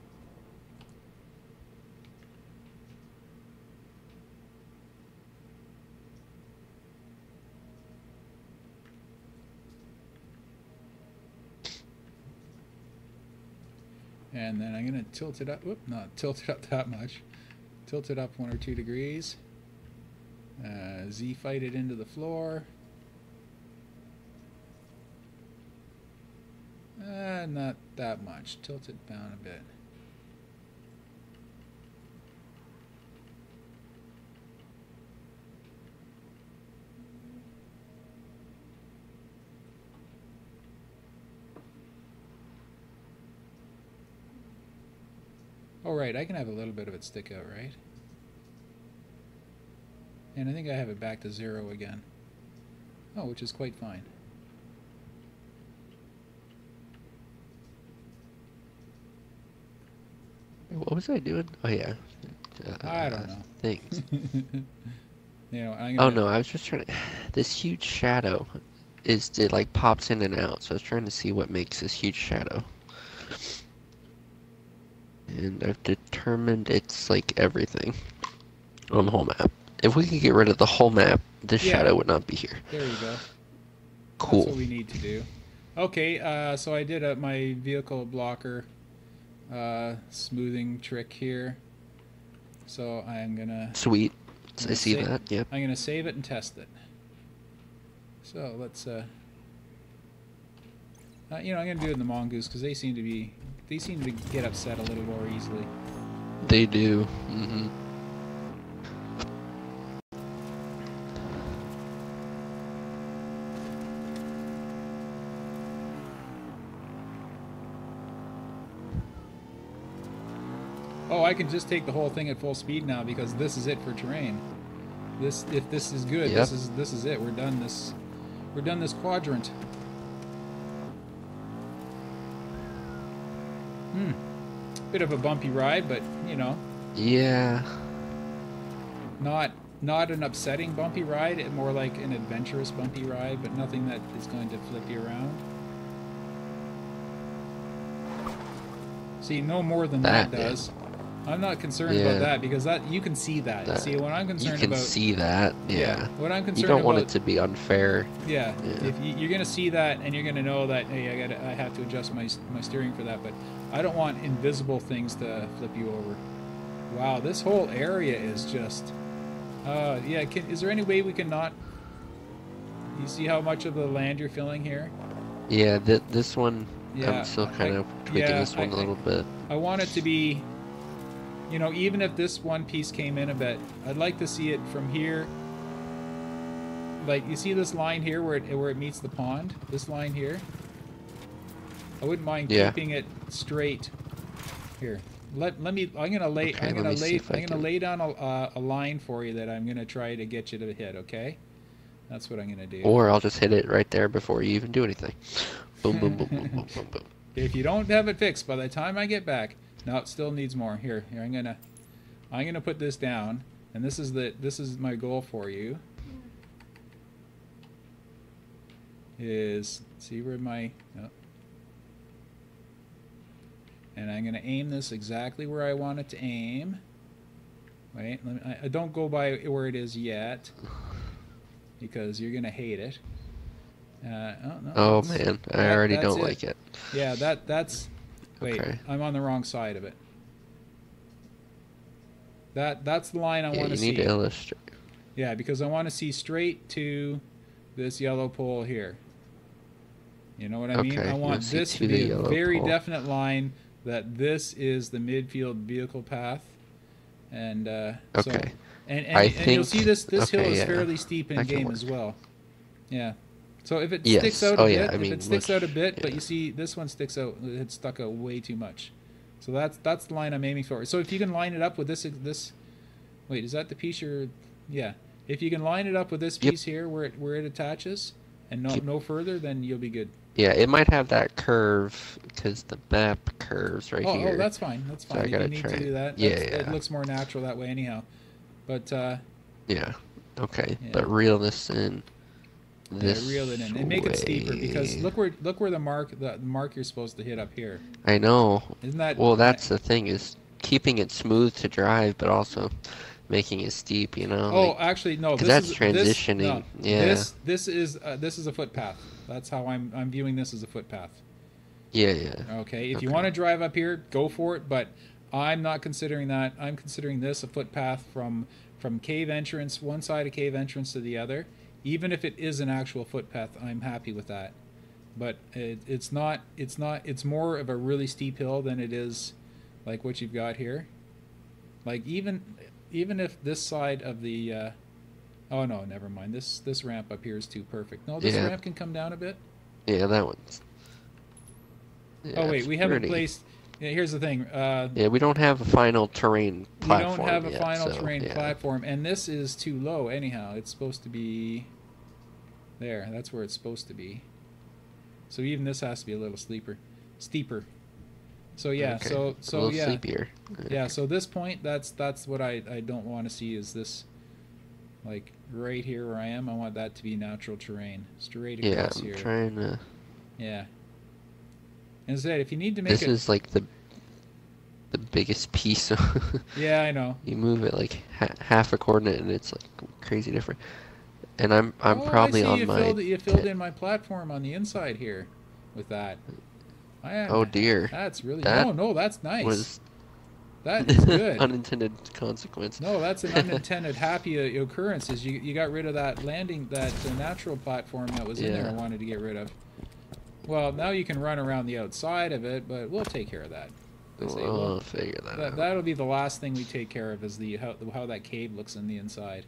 Speaker 1: And then I'm going to tilt it up. Whoop, not tilt it up that much. Tilt it up 1 or 2 degrees. Z-fight it into the floor. Not that much. Tilt it down a bit. Oh, right. I can have a little bit of it stick out, right? And I think I have it back to 0 again. Oh, which is quite fine.
Speaker 2: What was I doing? Oh yeah.
Speaker 1: I don't know.
Speaker 2: Things.
Speaker 1: You know,
Speaker 2: Oh no, I was just trying to. This huge shadow it like pops in and out, so I was trying to see what makes this huge shadow. And I've determined it's like everything on the whole map. If we could get rid of the whole map, this shadow would not be here.
Speaker 1: There you go.
Speaker 2: Cool.
Speaker 1: That's what we need to do. Okay, so I did my vehicle blocker smoothing trick here. So I'm gonna.
Speaker 2: Sweet. I see that. Yep.
Speaker 1: I'm gonna save it and test it. So let's. You know, I'm gonna do it in the mongoose because they seem to get upset a little more easily.
Speaker 2: They do. Mm-hmm.
Speaker 1: Oh, I can just take the whole thing at full speed now because this is it for terrain. If this is good,
Speaker 2: yep.
Speaker 1: this is it. We're done this quadrant. Bit of a bumpy ride, but you know.
Speaker 2: Yeah.
Speaker 1: Not an upsetting bumpy ride, more like an adventurous bumpy ride, but nothing that is going to flip you around. See, no more than that does. Yeah. I'm not concerned about that because you can see that. See, when I'm concerned about...
Speaker 2: You can see that, yeah.
Speaker 1: What I'm concerned about...
Speaker 2: You don't want it to be unfair.
Speaker 1: Yeah. If you're going to see that and you're going to know that, hey, I have to adjust my steering for that, but I don't want invisible things to flip you over. Wow, this whole area is just... yeah, is there any way we can not... You see how much of the land you're filling here?
Speaker 2: Yeah, this one... Yeah, I'm still kind of tweaking this one a little bit.
Speaker 1: I want it to be... You know, even if this one piece came in a bit, I'd like to see it from here. Like, you see this line here where it meets the pond? This line here? I wouldn't mind keeping it straight. Here, let me. I'm gonna lay down a line for you that I'm gonna try to get you to hit. Okay, that's what I'm gonna do.
Speaker 2: Or I'll just hit it right there before you even do anything. Boom, boom, boom, boom, boom, boom, boom.
Speaker 1: If you don't have it fixed by the time I get back. No, it still needs more. Here, I'm gonna put this down, and this is my goal for you. Is see where my and I'm gonna aim this exactly where I want it to aim. Wait, I don't go by where it is yet, because you're gonna hate it.
Speaker 2: Oh man, I already don't like it.
Speaker 1: Yeah, that's. Wait, okay. I'm on the wrong side of it. That's the line I want to see.
Speaker 2: You need to illustrate.
Speaker 1: Yeah, because I want to see straight to this yellow pole here. You know what I mean? I want this to be a very definite line that this is the midfield vehicle path. And
Speaker 2: okay.
Speaker 1: And you'll see this hill is
Speaker 2: yeah.
Speaker 1: fairly steep in game as well. Yeah. So if it
Speaker 2: Yes.
Speaker 1: sticks out
Speaker 2: Oh,
Speaker 1: a
Speaker 2: yeah,
Speaker 1: bit,
Speaker 2: I mean,
Speaker 1: if it sticks out a bit,
Speaker 2: yeah.
Speaker 1: but you see this one sticks out, it's stuck out way too much. So that's the line I'm aiming for. So if you can line it up with this, wait, is that the piece you're? Yeah. If you can line it up with this piece here, where it attaches, and no further, then you'll be good.
Speaker 2: Yeah, it might have that curve because the map curves right here.
Speaker 1: Oh, that's fine. That's fine.
Speaker 2: So I gotta
Speaker 1: you need to do that.
Speaker 2: Yeah,
Speaker 1: It looks more natural that way, anyhow. But
Speaker 2: yeah. Okay.
Speaker 1: Yeah.
Speaker 2: But reel this in. This
Speaker 1: reel it in and make it steeper because look where the mark you're supposed to hit up here.
Speaker 2: I know.
Speaker 1: Isn't that?
Speaker 2: Well, that's the thing is keeping it smooth to drive, but also making it steep. You know.
Speaker 1: Oh, actually, no.
Speaker 2: Because that's transitioning. Yeah.
Speaker 1: This is a footpath. That's how I'm viewing this as a footpath.
Speaker 2: Yeah.
Speaker 1: Okay. If you want to drive up here, go for it. But I'm not considering that. I'm considering this a footpath from cave entrance, one side of cave entrance to the other. Even if it is an actual footpath, I'm happy with that. But it's not. It's more of a really steep hill than it is like what you've got here. Like even if this side of the oh no, never mind. This ramp up here is too perfect. No, this ramp can come down a bit.
Speaker 2: Yeah, that one's. Yeah,
Speaker 1: oh wait, we haven't placed. Yeah, here's the thing.
Speaker 2: Yeah, we don't have a final terrain platform.
Speaker 1: We don't have a
Speaker 2: yet,
Speaker 1: final
Speaker 2: so,
Speaker 1: terrain platform, and this is too low. Anyhow, it's supposed to be there. That's where it's supposed to be. So even this has to be a little steeper. So yeah,
Speaker 2: okay.
Speaker 1: so
Speaker 2: a little
Speaker 1: yeah,
Speaker 2: sleepier.
Speaker 1: yeah. So this point, that's what I don't want to see is this, like right here where I am. I want that to be natural terrain, straight across here.
Speaker 2: Yeah, I'm trying to.
Speaker 1: Yeah. Instead, if you need to make
Speaker 2: this is like the biggest piece.
Speaker 1: Yeah, I know.
Speaker 2: You move it like half a coordinate, and it's like crazy different. And I'm probably
Speaker 1: I see
Speaker 2: on
Speaker 1: you filled in my platform on the inside here, with that.
Speaker 2: Oh dear.
Speaker 1: That's really
Speaker 2: that
Speaker 1: no, that's nice.
Speaker 2: That
Speaker 1: is good.
Speaker 2: Unintended consequence.
Speaker 1: No, that's an unintended happy occurrence. Is you got rid of that natural platform that was in there. I wanted to get rid of. Well, now you can run around the outside of it, but we'll take care of that.
Speaker 2: We'll figure that out.
Speaker 1: That'll be the last thing we take care of is how that cave looks in the inside.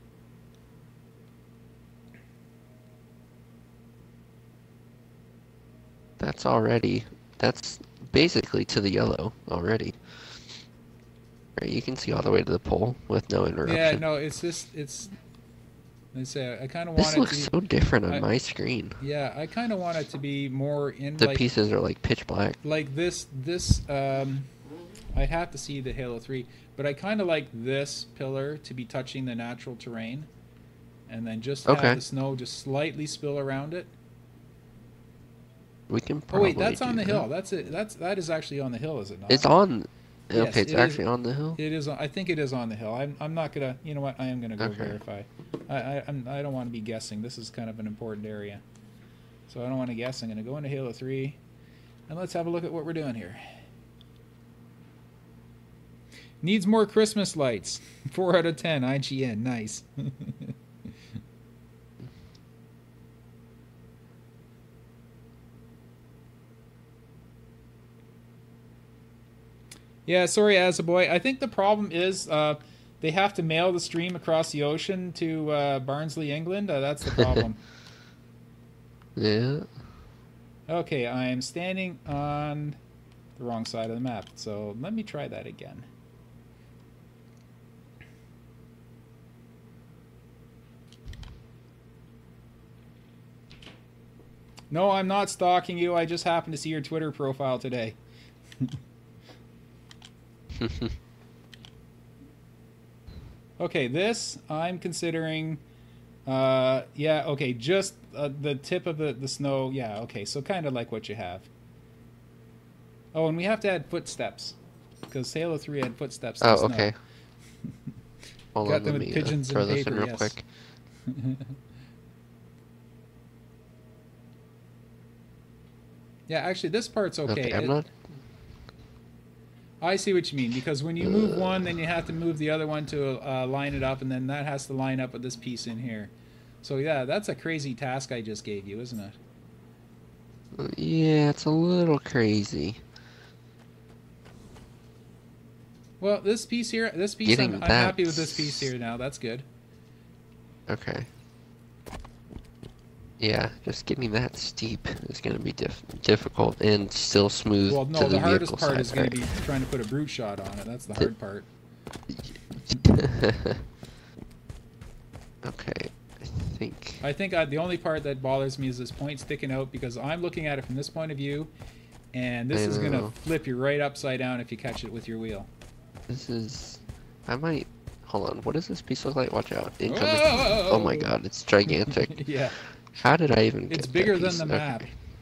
Speaker 2: That's basically to the yellow already. Right, you can see all the way to the pole with no interruption.
Speaker 1: Yeah, no, it's. Let's say I kind of want it to.
Speaker 2: This looks so different on my screen.
Speaker 1: Yeah, I kind of want it to be more in.
Speaker 2: The pieces are like pitch black.
Speaker 1: Like this. I'd have to see the Halo 3, but I kind of like this pillar to be touching the natural terrain, and then just have the snow just slightly spill around it.
Speaker 2: We can probably.
Speaker 1: Oh wait, that's on the hill. That's it. That is actually on the hill, is it not?
Speaker 2: It's on.
Speaker 1: Yes,
Speaker 2: okay, it's actually on the hill.
Speaker 1: It is. I think it is on the hill. I'm not gonna. You know what? I am gonna go verify. I don't want to be guessing. This is kind of an important area, so I don't want to guess. I'm gonna go into Halo 3, and let's have a look at what we're doing here. Needs more Christmas lights. 4 out of 10. IGN. Nice. Yeah, sorry, Azaboy. I think the problem is they have to mail the stream across the ocean to Barnsley, England. That's the problem.
Speaker 2: Yeah.
Speaker 1: Okay, I am standing on the wrong side of the map. So let me try that again. No, I'm not stalking you. I just happened to see your Twitter profile today. Okay, this I'm considering yeah, okay, just the tip of the snow. Yeah, okay, so kind of like what you have. Oh, and we have to add footsteps because Halo 3 had footsteps.
Speaker 2: Oh, okay.
Speaker 1: Hold on, let me
Speaker 2: throw this in real quick.
Speaker 1: Yeah, actually, this part's okay.
Speaker 2: I'm not.
Speaker 1: I see what you mean, because when you move one, then you have to move the other one to line it up, and then that has to line up with this piece in here. So yeah, that's a crazy task I just gave you, isn't it?
Speaker 2: Yeah, it's a little crazy.
Speaker 1: Well, this piece here, I'm happy with this piece here now. That's good.
Speaker 2: Okay. Yeah, just getting that steep is going to be difficult and still smooth.
Speaker 1: Well, no,
Speaker 2: to the
Speaker 1: hardest part
Speaker 2: side,
Speaker 1: is going to be trying to put a brute shot on it. That's the hard part.
Speaker 2: Okay, I think
Speaker 1: the only part that bothers me is this point sticking out because I'm looking at it from this point of view, and this is going to flip you right upside down if you catch it with your wheel.
Speaker 2: This is... I might... Hold on, what does this piece look like? Watch out. Incoming. Whoa! Oh my god, it's gigantic.
Speaker 1: Yeah.
Speaker 2: How did I even get
Speaker 1: It's bigger
Speaker 2: that piece?
Speaker 1: than the map.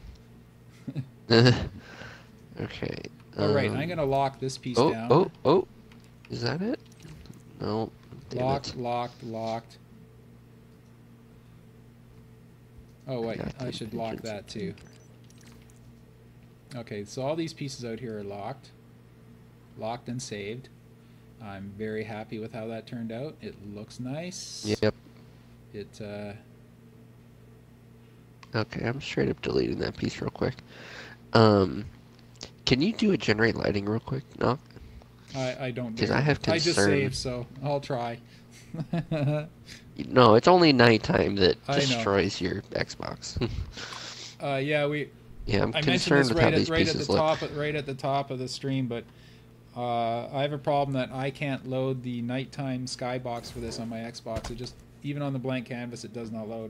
Speaker 2: Okay.
Speaker 1: Alright, I'm going to lock this piece down.
Speaker 2: Oh! Is that it? No.
Speaker 1: Locked. Oh wait, I should lock that too. Okay, so all these pieces out here are locked. Locked and saved. I'm very happy with how that turned out. It looks nice.
Speaker 2: Yep.
Speaker 1: Okay,
Speaker 2: I'm straight up deleting that piece real quick. Can you do a generate lighting real quick? No?
Speaker 1: I don't.
Speaker 2: Because I have concern.
Speaker 1: I just saved, so I'll try.
Speaker 2: No, it's only nighttime that destroys your Xbox.
Speaker 1: I'm
Speaker 2: concerned with how these pieces look.
Speaker 1: Right at the top of the stream, but I have a problem that I can't load the nighttime skybox for this on my Xbox. It just, even on the blank canvas, it does not load.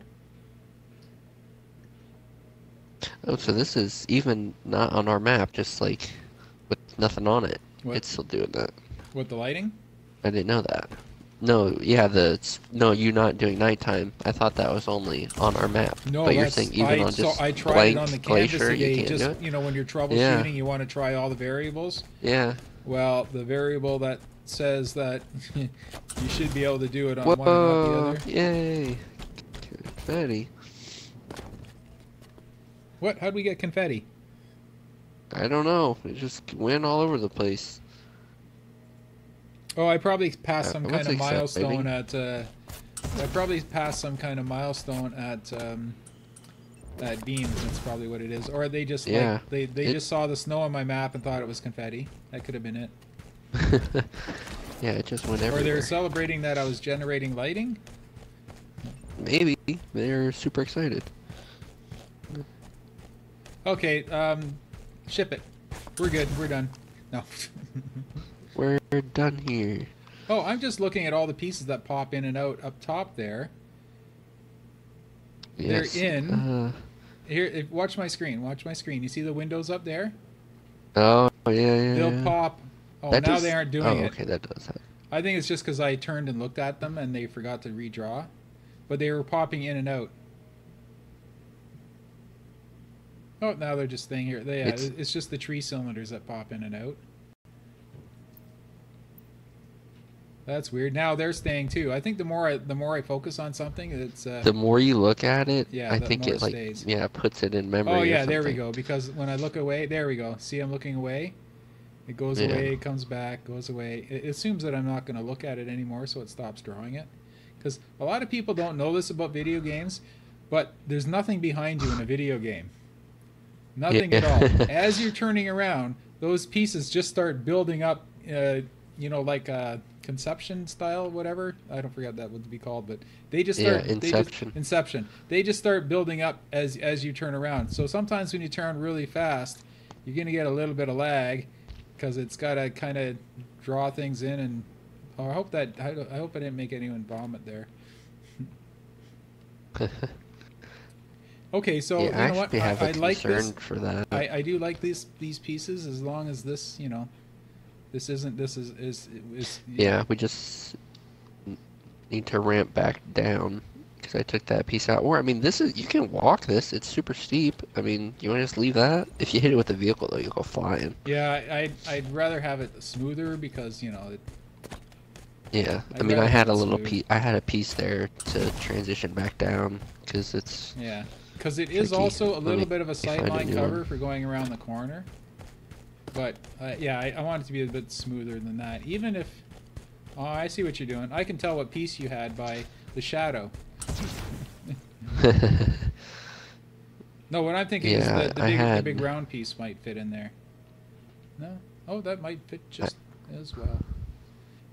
Speaker 2: Oh, so this is even not on our map, just like with nothing on it.
Speaker 1: What?
Speaker 2: It's still doing that.
Speaker 1: With the lighting?
Speaker 2: I didn't know that. No, yeah, you not doing nighttime. I thought that was only on our map.
Speaker 1: No,
Speaker 2: but you're saying even on just
Speaker 1: I tried
Speaker 2: blank
Speaker 1: it on the canvas
Speaker 2: glacier,
Speaker 1: today.
Speaker 2: you can't
Speaker 1: Just
Speaker 2: do it?
Speaker 1: you know, when you're troubleshooting, you want to try all the variables.
Speaker 2: Yeah.
Speaker 1: Well, the variable that says that you should be able to do it on one and not the other.
Speaker 2: Yay! Confetti.
Speaker 1: What? How'd we get confetti?
Speaker 2: I don't know. It just went all over the place.
Speaker 1: Oh, I probably passed some kind of milestone
Speaker 2: maybe.
Speaker 1: At Beams. That's probably what it is. Or they just they just saw the snow on my map and thought it was confetti. That could have been it.
Speaker 2: Yeah, it just went everywhere.
Speaker 1: Or they were celebrating that I was generating lighting.
Speaker 2: Maybe they're super excited.
Speaker 1: Okay, ship it. We're good. We're done. No.
Speaker 2: We're done here.
Speaker 1: Oh, I'm just looking at all the pieces that pop in and out up top there.
Speaker 2: Yes.
Speaker 1: They're in. Here, watch my screen. Watch my screen. You see the windows up there?
Speaker 2: Oh, yeah.
Speaker 1: They'll pop. Oh,
Speaker 2: that
Speaker 1: now they aren't doing it.
Speaker 2: Okay, that does happen.
Speaker 1: I think it's just because I turned and looked at them and they forgot to redraw. But they were popping in and out. Oh, now they're just staying here. It's just the tree cylinders that pop in and out. That's weird. Now they're staying too. I think the more I focus on something, it's
Speaker 2: the more you look at it,
Speaker 1: yeah,
Speaker 2: I think it
Speaker 1: stays.
Speaker 2: puts it in memory.
Speaker 1: Oh yeah,
Speaker 2: or
Speaker 1: there we go. Because when I look away, there we go. See, I'm looking away. It goes away, comes back, goes away. It assumes that I'm not going to look at it anymore, so it stops drawing it. Because a lot of people don't know this about video games, but there's nothing behind you in a video game. Nothing at all. As you're turning around, those pieces just start building up. Like conception style, whatever. I don't forget that would be called, but they just start. Inception. They just start building up as you turn around. So sometimes when you turn really fast, you're gonna get a little bit of lag because it's gotta kind of draw things in. And I hope I didn't make anyone vomit there. Okay, so
Speaker 2: yeah,
Speaker 1: you know what? I like this.
Speaker 2: For that.
Speaker 1: I do like these pieces as long as this, This is
Speaker 2: yeah, we just need to ramp back down because I took that piece out. Or I mean, you can walk this. It's super steep. I mean, you want to just leave that? If you hit it with the vehicle, though, you'll go flying.
Speaker 1: Yeah, I'd rather have it smoother because
Speaker 2: Yeah, I mean, I had a little piece. I had a piece there to transition back down because it's.
Speaker 1: Yeah, because it is also a little bit of a sightline cover for going around the corner. But, yeah, I want it to be a bit smoother than that. Even if... Oh, I see what you're doing. I can tell what piece you had by the shadow. No, what I'm thinking is the big round piece might fit in there. No? Oh, that might fit just as well.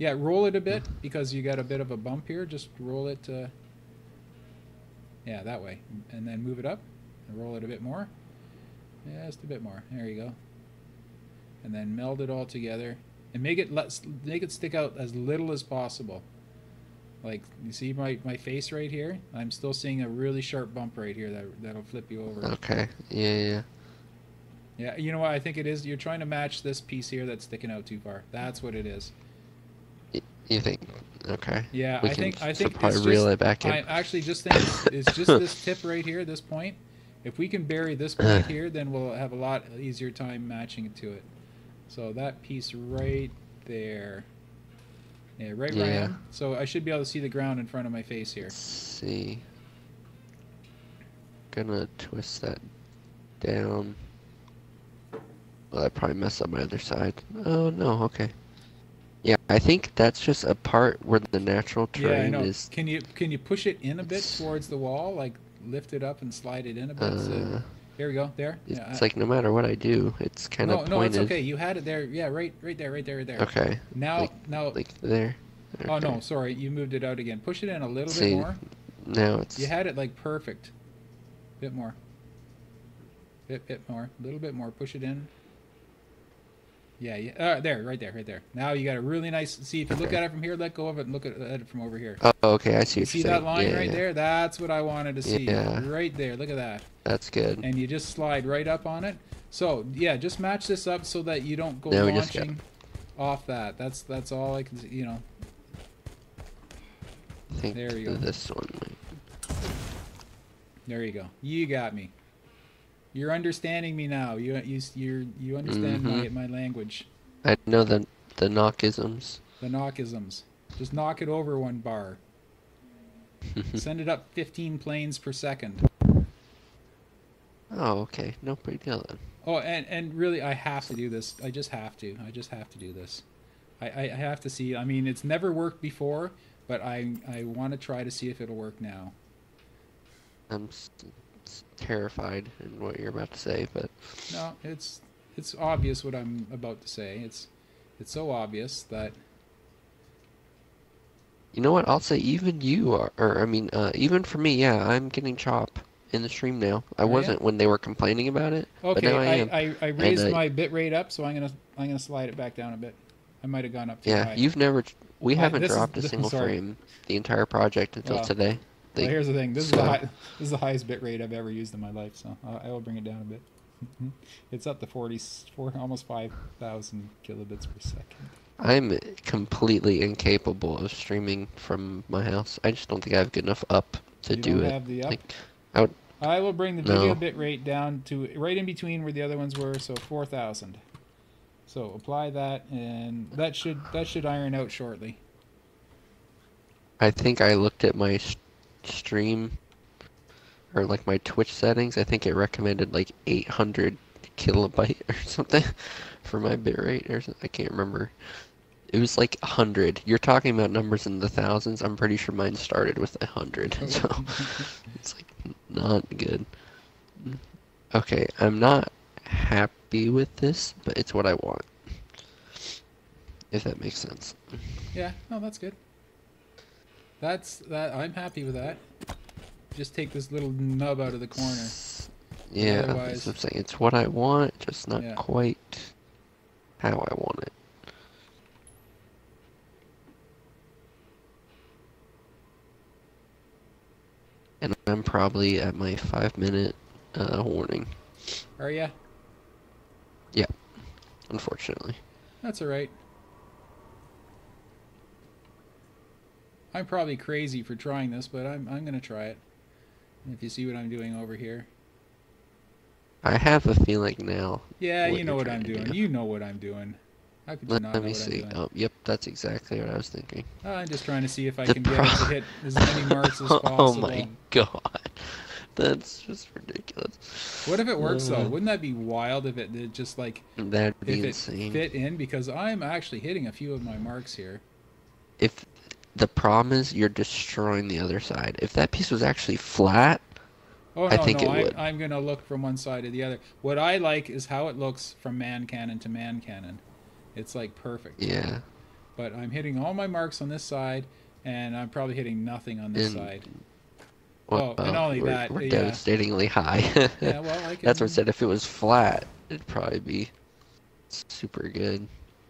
Speaker 1: Yeah, roll it a bit because you got a bit of a bump here. Just roll it. Yeah, that way, and then move it up and roll it a bit more. Yeah, just a bit more. There you go. And then meld it all together and make it stick out as little as possible. Like, you see my face right here? I'm still seeing a really sharp bump right here that'll flip you over.
Speaker 2: Okay. Yeah.
Speaker 1: Yeah, you know what I think it is? You're trying to match this piece here that's sticking out too far. That's what it is.
Speaker 2: You think? Okay.
Speaker 1: Yeah,
Speaker 2: I
Speaker 1: think
Speaker 2: probably reel it back in.
Speaker 1: I actually just think it's just this tip right here, this point. If we can bury this point here, then we'll have a lot easier time matching it to it. So that piece right there. Yeah, right where I am. So I should be able to see the ground in front of my face here.
Speaker 2: Let's see. Gonna twist that down. Well, that probably messed up my other side. Oh no, okay. Yeah, I think that's just a part where the natural terrain is.
Speaker 1: Can you push it in a bit towards the wall, like lift it up and slide it in a bit? So, here we go. There.
Speaker 2: It's like no matter what I do, it's kind of pointed.
Speaker 1: No, it's okay. You had it there. Yeah, right there.
Speaker 2: Okay.
Speaker 1: Now.
Speaker 2: Like there. Okay.
Speaker 1: Oh no, sorry, you moved it out again. Push it in a little bit more.
Speaker 2: Now it's.
Speaker 1: You had it like perfect. Bit more. Bit more. A little bit more. Push it in. Yeah. There, right there. Now you got a really nice. See, if you look at it from here, let go of it and look at it from over here.
Speaker 2: Oh, okay. I see.
Speaker 1: You see that line right there? That's what I wanted to see.
Speaker 2: Yeah.
Speaker 1: Right there. Look at that.
Speaker 2: That's good.
Speaker 1: And you just slide right up on it. So yeah, just match this up so that you don't go
Speaker 2: now
Speaker 1: launching off that. That's all I can see. You know.
Speaker 2: I think
Speaker 1: there you go.
Speaker 2: This one.
Speaker 1: There you go. You got me. You're understanding me now. You understand my language.
Speaker 2: I know the knockisms.
Speaker 1: The knockisms. Just knock it over one bar. Send it up 15 planes per second.
Speaker 2: Oh, okay. No big deal then.
Speaker 1: Oh, and really, I have to do this. I just have to do this. I have to see. I mean, it's never worked before, but I want to try to see if it'll work now.
Speaker 2: I'm terrified in what you're about to say, but
Speaker 1: no, it's obvious what I'm about to say. It's so obvious that.
Speaker 2: You know what? I'll say even you are, or I mean, even for me, yeah, I'm getting chop in the stream now. I wasn't when they were complaining about it.
Speaker 1: Okay,
Speaker 2: but now I am.
Speaker 1: I raised my bit rate up, so I'm gonna slide it back down a bit. I might have gone up too high.
Speaker 2: You've never. We haven't dropped a single frame the entire project until today.
Speaker 1: Well, here's the thing. This is the highest bit rate I've ever used in my life, so I will bring it down a bit. It's up to almost 5,000 kilobits per second.
Speaker 2: I'm completely incapable of streaming from my house. I just don't think I have good enough up to do it.
Speaker 1: Have the up?
Speaker 2: Like,
Speaker 1: I will bring the video bit rate down to right in between where the other ones were, so 4,000. So apply that, and that should iron out shortly.
Speaker 2: I think I looked at my stream, or like my Twitch settings. I think it recommended like 800 kilobyte or something for my bitrate, or something. I can't remember. It was like 100. You're talking about numbers in the thousands. I'm pretty sure mine started with 100, so it's like not good. Okay, I'm not happy with this, but it's what I want. If that makes sense.
Speaker 1: Yeah, no, that's good. I'm happy with that. Just take this little nub out of the corner.
Speaker 2: Yeah, that's what I'm saying. It's what I want, just not quite how I want it. And I'm probably at my 5-minute warning.
Speaker 1: Are ya?
Speaker 2: Yeah, unfortunately.
Speaker 1: That's alright. I'm probably crazy for trying this, but I'm gonna try it. If you see what I'm doing over here.
Speaker 2: I have a feeling now.
Speaker 1: Yeah, you know what I'm doing. You know what I'm doing. How could you not know what I'm doing?
Speaker 2: Let me see. Oh, yep, that's exactly what I was thinking.
Speaker 1: I'm just trying to see if I can get it to hit as many marks as possible.
Speaker 2: Oh my god. That's just ridiculous.
Speaker 1: What if it works though? Wouldn't that be wild if it just like
Speaker 2: that'd be insane.
Speaker 1: It fit in? Because I'm actually hitting a few of my marks here.
Speaker 2: If the problem is you're destroying the other side. If that piece was actually flat, I think it would.
Speaker 1: I'm gonna look from one side to the other. What I like is how it looks from man cannon to man cannon. It's like perfect.
Speaker 2: Yeah.
Speaker 1: But I'm hitting all my marks on this side, and I'm probably hitting nothing on this side.
Speaker 2: Well,
Speaker 1: and only that,
Speaker 2: we're
Speaker 1: yeah.
Speaker 2: devastatingly high.
Speaker 1: Yeah, well, I can...
Speaker 2: That's what I said. If it was flat, it'd probably be super good.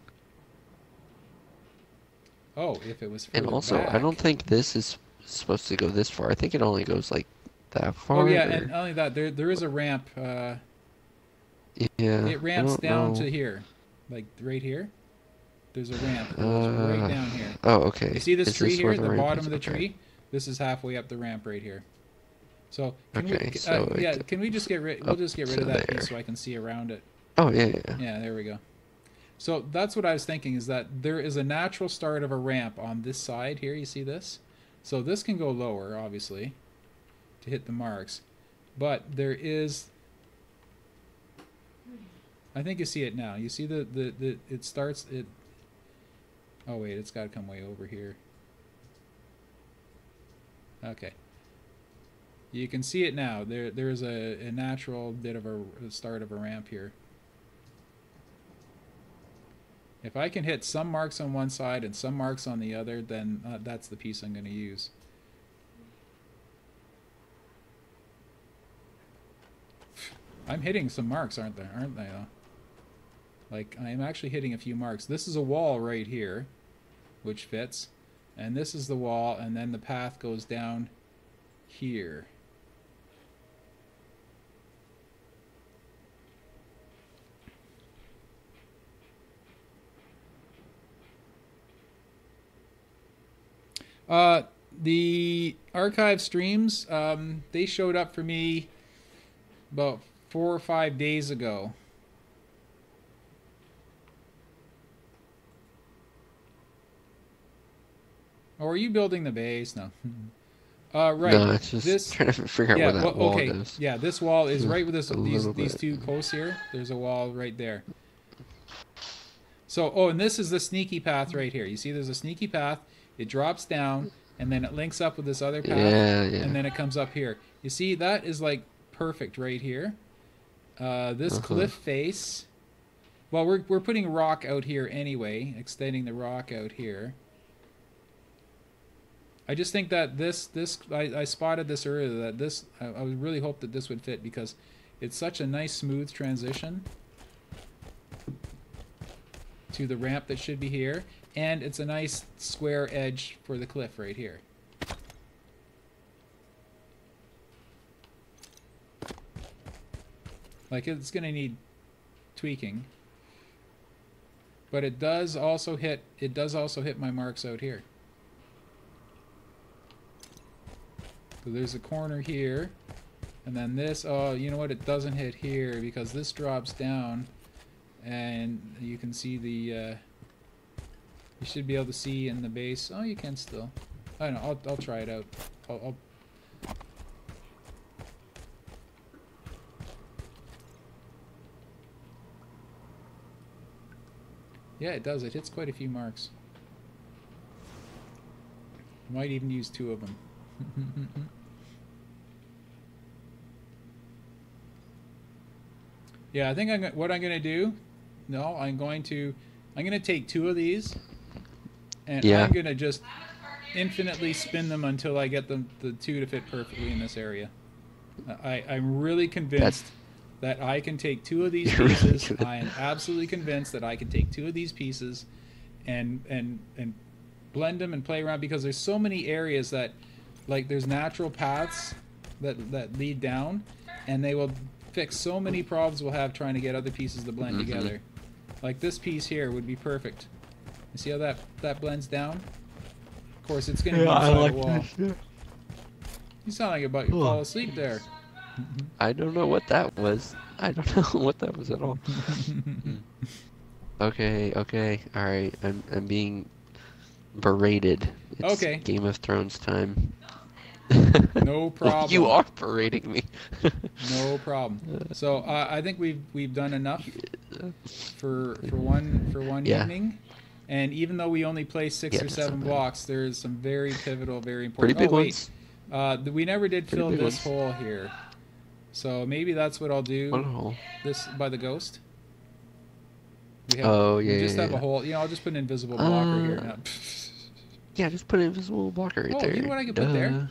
Speaker 1: Oh, if it was further
Speaker 2: And also,
Speaker 1: back.
Speaker 2: I don't think this is supposed to go this far. I think it only goes like that far.
Speaker 1: Oh yeah, and not only that, there is a ramp.
Speaker 2: Yeah.
Speaker 1: It ramps down to here, like right here. There's a ramp that goes right down here.
Speaker 2: Oh, okay.
Speaker 1: You see this tree here, the bottom of the
Speaker 2: okay.
Speaker 1: tree? This is halfway up the ramp right here. So can
Speaker 2: Okay,
Speaker 1: we?
Speaker 2: so
Speaker 1: Yeah, can we just get rid? We'll just get rid of that
Speaker 2: there.
Speaker 1: piece so I can see around it.
Speaker 2: Oh yeah.
Speaker 1: Yeah, there we go. So that's what I was thinking, is that there is a natural start of a ramp on this side here. You see this? So this can go lower, obviously, to hit the marks. But there is... I think you see it now. You see the it starts... Oh wait, it's got to come way over here. Okay. You can see it now. There's a natural bit of a start of a ramp here. If I can hit some marks on one side and some marks on the other, then that's the piece I'm going to use. I'm hitting some marks, aren't they, though? Like, I'm actually hitting a few marks. This is a wall right here, which fits. And this is the wall, and then the path goes down here. The archive streams, they showed up for me about 4 or 5 days ago. Oh, are you building the base? No. Right.
Speaker 2: No, it's just
Speaker 1: this,
Speaker 2: trying to figure out where that wall
Speaker 1: okay.
Speaker 2: goes.
Speaker 1: Yeah, this wall is right with these
Speaker 2: bit.
Speaker 1: two posts here. There's a wall right there. So, oh, and this is the sneaky path right here. You see there's a sneaky path. It drops down, and then it links up with this other path.
Speaker 2: Yeah.
Speaker 1: And then it comes up here. You see, that is like perfect right here. This cliff face. Well, we're putting rock out here anyway, extending the rock out here. I just think that I spotted this earlier, that this, I would really hope that this would fit, because it's such a nice smooth transition to the ramp that should be here, and it's a nice square edge for the cliff right here. Like, it's going to need tweaking, but it does also hit my marks out here. So there's a corner here, and then this, oh, you know what, it doesn't hit here because this drops down, and you can see the, you should be able to see in the base. Oh, you can still. I don't know, I'll try it out. I'll Yeah, it does. It hits quite a few marks. I might even use 2 of them. Yeah, I think what I'm going to do, I'm going to take 2 of these, and I'm going to just infinitely spin them until I get the 2 to fit perfectly in this area. I'm really convinced that I can take 2 of these pieces. I am absolutely convinced that I can take 2 of these pieces and blend them and play around, because there's so many areas that, like, there's natural paths that lead down, and they will fix so many problems we'll have trying to get other pieces to blend together. Like this piece here would be perfect. You see how that blends down? Of course, it's going to be inside the wall. This, you sound like you're about to fall asleep there.
Speaker 2: I don't know what that was. I don't know what that was at all. Okay, alright. I'm being berated. It's Game of Thrones time.
Speaker 1: No problem.
Speaker 2: You are berating me.
Speaker 1: No problem. So I think we've done enough for one evening. And even though we only play 6 or 7 blocks, there's some very pivotal, very important.
Speaker 2: Pretty big ones.
Speaker 1: We never did fill this hole here. So maybe that's what I'll do.
Speaker 2: What hole?
Speaker 1: This by the ghost. We have,
Speaker 2: Oh,
Speaker 1: we
Speaker 2: yeah,
Speaker 1: just
Speaker 2: yeah,
Speaker 1: have a
Speaker 2: yeah.
Speaker 1: whole. You know, I'll just put an invisible blocker here now.
Speaker 2: Yeah, just put an invisible blocker right
Speaker 1: Oh,
Speaker 2: there.
Speaker 1: you know what I could put there?
Speaker 2: Duh.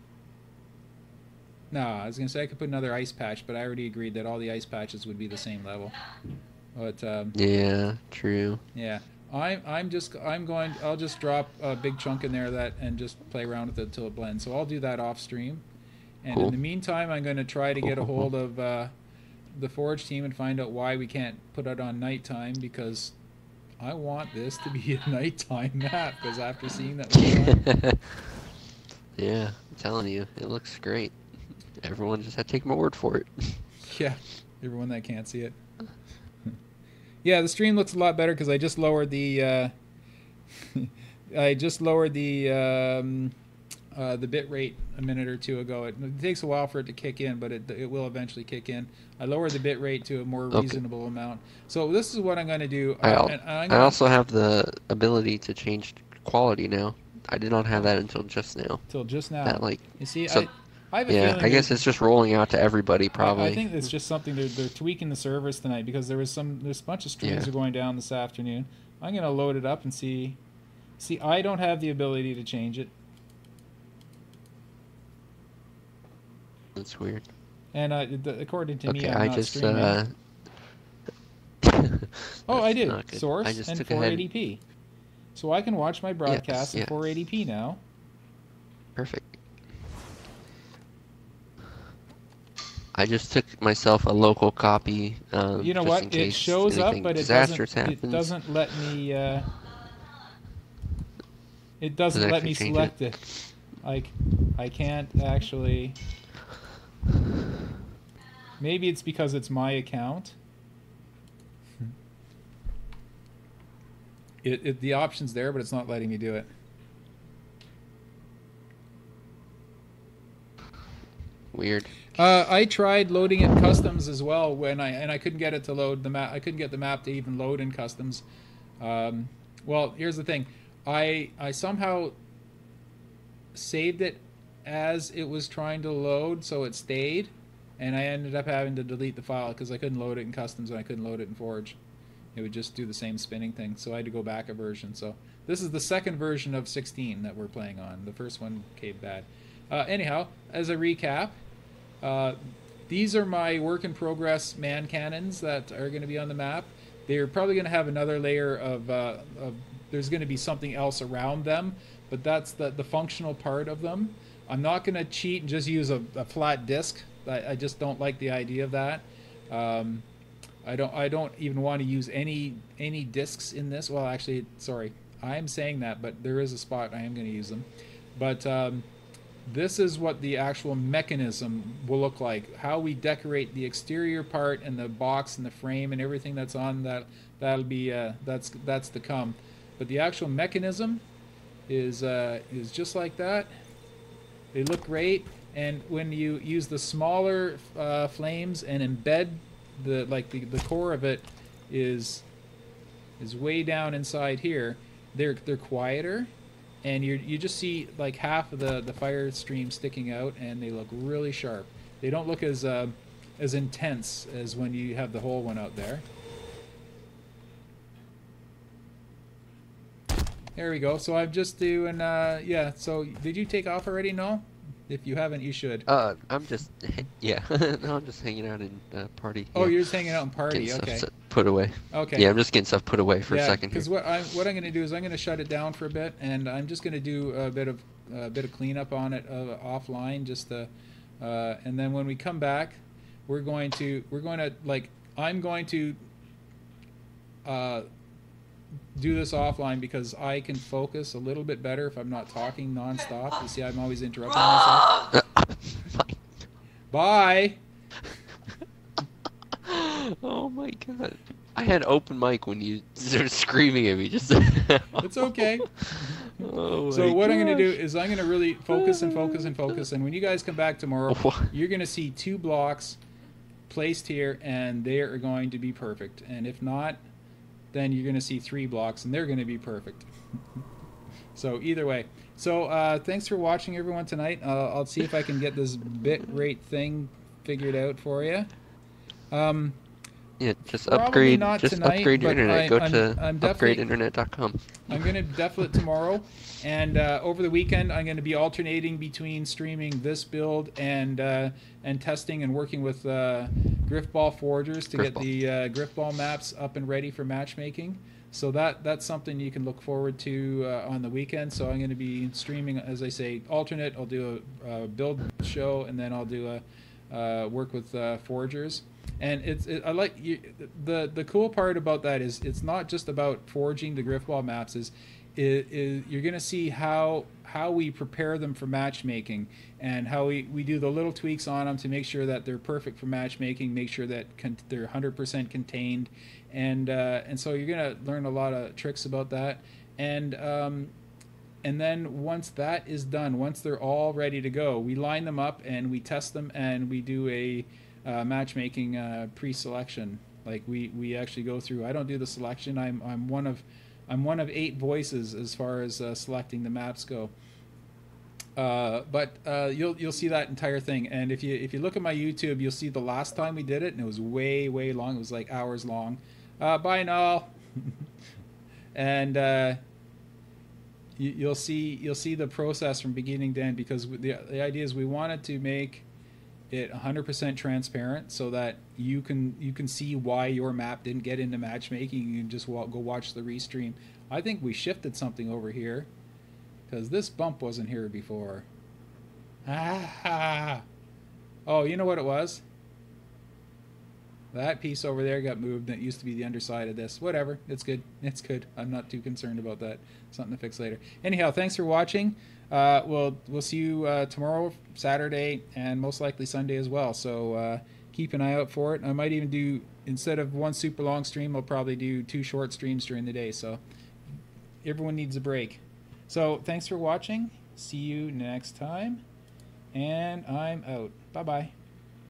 Speaker 1: No, I was gonna say I could put another ice patch, but I already agreed that all the ice patches would be the same level. But
Speaker 2: Yeah, true.
Speaker 1: yeah, I'm going. I'll just drop a big chunk in there and just play around with it until it blends. So I'll do that off stream. And
Speaker 2: Cool.
Speaker 1: in the meantime, I'm going to try to get a
Speaker 2: Cool.
Speaker 1: hold of the Forge team and find out why we can't put it on nighttime, because I want this to be a nighttime map, because after seeing that one,
Speaker 2: Yeah, I'm telling you, it looks great. Everyone just had to take my word for it.
Speaker 1: yeah, everyone that can't see it. Yeah, the stream looks a lot better because I just lowered the the bit rate a minute or two ago. It takes a while for it to kick in, but it will eventually kick in. I lowered the bit rate to a more reasonable amount. So this is what I'm going to do.
Speaker 2: I also have the ability to change quality now. I did not have that until just now.
Speaker 1: Till just now.
Speaker 2: That, like,
Speaker 1: you see,
Speaker 2: so,
Speaker 1: I have a
Speaker 2: yeah,
Speaker 1: feeling
Speaker 2: I guess it's just rolling out to everybody probably.
Speaker 1: I think it's just something they're tweaking the servers tonight, because there's a bunch of streams are going down this afternoon. I'm going to load it up and see. See, I don't have the ability to change it.
Speaker 2: That's weird.
Speaker 1: And according to me,
Speaker 2: Okay,
Speaker 1: I'm
Speaker 2: I
Speaker 1: not
Speaker 2: just
Speaker 1: streaming. Oh, I did.
Speaker 2: not good.
Speaker 1: Source
Speaker 2: I just
Speaker 1: and
Speaker 2: took ahead.
Speaker 1: 480p. So I can watch my broadcast in
Speaker 2: yes.
Speaker 1: 480p now.
Speaker 2: Perfect. I just took myself a local copy.
Speaker 1: You know
Speaker 2: just
Speaker 1: what?
Speaker 2: in
Speaker 1: It
Speaker 2: case
Speaker 1: shows up,
Speaker 2: anything
Speaker 1: but it
Speaker 2: disastrous
Speaker 1: doesn't.
Speaker 2: happens.
Speaker 1: It doesn't let me. It doesn't
Speaker 2: Doesn't
Speaker 1: let me
Speaker 2: actually change
Speaker 1: select it. Like, I can't actually. Maybe it's because it's my account. The option's there, but it's not letting me do it.
Speaker 2: Weird.
Speaker 1: I tried loading it in customs as well I couldn't get it to load the map. I couldn't get the map to even load in customs. Well, here's the thing. I somehow saved it as it was trying to load, so it stayed, and I ended up having to delete the file because I couldn't load it in customs and I couldn't load it in Forge. It would just do the same spinning thing, so I had to go back a version. So this is the second version of 16 that we're playing on. The first one came bad. Anyhow, as a recap, these are my work in progress man cannons that are going to be on the map. They're probably going to have another layer of there's going to be something else around them, but that's the functional part of them. I'm not going to cheat and just use a flat disc. I just don't like the idea of that. I don't even want to use any discs in this. Well, actually, sorry, I am saying that, but there is a spot I am going to use them. But this is what the actual mechanism will look like. How we decorate the exterior part and the box and the frame and everything that's on that'll be that's to come. But the actual mechanism is just like that. They look great, and when you use the smaller flames and embed the core of it is way down inside here, they're quieter. And you just see like half of the fire stream sticking out, and they look really sharp. They don't look as intense as when you have the whole one out there. There we go. So I'm just doing yeah. So did you take off already? No. If you haven't, you should.
Speaker 2: I'm just yeah. No, I'm just hanging out in party.
Speaker 1: Oh,
Speaker 2: yeah.
Speaker 1: you're just hanging out in party.
Speaker 2: Getting
Speaker 1: Okay.
Speaker 2: stuff put away.
Speaker 1: Okay.
Speaker 2: Yeah, I'm just getting stuff put away for a second here.
Speaker 1: Because what I'm going to do is I'm going to shut it down for a bit, and I'm just going to do a bit of cleanup on it offline, just to, and then when we come back, I'm going to do this offline because I can focus a little bit better if I'm not talking nonstop. You see, I'm always interrupting myself. Bye.
Speaker 2: Oh my god. I had open mic when you started screaming at me. Just.
Speaker 1: It's okay.
Speaker 2: Oh
Speaker 1: So
Speaker 2: my
Speaker 1: what I'm going to do
Speaker 2: gosh.
Speaker 1: is I'm going to really focus and focus and focus. And when you guys come back tomorrow, you're going to see 2 blocks placed here, and they are going to be perfect. And if not, then you're going to see 3 blocks, and they're going to be perfect. So either way. So thanks for watching, everyone, tonight. I'll see if I can get this bit rate thing figured out for you.
Speaker 2: Yeah, just
Speaker 1: Probably
Speaker 2: upgrade.
Speaker 1: not
Speaker 2: Just
Speaker 1: tonight,
Speaker 2: upgrade your
Speaker 1: but
Speaker 2: internet. Go
Speaker 1: I'm
Speaker 2: to
Speaker 1: definitely
Speaker 2: upgradeinternet.com.
Speaker 1: I'm going to definitely tomorrow, and over the weekend I'm going to be alternating between streaming this build and testing and working with Griffball Forgers to get the Griffball maps up and ready for matchmaking. So that's something you can look forward to on the weekend. So I'm going to be streaming, as I say, alternate. I'll do a build show, and then I'll do a work with Forgers. And I like the cool part about that is it's not just about forging the Griffball maps. You're going to see how we prepare them for matchmaking, and how we do the little tweaks on them to make sure that they're perfect for matchmaking, make sure that they're 100% contained, and so you're going to learn a lot of tricks about that. And then once that is done, once they're all ready to go, we line them up and we test them, and we do a matchmaking pre-selection. Like we actually go through. I don't do the selection. I'm one of 8 voices as far as selecting the maps go. But you'll see that entire thing. And if you look at my YouTube, you'll see the last time we did it, and it was way long. It was like hours long. Bye, Noel. And you'll see the process from beginning to end, because the idea is we wanted to make it 100% transparent so that you can see why your map didn't get into matchmaking. You can just go watch the restream. I think we shifted something over here, because this bump wasn't here before. Ah! Oh, you know what it was? That piece over there got moved, and it used to be the underside of this. Whatever. It's good. It's good. I'm not too concerned about that. Something to fix later. Anyhow, thanks for watching. We'll see you tomorrow, Saturday, and most likely Sunday as well. So keep an eye out for it. I might even do, instead of one super long stream, I'll probably do 2 short streams during the day. So everyone needs a break. So thanks for watching. See you next time. And I'm out. Bye-bye.